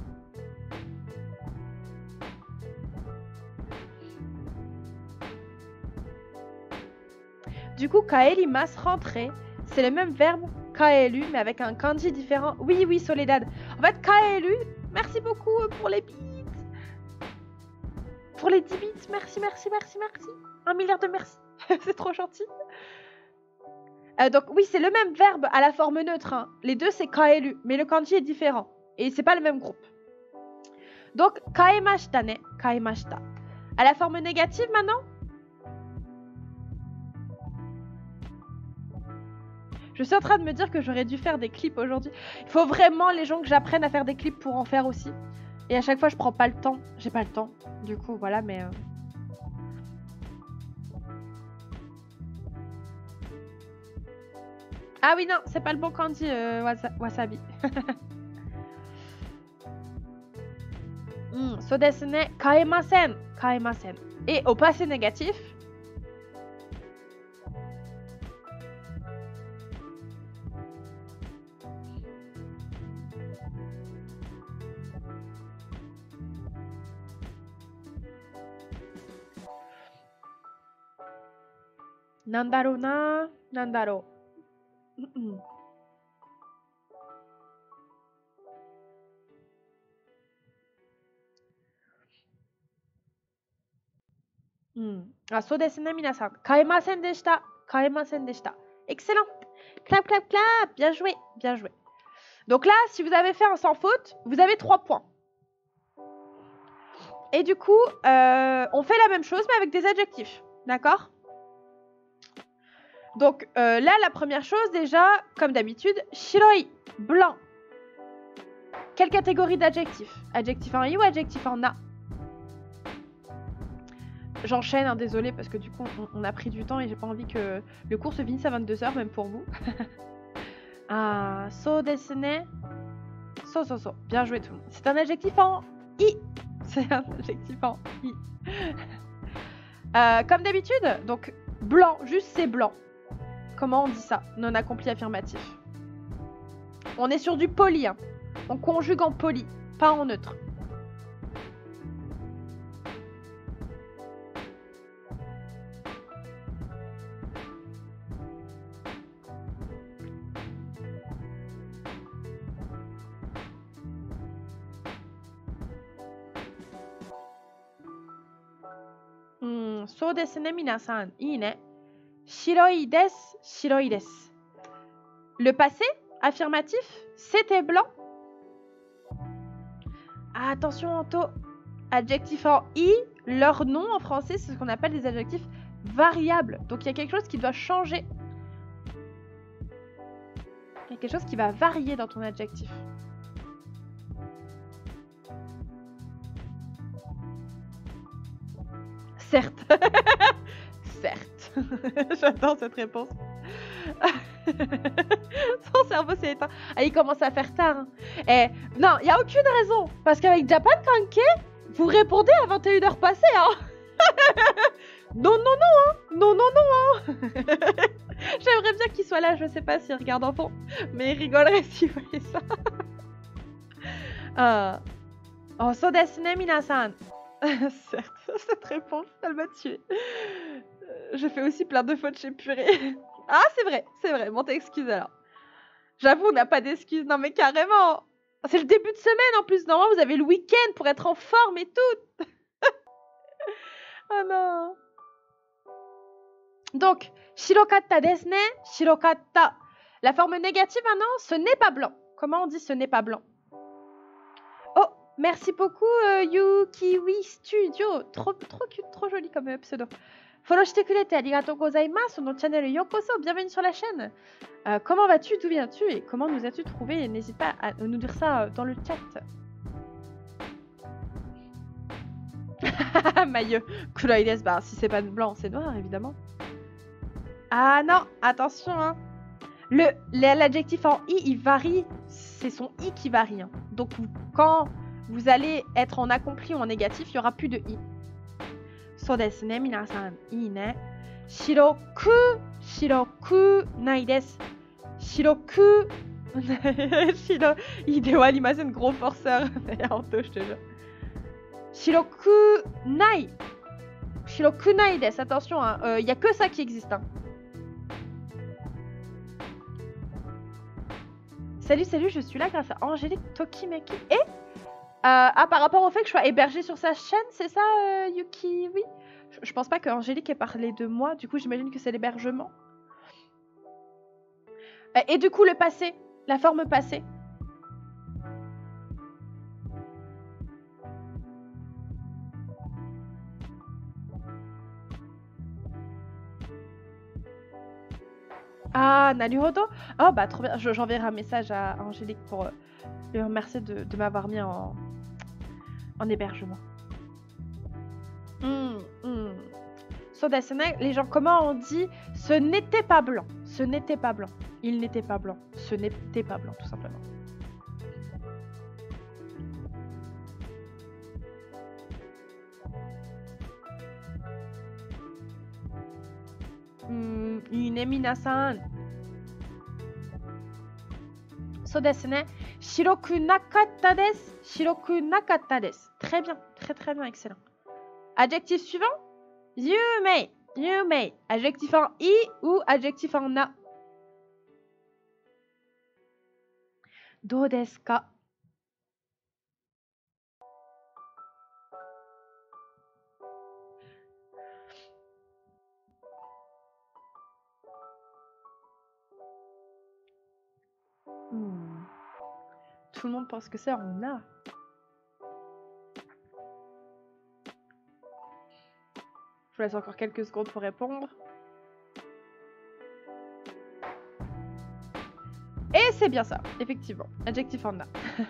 Du coup, kaelimas, rentrer, c'est le même verbe kaelu, mais avec un kanji différent. Oui, oui, Soledad. En fait, kaelu, merci beaucoup pour les bits. Pour les dix bits, merci, merci, merci, merci. Un milliard de merci. C'est trop gentil. Euh, donc, oui, c'est le même verbe à la forme neutre. Hein. Les deux, c'est kaelu, mais le kanji est différent. Et c'est pas le même groupe. Donc, kaemashita ne, kaemashita. À la forme négative maintenant? Je suis en train de me dire que j'aurais dû faire des clips aujourd'hui. Il faut vraiment les gens que j'apprenne à faire des clips pour en faire aussi. Et à chaque fois, je prends pas le temps. J'ai pas le temps. Du coup, voilà, mais... Euh... Ah oui, non, c'est pas le bon kanji, euh, wasa wasabi. mm, so desu ne, kaemasen. Kaemasen. Et au passé négatif... Nandaro na, nandaro. Hmm. Ah, so desu ne, minasan. Kaemasen deshita. Kaemasen deshita. Excellent. Clap, clap, clap. Bien joué, bien joué. Donc là, si vous avez fait un sans faute, vous avez trois points. Et du coup, euh, on fait la même chose, mais avec des adjectifs. D'accord? Donc euh, là, la première chose, déjà, comme d'habitude, shiroi, blanc. Quelle catégorie d'adjectifs? Adjectif en i ou adjectif en a? J'enchaîne, hein, désolé, parce que du coup, on, on a pris du temps et j'ai pas envie que le cours se finisse à vingt-deux heures, même pour vous. Ah, so desu ne. So, so, so. Bien joué tout le monde. C'est un adjectif en i. C'est un adjectif en i. euh, comme d'habitude, donc blanc, juste c'est blanc. Comment on dit ça? Non accompli affirmatif. On est sur du poli. Hein. On conjugue en poli, pas en neutre. Hmm, so desu ne, minasan. Ii ne. shiroi desu, shiroi desu. Le passé, affirmatif, c'était blanc. Ah, attention, Anto. Adjectif en i, leur nom en français, c'est ce qu'on appelle des adjectifs variables. Donc il y a quelque chose qui doit changer. Il y a quelque chose qui va varier dans ton adjectif. Certes. Certes. J'adore cette réponse. Son cerveau s'est éteint. Ah, il commence à faire tard. Hein. Et non, il n'y a aucune raison. Parce qu'avec Japan Kanke, vous répondez à vingt et une heures passées. Hein. Non, non, non. Hein. Non, non, non. Hein. J'aimerais bien qu'il soit là. Je sais pas s'il regarde en fond. Mais il rigolerait s'il voyait ça. euh... Oh, so desu ne, minasan. Certes, cette réponse, elle m'a tué. Je fais aussi plein de fautes chez Purée. Ah, c'est vrai, c'est vrai. Bon, t'excuses alors. J'avoue, on n'a pas d'excuses. Non, mais carrément. C'est le début de semaine en plus. Normalement, vous avez le week-end pour être en forme et tout. Oh non. Donc, shirokata desu ne, shirokata. La forme négative maintenant, ce n'est pas blanc. Comment on dit ce n'est pas blanc? Oh, merci beaucoup, euh, Yukiwi Studio. Trop, trop cute, trop joli comme euh, pseudo. Follow shite kurete arigatou gozaimasu no channel yokoso. Bienvenue sur la chaîne. Euh, comment vas-tu? D'où viens-tu? Et comment nous as-tu trouvé? N'hésite pas à nous dire ça dans le chat. Maillot. Kuroi desu. Bah, si c'est pas blanc, c'est noir, évidemment. Ah non, attention. Hein. Le, l'adjectif en i, il varie. C'est son i qui varie. Hein. Donc, quand vous allez être en accompli ou en négatif, il n'y aura plus de i. So desu ne, minasan. I ne. Shiroku. Shiroku nai desu. Shiroku. Shiro. Hideo animation, gros forceur. Anto, je te jure. Shiroku nai. Shiroku nai desu. Attention, il hein. n'y euh, a que ça qui existe. Hein. Salut, salut, je suis là grâce à Angélique Tokimeki. Et euh, ah, par rapport au fait que je sois hébergée sur sa chaîne, c'est ça, euh, Yuki? Oui. Je, je pense pas que Angélique ait parlé de moi. Du coup, j'imagine que c'est l'hébergement. Euh, et du coup, le passé, la forme passée. Ah, Naruhodo. Oh, bah, trop bien. J'enverrai un message à Angélique pour euh, lui remercier de, de m'avoir mis en, en hébergement. Mmh, mmh. So desu ne, les gens, comment on dit ce n'était pas blanc? Ce n'était pas blanc. Il n'était pas blanc. Ce n'était pas blanc, tout simplement. Ine minasan. So desu ne. Shiroku nakatta desu. Shiroku nakatta desu. Très bien, très très bien, excellent. Adjectif suivant. Yumei. Yumei. Adjectif en i ou adjectif en na. Do desu ka? Hmm. Tout le monde pense que c'est en a. Je vous laisse encore quelques secondes pour répondre. Et c'est bien ça, effectivement. Adjectif en a.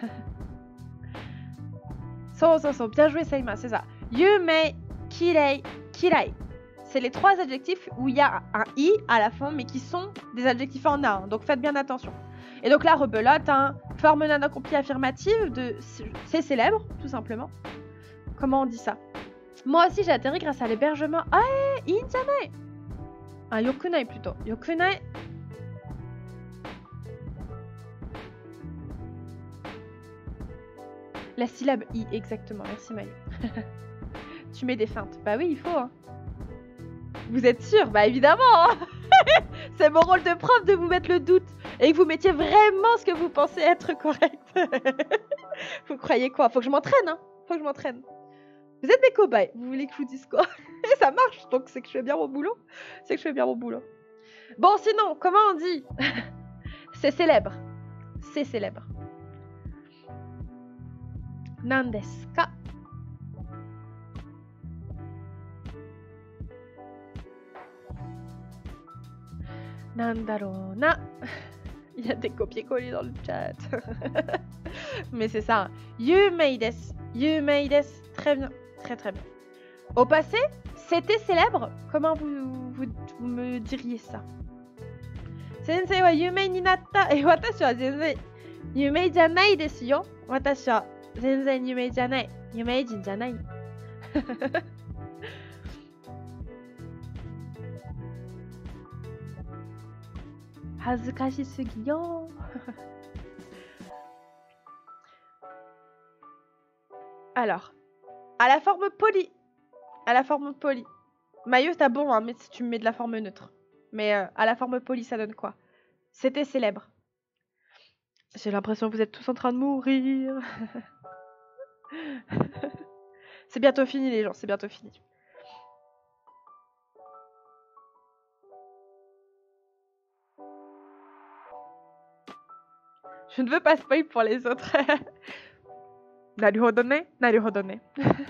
So, so, so. Bien joué, Seima, c'est ça. Yumei, kirei, kirai. C'est les trois adjectifs où il y a un i à la fin, mais qui sont des adjectifs en a. Hein, donc faites bien attention. Et donc là, rebelote, hein, forme non accomplie affirmative de c'est célèbre, tout simplement. Comment on dit ça? Moi aussi, j'ai atterri grâce à l'hébergement. Ah, injanai. Ah, yokunai plutôt. Yokunai. La syllabe i, exactement. Merci, Maï. Tu mets des feintes. Bah oui, il faut. Hein. Vous êtes sûr? Bah évidemment. Hein. C'est mon rôle de prof de vous mettre le doute. Et que vous mettiez vraiment ce que vous pensez être correct. Vous croyez quoi? Faut que je m'entraîne, hein. Faut que je m'entraîne. Vous êtes mes cobayes. Vous voulez que je vous dise quoi? ça marche, donc c'est que je fais bien mon boulot. C'est que je fais bien mon boulot. Bon, sinon, comment on dit? C'est célèbre. C'est célèbre. Nandesu ka? Nandaro na. Il y a des copier-coller dans le chat. Mais c'est ça. Yumei desu. Yumei desu. Très bien. Très très bien. Au passé, c'était célèbre. Comment vous, vous, vous me diriez ça? Sensei wa yumei ni natta. Et watashi wa zenzen yumei janai desu yo. Watashi wa zenzen yumei janai. Yumeijin janai. Hazukashi sugi yo. Alors, à la forme polie. À la forme polie. Maillot, t'as bon, hein, mais si tu me mets de la forme neutre. Mais euh, à la forme polie, ça donne quoi? C'était célèbre. J'ai l'impression que vous êtes tous en train de mourir. C'est bientôt fini, les gens, c'est bientôt fini. Je ne veux pas spoil pour les autres. Naruhodo ne, naruhodo ne.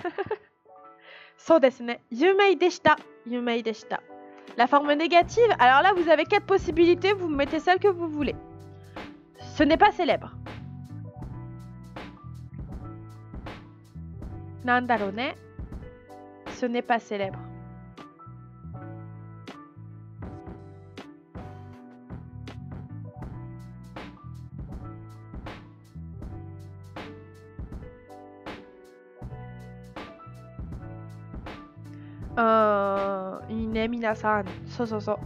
So desu ne. Yumei deshita. Yumei deshita. La forme négative, alors là vous avez quatre possibilités, vous mettez celle que vous voulez. Ce n'est pas célèbre. Nandaro ne. Ce n'est pas célèbre. Euh... Ine minasan. So so so.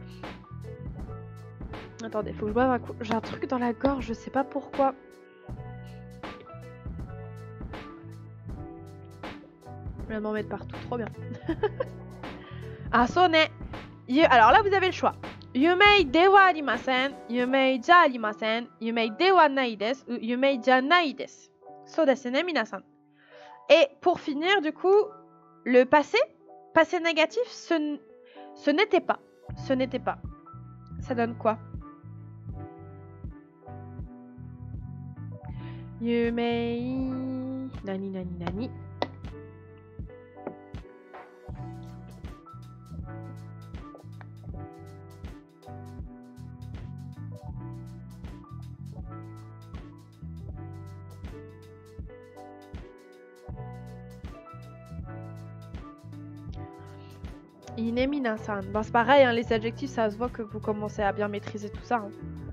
Attendez, faut que je boive un coup. J'ai un truc dans la gorge, je sais pas pourquoi. Je viens de m'en mettre partout, trop bien. Ah, sonne. Alors là, vous avez le choix. Yumei dewa arimasen, yumei ja arimasen, yumei dewa nai desu, ou yumei ja nai desu. So desu ne, minasan. Et pour finir, du coup, le passé, passé négatif, ce, ce n'était pas. Ce n'était pas. Ça donne quoi? Yumei nani nani nani. Ine minasan. Bon, c'est pareil, hein, les adjectifs, ça se voit que vous commencez à bien maîtriser tout ça. Hein.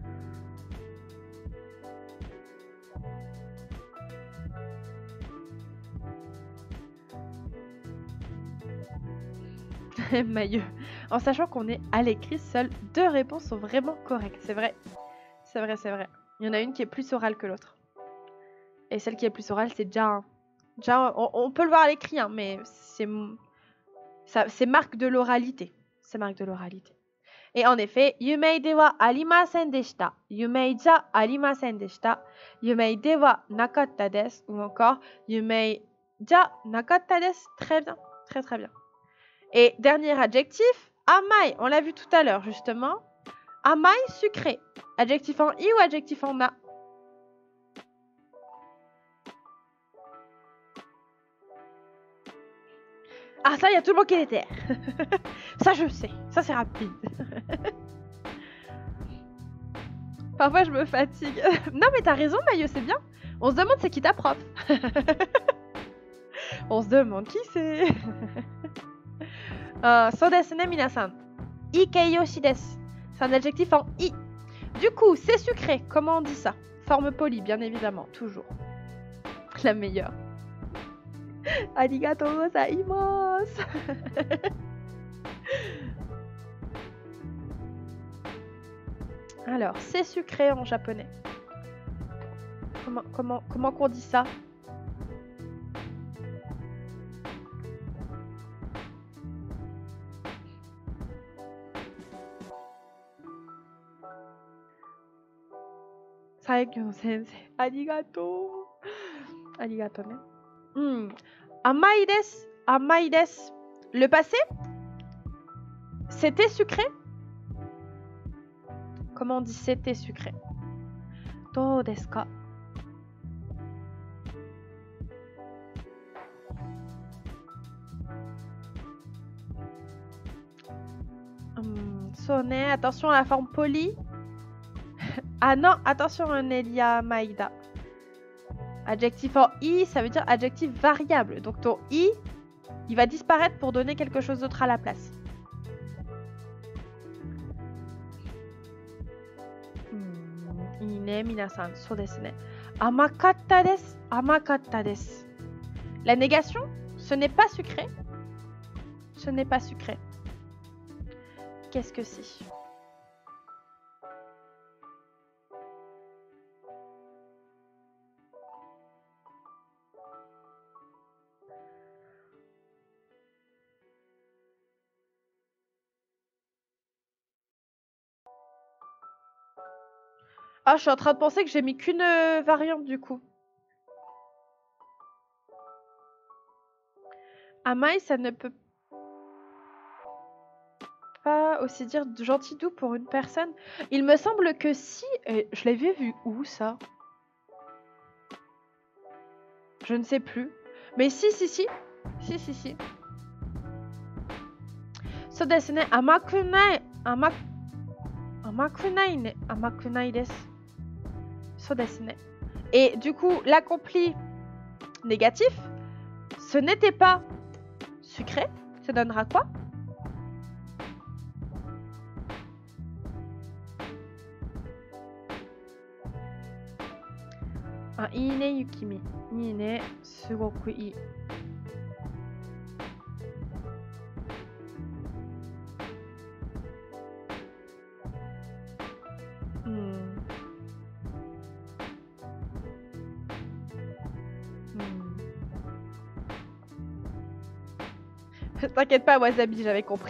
Maillot. En sachant qu'on est à l'écrit, seules deux réponses sont vraiment correctes. C'est vrai. C'est vrai, c'est vrai. Il y en a une qui est plus orale que l'autre. Et celle qui est plus orale, c'est déjà... déjà on, on peut le voir à l'écrit, hein, mais c'est... c'est marque de l'oralité. C'est marque de l'oralité. Et en effet, Yumei dewa arimasen deshita. Yumei ja arimasen deshita. Yumei dewa nakatta desu. Ou encore, Yumei ja nakatta desu. Très bien. Très très bien. Et dernier adjectif, amai. On l'a vu tout à l'heure, justement. Amai, sucré. Adjectif en i ou adjectif en a? Ah, ça, il y a tout le monde qui est terre. Ça, je sais. Ça, c'est rapide. Parfois, je me fatigue. Non, mais t'as raison, Maillot, c'est bien. On se demande c'est qui ta prof. On se demande qui c'est. euh, so desu ne, minasan. Ikeiyoshi desu. C'est un adjectif en i. Du coup, c'est sucré. Comment on dit ça? Forme polie, bien évidemment. Toujours. La meilleure. Arigatou gozaimasu. Alors, c'est sucré en japonais. Comment, comment, comment qu'on dit ça? Saekyo sensei. Arigatou. Arigatou ne. Hmm. Amai desu. Amai desu. le passé, c'était sucré. Comment on dit c'était sucré? Do desu ka? Hum, sonne, attention à la forme polie. Ah non, attention à Nelia Maïda. Adjectif en i, ça veut dire adjectif variable. Donc ton i, il va disparaître pour donner quelque chose d'autre à la place. Ine, minasan, so desu ne. Amakatta desu, amakatta desu. La négation, ce n'est pas sucré. Ce n'est pas sucré. Qu'est-ce que c'est? Ah, je suis en train de penser que j'ai mis qu'une euh, variante du coup. Amai, ça ne peut pas aussi dire gentil doux pour une personne. Il me semble que si... Et je l'avais vu où ça? Je ne sais plus. Mais si, si, si. Si, si, si. So desu ne. Amakunai. Amak... Amakunai ne. Amakunai desu. So desu ne. Et du coup, l'accompli négatif, ce n'était pas sucré. Ça donnera quoi? Ah, ii ne Yukimi. Ii ne, sugoku ii. Hmm. Hmm. T'inquiète pas, Wasabi, j'avais compris.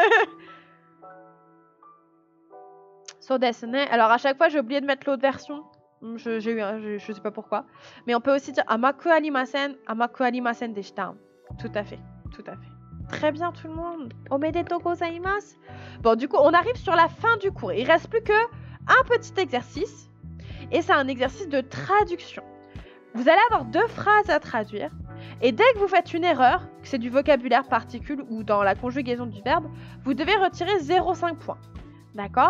So desu ne. Alors à chaque fois, j'ai oublié de mettre l'autre version. Je, j'ai eu un, je, je sais pas pourquoi. Mais on peut aussi dire Amaku arimasen, Amaku arimasen deshita. Tout à fait, tout à fait. Très bien tout le monde. Omedetou gozaimasu. Bon, du coup, on arrive sur la fin du cours. Il reste plus que un petit exercice. Et c'est un exercice de traduction. Vous allez avoir deux phrases à traduire. Et dès que vous faites une erreur, que c'est du vocabulaire particule ou dans la conjugaison du verbe, vous devez retirer zéro virgule cinq points. D'accord ?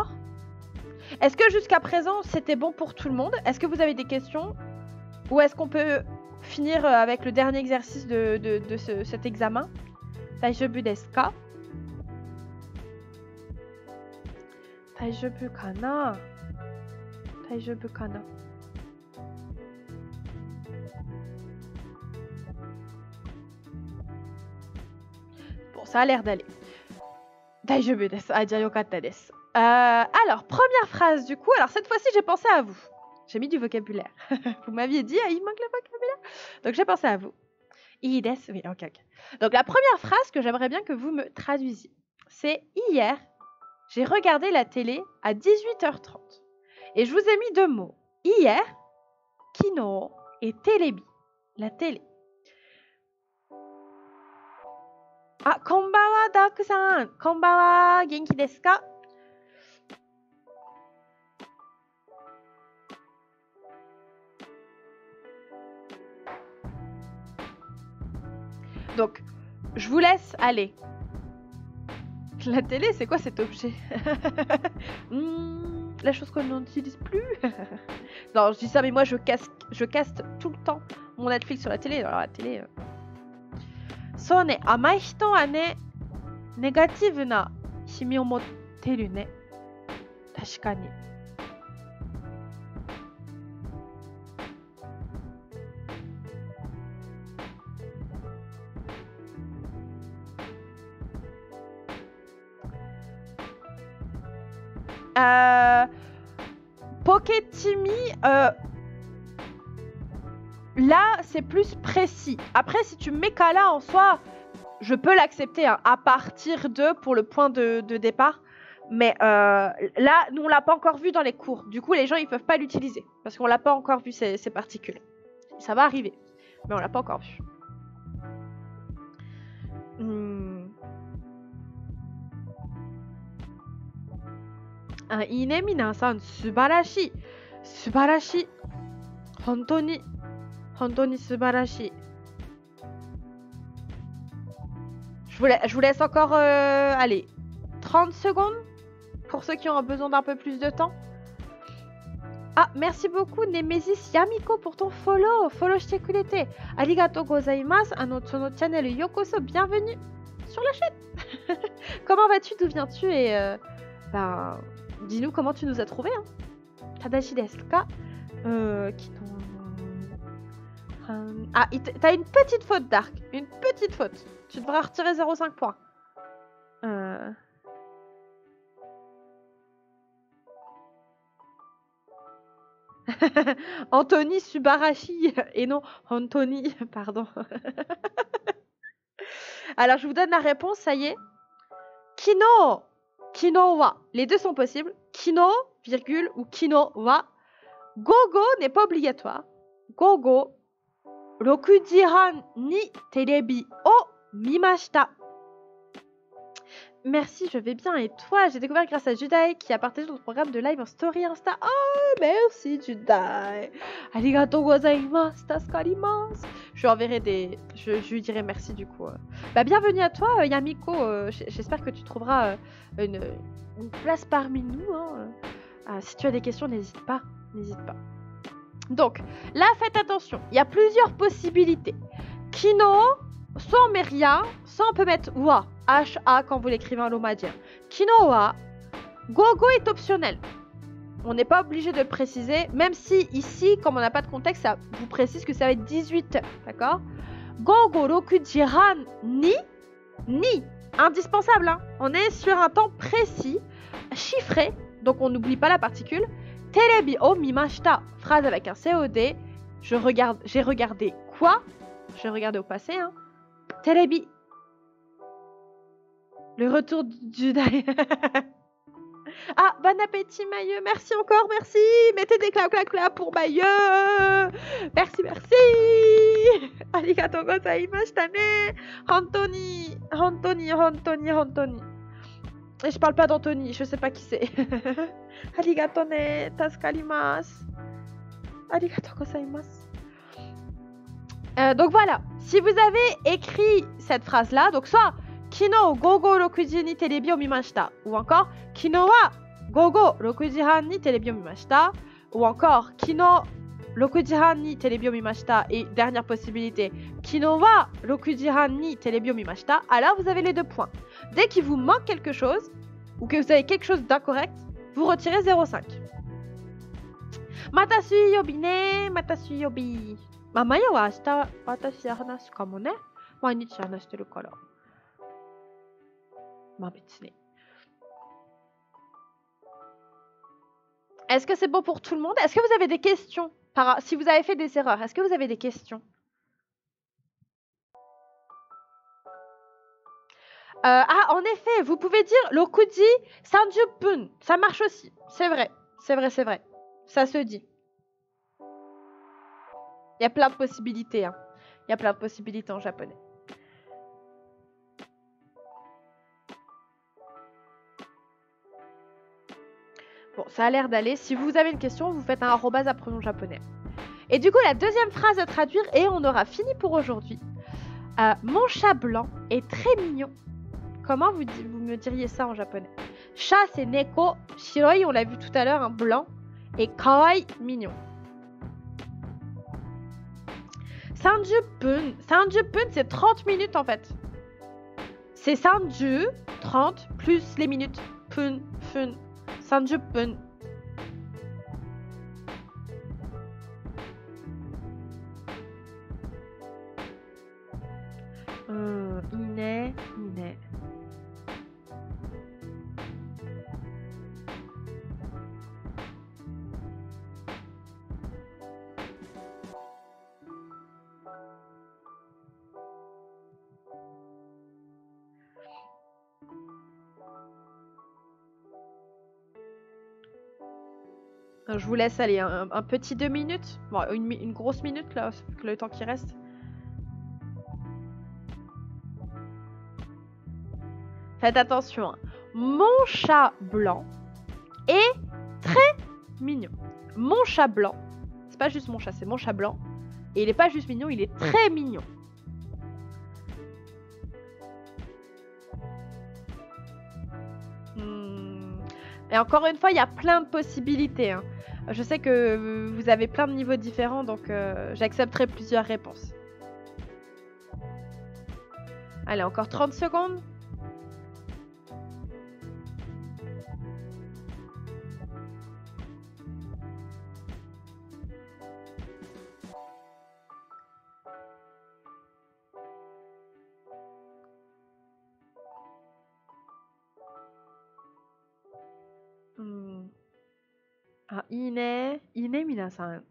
Est-ce que jusqu'à présent, c'était bon pour tout le monde? Est-ce que vous avez des questions? Ou est-ce qu'on peut finir avec le dernier exercice de, de, de ce, cet examen? Daijoubu desu ka? Daijoubu kana? Daijoubu kana? Bon, ça a l'air d'aller. Daijoubu desu. Ah, ja yokatta desu. Euh, alors, première phrase du coup. Alors, cette fois-ci, j'ai pensé à vous. J'ai mis du vocabulaire. Vous m'aviez dit, ah, il manque le vocabulaire. Donc, j'ai pensé à vous. Ii desu. Oui, ok, ok. Donc, la première phrase que j'aimerais bien que vous me traduisiez, c'est hier, j'ai regardé la télé à dix-huit heures trente. Et je vous ai mis deux mots. Hier, kino et télébi. La télé. Ah, konbanwa, Dark-san. Konbanwa, genki desu ka? Donc, je vous laisse aller. La télé, c'est quoi cet objet? hmm, La chose qu'on n'utilise plus. Non, je dis ça, mais moi, je casse, je caste tout le temps mon Netflix sur la télé. Alors, la télé... Euh... So ne, amai hito wa ne, négative na himi o motteru ne. Tashikani. Euh, Poketimi, euh, là c'est plus précis. Après, si tu mets Kala en soi, je peux l'accepter hein, à partir de pour le point de, de départ. Mais euh, là, nous on l'a pas encore vu dans les cours. Du coup, les gens ils peuvent pas l'utiliser parce qu'on l'a pas encore vu ces, ces particules. Ça va arriver, mais on l'a pas encore vu. Hmm. あ、いいね、皆さん。素晴らしい。素晴らしい。本当に、本当に素晴らしい。Je vous, la- je vous laisse encore, euh, allez, trente secondes pour ceux qui ont besoin d'un peu plus de temps. Ah, merci beaucoup, Nemesis Yamiko, pour ton follow. Follow shite kurete. Arigatou gozaimasu. À notre, sur notre channel Yokoso, bienvenue sur la chaîne. Comment vas-tu? D'où viens-tu? Et euh, ben, dis-nous comment tu nous as trouvés. Hein. Tadashi desu ka? Euh, qui t'ont... Hum, Ah, il t- t'as une petite faute, Dark. Une petite faute. Tu devras retirer zéro virgule cinq points. Euh... Anthony Subarashi et non Anthony, pardon. Alors je vous donne la réponse, ça y est. Kino, kino wa. Les deux sont possibles. Kino, virgule, ou kino wa. Gogo n'est pas obligatoire. Gogo. Rokuji han ni terebi o mimashita. Merci, je vais bien. Et toi? J'ai découvert grâce à Judai qui a partagé notre programme de live en story Insta. Oh, merci Judai. Arigatou gozaimasu, tasukarimasu. Je lui enverrai des... Je, je lui dirai merci du coup. Bah, bienvenue à toi, Yamiko. Euh, J'espère que tu trouveras euh, une, une place parmi nous. Hein. Euh, si tu as des questions, n'hésite pas. N'hésite pas. Donc, là, faites attention. Il y a plusieurs possibilités. Kino... Soit on met rien, soit on peut mettre wa, H-A quand vous l'écrivez en lomadien. Kino wa, gogo est optionnel. On n'est pas obligé de le préciser, même si ici, comme on n'a pas de contexte, ça vous précise que ça va être dix-huit heures, d'accord? Gogo rokuji han ni, ni, indispensable, hein. On est sur un temps précis, chiffré, donc on n'oublie pas la particule. Terebi o mimashita, phrase avec un C O D. Je regarde, j'ai regardé quoi? J'ai regardé au passé, hein. Terebi. Le retour du... Ah, bon appétit, Mailleux. Merci encore, merci. Mettez des clap clap clap pour Mailleux. Merci, merci. Arigatou gozaimashita ne. Hantoni, Hantoni, Hantoni, Hantoni. Et je parle pas d'Anthony, je sais pas qui c'est. Arigatou ne, tasukarimasu. Arigatou gozaimasu. Euh, donc voilà, si vous avez écrit cette phrase-là, donc soit Kino gogo rokuji ni terebi o mimashita, ou encore Kino wa gogo rokuji han ni terebi o mimashita, ou encore Kino rokuji han ni terebi o mimashita, et dernière possibilité, Kino wa rokuji han ni terebi o mimashita, alors vous avez les deux points. Dès qu'il vous manque quelque chose, ou que vous avez quelque chose d'incorrect, vous retirez zéro virgule cinq. Mata sui yobi ne, mata sui yobi. まあ、マヤは明日私は話すかもね。毎日話してるから。まあ別に。Est-ce que c'est bon pour tout le monde? Est-ce que vous avez des questions? Par... Si vous avez fait des erreurs, est-ce que vous avez des questions? euh, Ah, en effet, vous pouvez dire Rokuji Sanjupun. Ça marche aussi. C'est vrai. C'est vrai, c'est vrai. Ça se dit. Il y a plein de possibilités. Hein. Il y a plein de possibilités en japonais. Bon, ça a l'air d'aller. Si vous avez une question, vous faites un arrobase à pronom japonais. Et du coup, la deuxième phrase à traduire, et on aura fini pour aujourd'hui. Euh, mon chat blanc est très mignon. Comment vous, vous me diriez ça en japonais? Chat, c'est neko. Shiroi, on l'a vu tout à l'heure, un blanc. Et kawaii, mignon. Sanjupun. Sanjupun, c'est trente minutes en fait. C'est Sanju, trente, plus les minutes. Pun, fun. Sanjupun. Euh, ine, ine. Je vous laisse aller un, un petit deux minutes. Bon, une, une grosse minute là, le temps qui reste. Faites attention. Hein. Mon chat blanc est très mignon. Mon chat blanc, c'est pas juste mon chat, c'est mon chat blanc. Et il est pas juste mignon, il est très mignon. Hmm. Et encore une fois, il y a plein de possibilités. Hein. Je sais que vous avez plein de niveaux différents, donc euh, j'accepterai plusieurs réponses. Allez, encore trente secondes. Hmm. Ah, Ine, Ine minasan.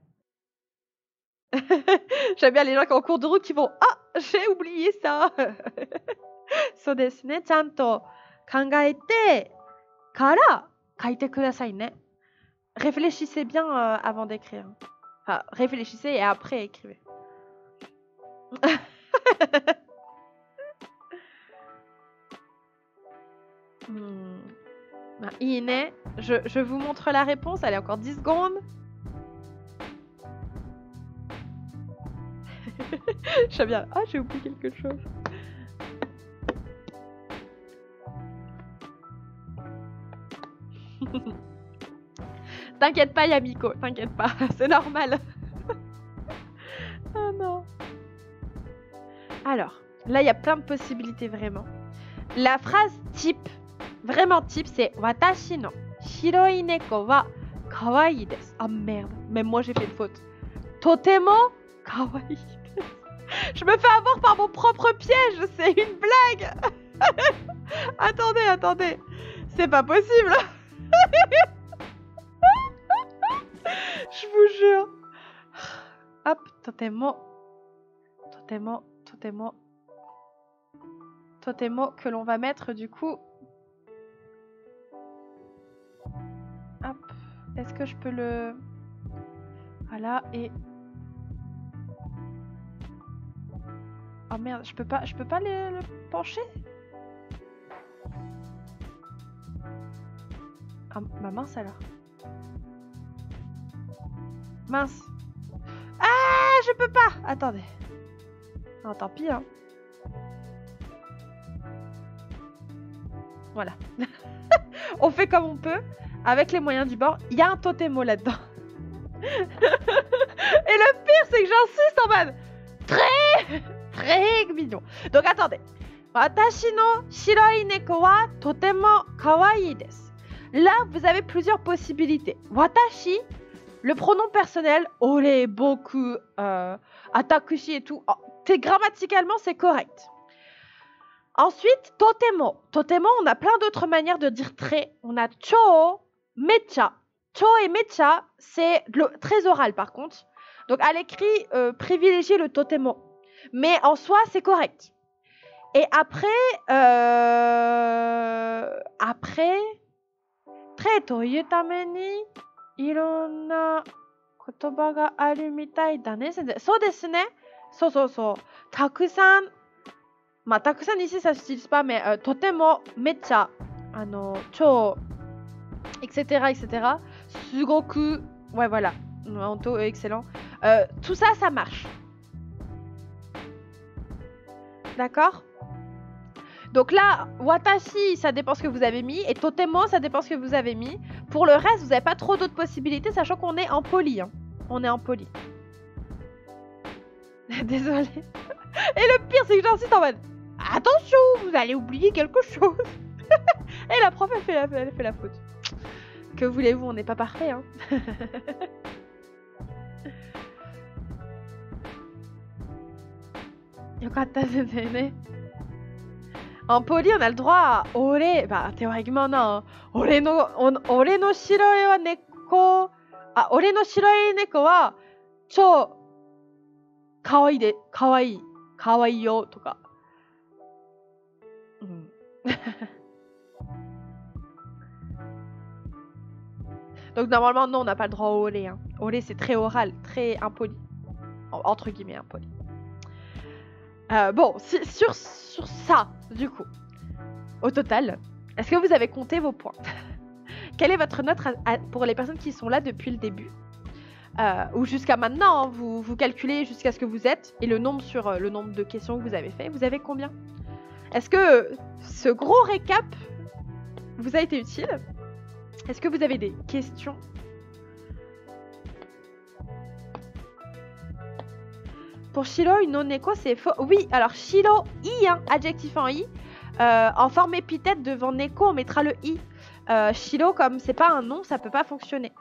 J'aime bien les gens qui ont en cours de route qui vont « Ah, j'ai oublié ça !»そうですね。ちゃんと考えてから書いてくださいね。Réfléchissez bien euh, avant d'écrire. Enfin, réfléchissez et après écrivez. hmm. Ah, Ine, je, je vous montre la réponse. Allez, encore dix secondes. J'aime bien. Ah, j'ai oublié quelque chose. T'inquiète pas, Yamiko, t'inquiète pas, c'est normal. Oh non. Alors, là, il y a plein de possibilités, vraiment. La phrase type, vraiment type, c'est Watashi no shiroi neko wa kawaii desu. Oh merde, même moi j'ai fait une faute. Totemo kawaii desu. Je me fais avoir par mon propre piège, c'est une blague. Attendez, attendez. C'est pas possible. Je vous jure. Hop, totemo. Totemo, totemo. Totemo que l'on va mettre du coup. Hop. Est-ce que je peux le... Voilà, et... Oh merde, je peux pas, je peux pas le, le pencher? Ah, ma mince alors. Mince. Ah, je peux pas. Attendez. Non, tant pis, hein. Voilà. On fait comme on peut, avec les moyens du bord. Il y a un totemo là-dedans. Et le pire, c'est que j'insiste en mode très, très mignon. Donc, attendez. Watashi no shiroi neko wa totemo kawaii desu. Là, vous avez plusieurs possibilités. Watashi, le pronom personnel, ore, boku, euh, atakushi et tout. Oh, grammaticalement, c'est correct. Ensuite, totemo. Totemo, on a plein d'autres manières de dire très. On a cho, mecha. Cho et mecha, c'est très oral par contre. Donc à l'écrit, euh, privilégiez le totemo. Mais en soi, c'est correct. Et après, euh, après, très to iu tame ni ironna kotoba ga aru mitai da ne. So desu ne. So so so. Takusan. Bah, takusan ici ça s'utilise pas, mais euh, totemo, mecha, ano, cho, et cetera et cetera. Sugoku, ouais voilà, Anto, excellent. Euh, tout ça, ça marche. D'accord? Donc là, watashi, ça dépend ce que vous avez mis, et totemo, ça dépend ce que vous avez mis. Pour le reste, vous n'avez pas trop d'autres possibilités, sachant qu'on est en poli. Hein. On est en poli. Désolée. Et le pire, c'est que j'insiste en mode attention, vous allez oublier quelque chose. Et la prof, elle fait la, elle fait la faute. Que voulez-vous, on n'est pas parfait. Hein. En poli, on a le droit à ore. Bah, théoriquement, non. Ore no, ore no shiroi wa neko. Ah, ore no shiroi neko wa cho kawaii de, kawaii, kawaii yo, toka. Donc normalement non, on n'a pas le droit au olé. Hein. Olé c'est très oral, très impoli, entre guillemets impoli. Euh, bon, si, sur, sur ça, du coup, au total, est-ce que vous avez compté vos points? quelle est votre note à, à, pour les personnes qui sont là depuis le début euh, ou jusqu'à maintenant, hein, vous, vous calculez jusqu'à ce que vous êtes et le nombre sur euh, le nombre de questions que vous avez fait. Vous avez combien? Est-ce que euh, ce gros récap vous a été utile? Est-ce que vous avez des questions? Pour Shiro, une non-écho, c'est faux. Oui, alors Shiro, I, hein, adjectif en I. Euh, en forme épithète devant Neko, on mettra le I. Euh, Shiro, comme c'est pas un nom, ça peut pas fonctionner.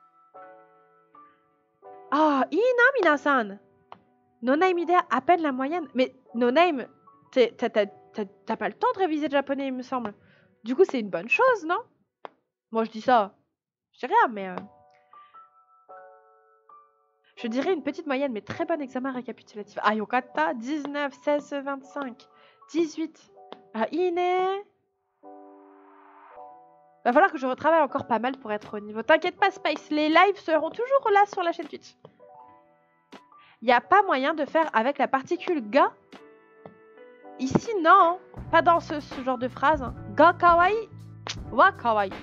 Ah, I na minasan. No name idea, à peine la moyenne. Mais no name, t'as pas le temps de réviser le japonais, il me semble. Du coup, c'est une bonne chose, non? Moi, je dis ça. Je dis rien, mais... Euh... Je dirais une petite moyenne, mais très bon examen récapitulatif. Ah, yokata, dix-neuf, seize, vingt-cinq, dix-huit. Ah, Ine. Va falloir que je retravaille encore pas mal pour être au niveau. T'inquiète pas, Spice, les lives seront toujours là sur la chaîne Twitch. Il n'y a pas moyen de faire avec la particule ga. Ici, non. Pas dans ce, ce genre de phrase. Hein. Ga kawaii. Wa kawaii.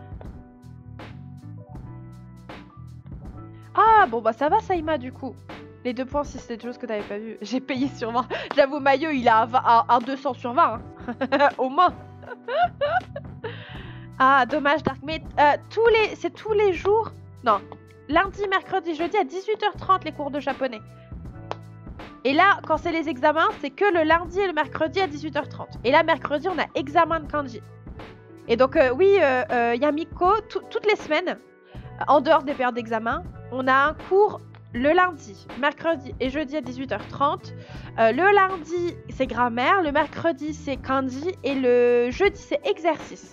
Ah, bon, bah ça va, Saïma, du coup. Les deux points, si c'est des choses que t'avais pas vu. J'ai payé sur vingt. J'avoue, Maillot, il a un, un deux cents sur vingt. Hein. Au moins. Ah, dommage, Dark. Mais euh, tous les... c'est tous les jours... Non. Lundi, mercredi, jeudi à dix-huit heures trente, les cours de japonais. Et là, quand c'est les examens, c'est que le lundi et le mercredi à dix-huit heures trente. Et là, mercredi, on a examen de kanji. Et donc, euh, oui, euh, euh, Yamiko, toutes les semaines, en dehors des périodes d'examen, on a un cours le lundi, mercredi et jeudi à dix-huit heures trente. Euh, le lundi, c'est grammaire, le mercredi, c'est kanji et le jeudi, c'est exercice.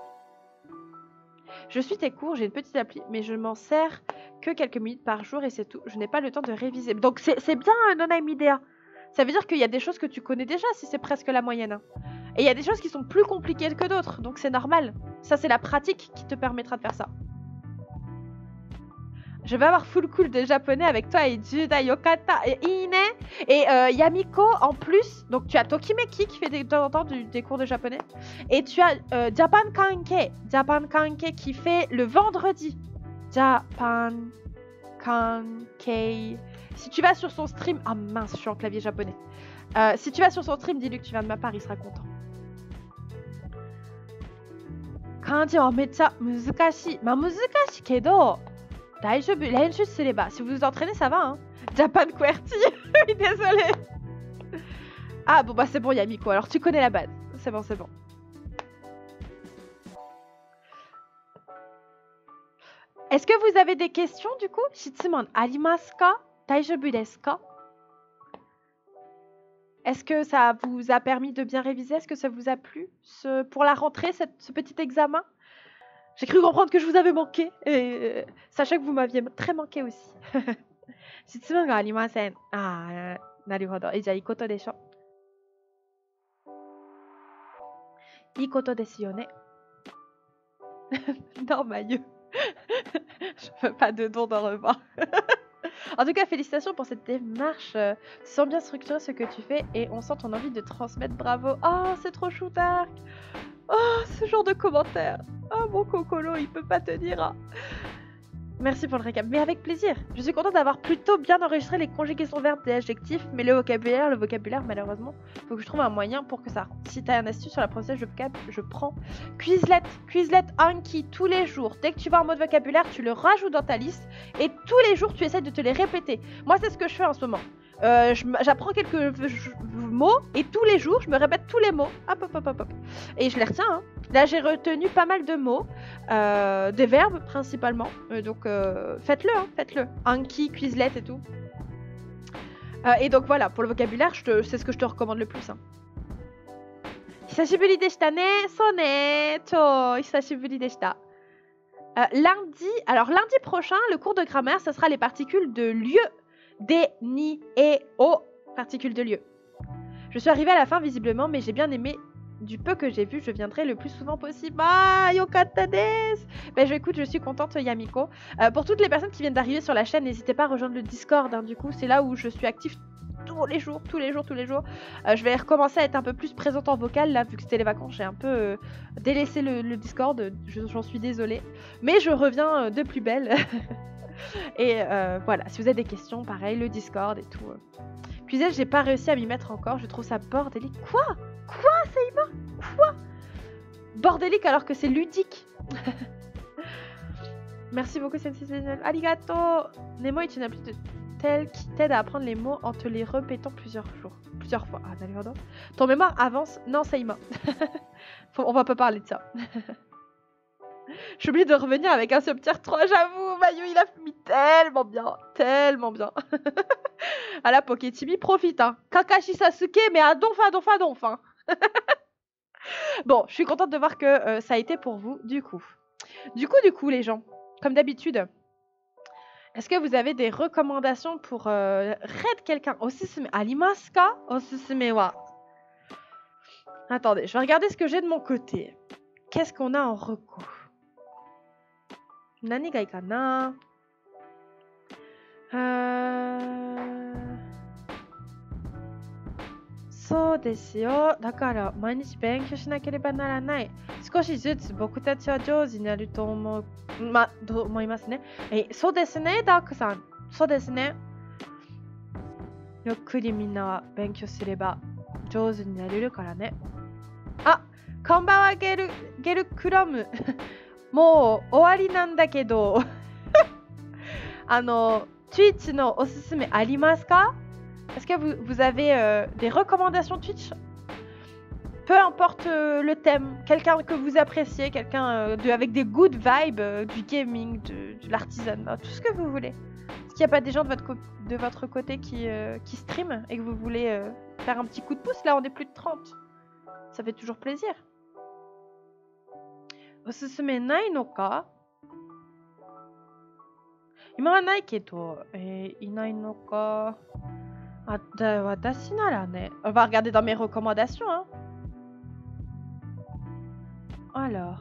Je suis tes cours, j'ai une petite appli, mais je m'en sers que quelques minutes par jour et c'est tout. Je n'ai pas le temps de réviser. Donc c'est bien un non-name idea. Ça veut dire qu'il y a des choses que tu connais déjà si c'est presque la moyenne. Hein. Et il y a des choses qui sont plus compliquées que d'autres, donc c'est normal. Ça, c'est la pratique qui te permettra de faire ça. Je vais avoir full cool de japonais avec toi et Juda, Yokata et Ine et euh, Yamiko en plus. Donc tu as Tokimeki qui fait de temps en temps du, des cours de japonais. Et tu as euh, Japan Kanke, Japan Kanke qui fait le vendredi. Japan Kanke. Si tu vas sur son stream... Ah mince, je suis en clavier japonais. Euh, si tu vas sur son stream, dis-lui que tu viens de ma part, il sera content. Kanji wa mecha muzukashi. Ma muzukashi kedo... Si vous vous entraînez, ça va, hein. Japan QWERTY. Oui, désolé. Ah, bon, bah c'est bon, Yamiko. Alors, tu connais la base. C'est bon, c'est bon. Est-ce que vous avez des questions, du coup? Shitsuman arimasu ka? Daijoubu desu ka? Est-ce que ça vous a permis de bien réviser? Est-ce que ça vous a plu ce... pour la rentrée, cette... ce petit examen? J'ai cru comprendre que je vous avais manqué. Et euh, sachez que vous m'aviez très manqué aussi. Shitsuman ga arimasen. Ah, naruhodo. Et ja, ii koto desho. Ii koto desu yo ne. Non, Maillot. Je veux pas de don d'en revoir. En tout cas, félicitations pour cette démarche. Euh, tu sens bien structuré ce que tu fais et on sent ton envie de transmettre. Bravo. Oh, c'est trop chou, Dark. Oh, ce genre de commentaires. Oh, mon cocolo, il peut pas tenir. Hein. Merci pour le récap, mais avec plaisir. Je suis contente d'avoir plutôt bien enregistré les conjugaisons verbes des adjectifs, mais le vocabulaire, le vocabulaire, malheureusement, faut que je trouve un moyen pour que ça rentre. Si t'as un astuce sur la process de vocab, je prends. Quizlet, Quizlet Anki, tous les jours. Dès que tu vas en mode vocabulaire, tu le rajoutes dans ta liste et tous les jours, tu essaies de te les répéter. Moi, c'est ce que je fais en ce moment. Euh, J'apprends quelques mots et tous les jours, je me répète tous les mots. Hop, hop, hop, hop, hop. Et je les retiens. Hein. Là, j'ai retenu pas mal de mots, euh, des verbes principalement. Euh, donc, euh, faites-le, hein, faites-le. Anki, Quizlet et tout. Euh, et donc, voilà, pour le vocabulaire, c'est ce que je te recommande le plus. Hein. Hisashiburi deshita ne, sone, cho, hisashiburi deshita. Euh, lundi, alors lundi prochain, le cours de grammaire, ça sera les particules de lieu. Des, ni, et, o, particules de lieu. Je suis arrivée à la fin visiblement, mais j'ai bien aimé du peu que j'ai vu, je viendrai le plus souvent possible. Ah, yokatta desu. Ben, je, écoute, je suis contente, Yamiko. Euh, pour toutes les personnes qui viennent d'arriver sur la chaîne, n'hésitez pas à rejoindre le Discord. Hein, du coup, c'est là où je suis active tous les jours, tous les jours, tous les jours. Euh, je vais recommencer à être un peu plus présente en vocal, là, vu que c'était les vacances. J'ai un peu euh, délaissé le, le Discord. J'en suis désolée. Mais je reviens euh, de plus belle. Et euh, voilà, si vous avez des questions, pareil, le Discord et tout. Euh. Puis j'ai pas réussi à m'y mettre encore. Je trouve ça bordélique. Quoi? Quoi, Seima? Quoi? Bordélique alors que c'est ludique. Merci beaucoup, Sensei Senel. Arigato. Nemo est une appli de tel qui t'aide à apprendre les mots en te les répétant plusieurs jours. Plusieurs fois. Ah, d'accord. Ton mémoire avance. Non, Seima. Faut, on va pas parler de ça. Je suis obligée de revenir avec un subtier trois, j'avoue. Mayu, il a mis tellement bien. Tellement bien. À la Poketibi, profite. Hein. Kakashi Sasuke, mais à donf, à donf, à donf. Hein. Bon, je suis contente de voir que euh, ça a été pour vous, du coup. Du coup, du coup, les gens, comme d'habitude, est-ce que vous avez des recommandations pour euh, raid quelqu'un? Osusume arimasu ka? Osusume wa. Attendez, je vais regarder ce que j'ai de mon côté. Qu'est-ce qu'on a en recours? Nani ga ii kana? Euh... そうですよ。だから毎日勉強しなければならない。少しずつ僕たちは上手になると思う、ま、と思いますね。え、そうですね、ダークさん。そうですね。ゆっくりみんなは勉強すれば上手になれるからね。あ、こんばんはゲル、ゲルクラム。もう終わりなんだけど。あの、Twitch のおすすめありますか? Est-ce que vous, vous avez euh, des recommandations Twitch? Peu importe euh, le thème, quelqu'un que vous appréciez, quelqu'un euh, de, avec des good vibes, euh, du gaming, de, de l'artisanat, tout ce que vous voulez. Est-ce qu'il n'y a pas des gens de votre, de votre côté qui, euh, qui streament et que vous voulez euh, faire un petit coup de pouce? Là, on est plus de trente. Ça fait toujours plaisir. Osusume nai no ka? 今はないけど、えー、いないのか。あ、だ、私ならね。On va regarder dans mes recommandations. Hein. Alors.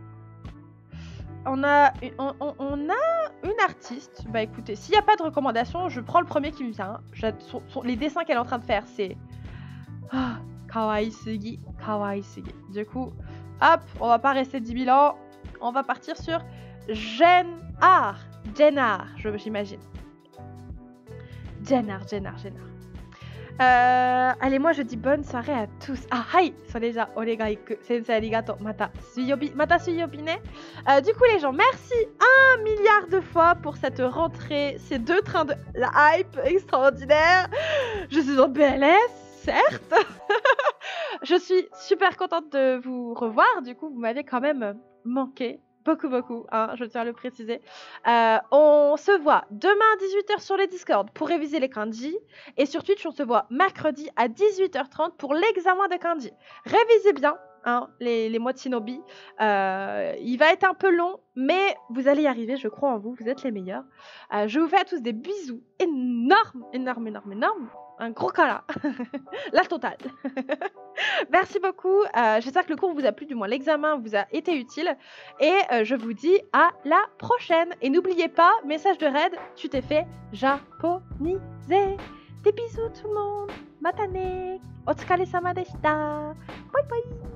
On a, on, on, on a une artiste. Bah écoutez, s'il n'y a pas de recommandation, je prends le premier qui me vient. Son, son, les dessins qu'elle est en train de faire, c'est. Ah, kawaii sugi, kawaii sugi. Du coup, hop, on va pas rester dix mille ans. On va partir sur Jennar. Jennar, j'imagine. Jennar, Jennar, Jennar. Euh, allez, moi je dis bonne soirée à tous. Ah, hi, soreja, orega iku. Sensei arigato. Mata suyobi, mata suyobi ne. Euh, du coup, les gens, merci un milliard de fois pour cette rentrée, ces deux trains de la hype extraordinaire. Je suis en B L S, certes. Je suis super contente de vous revoir. Du coup, vous m'avez quand même manqué. Beaucoup, beaucoup, hein, je tiens à le préciser. Euh, on se voit demain à dix-huit heures sur les Discord pour réviser les kanji. Et sur Twitch, on se voit mercredi à dix-huit heures trente pour l'examen de kanji. Révisez bien hein, les, les mots de Shinobi. Euh, il va être un peu long, mais vous allez y arriver, je crois en vous. Vous êtes les meilleurs. Euh, je vous fais à tous des bisous énormes, énormes, énormes, énormes. Un gros câlin. La totale. Merci beaucoup. Euh, J'espère que le cours vous a plu, du moins l'examen vous a été utile. Et euh, je vous dis à la prochaine. Et n'oubliez pas, message de raid, tu t'es fait japonisé. Des bisous tout le monde. Matane. Otsukare-sama deshita. Bye bye.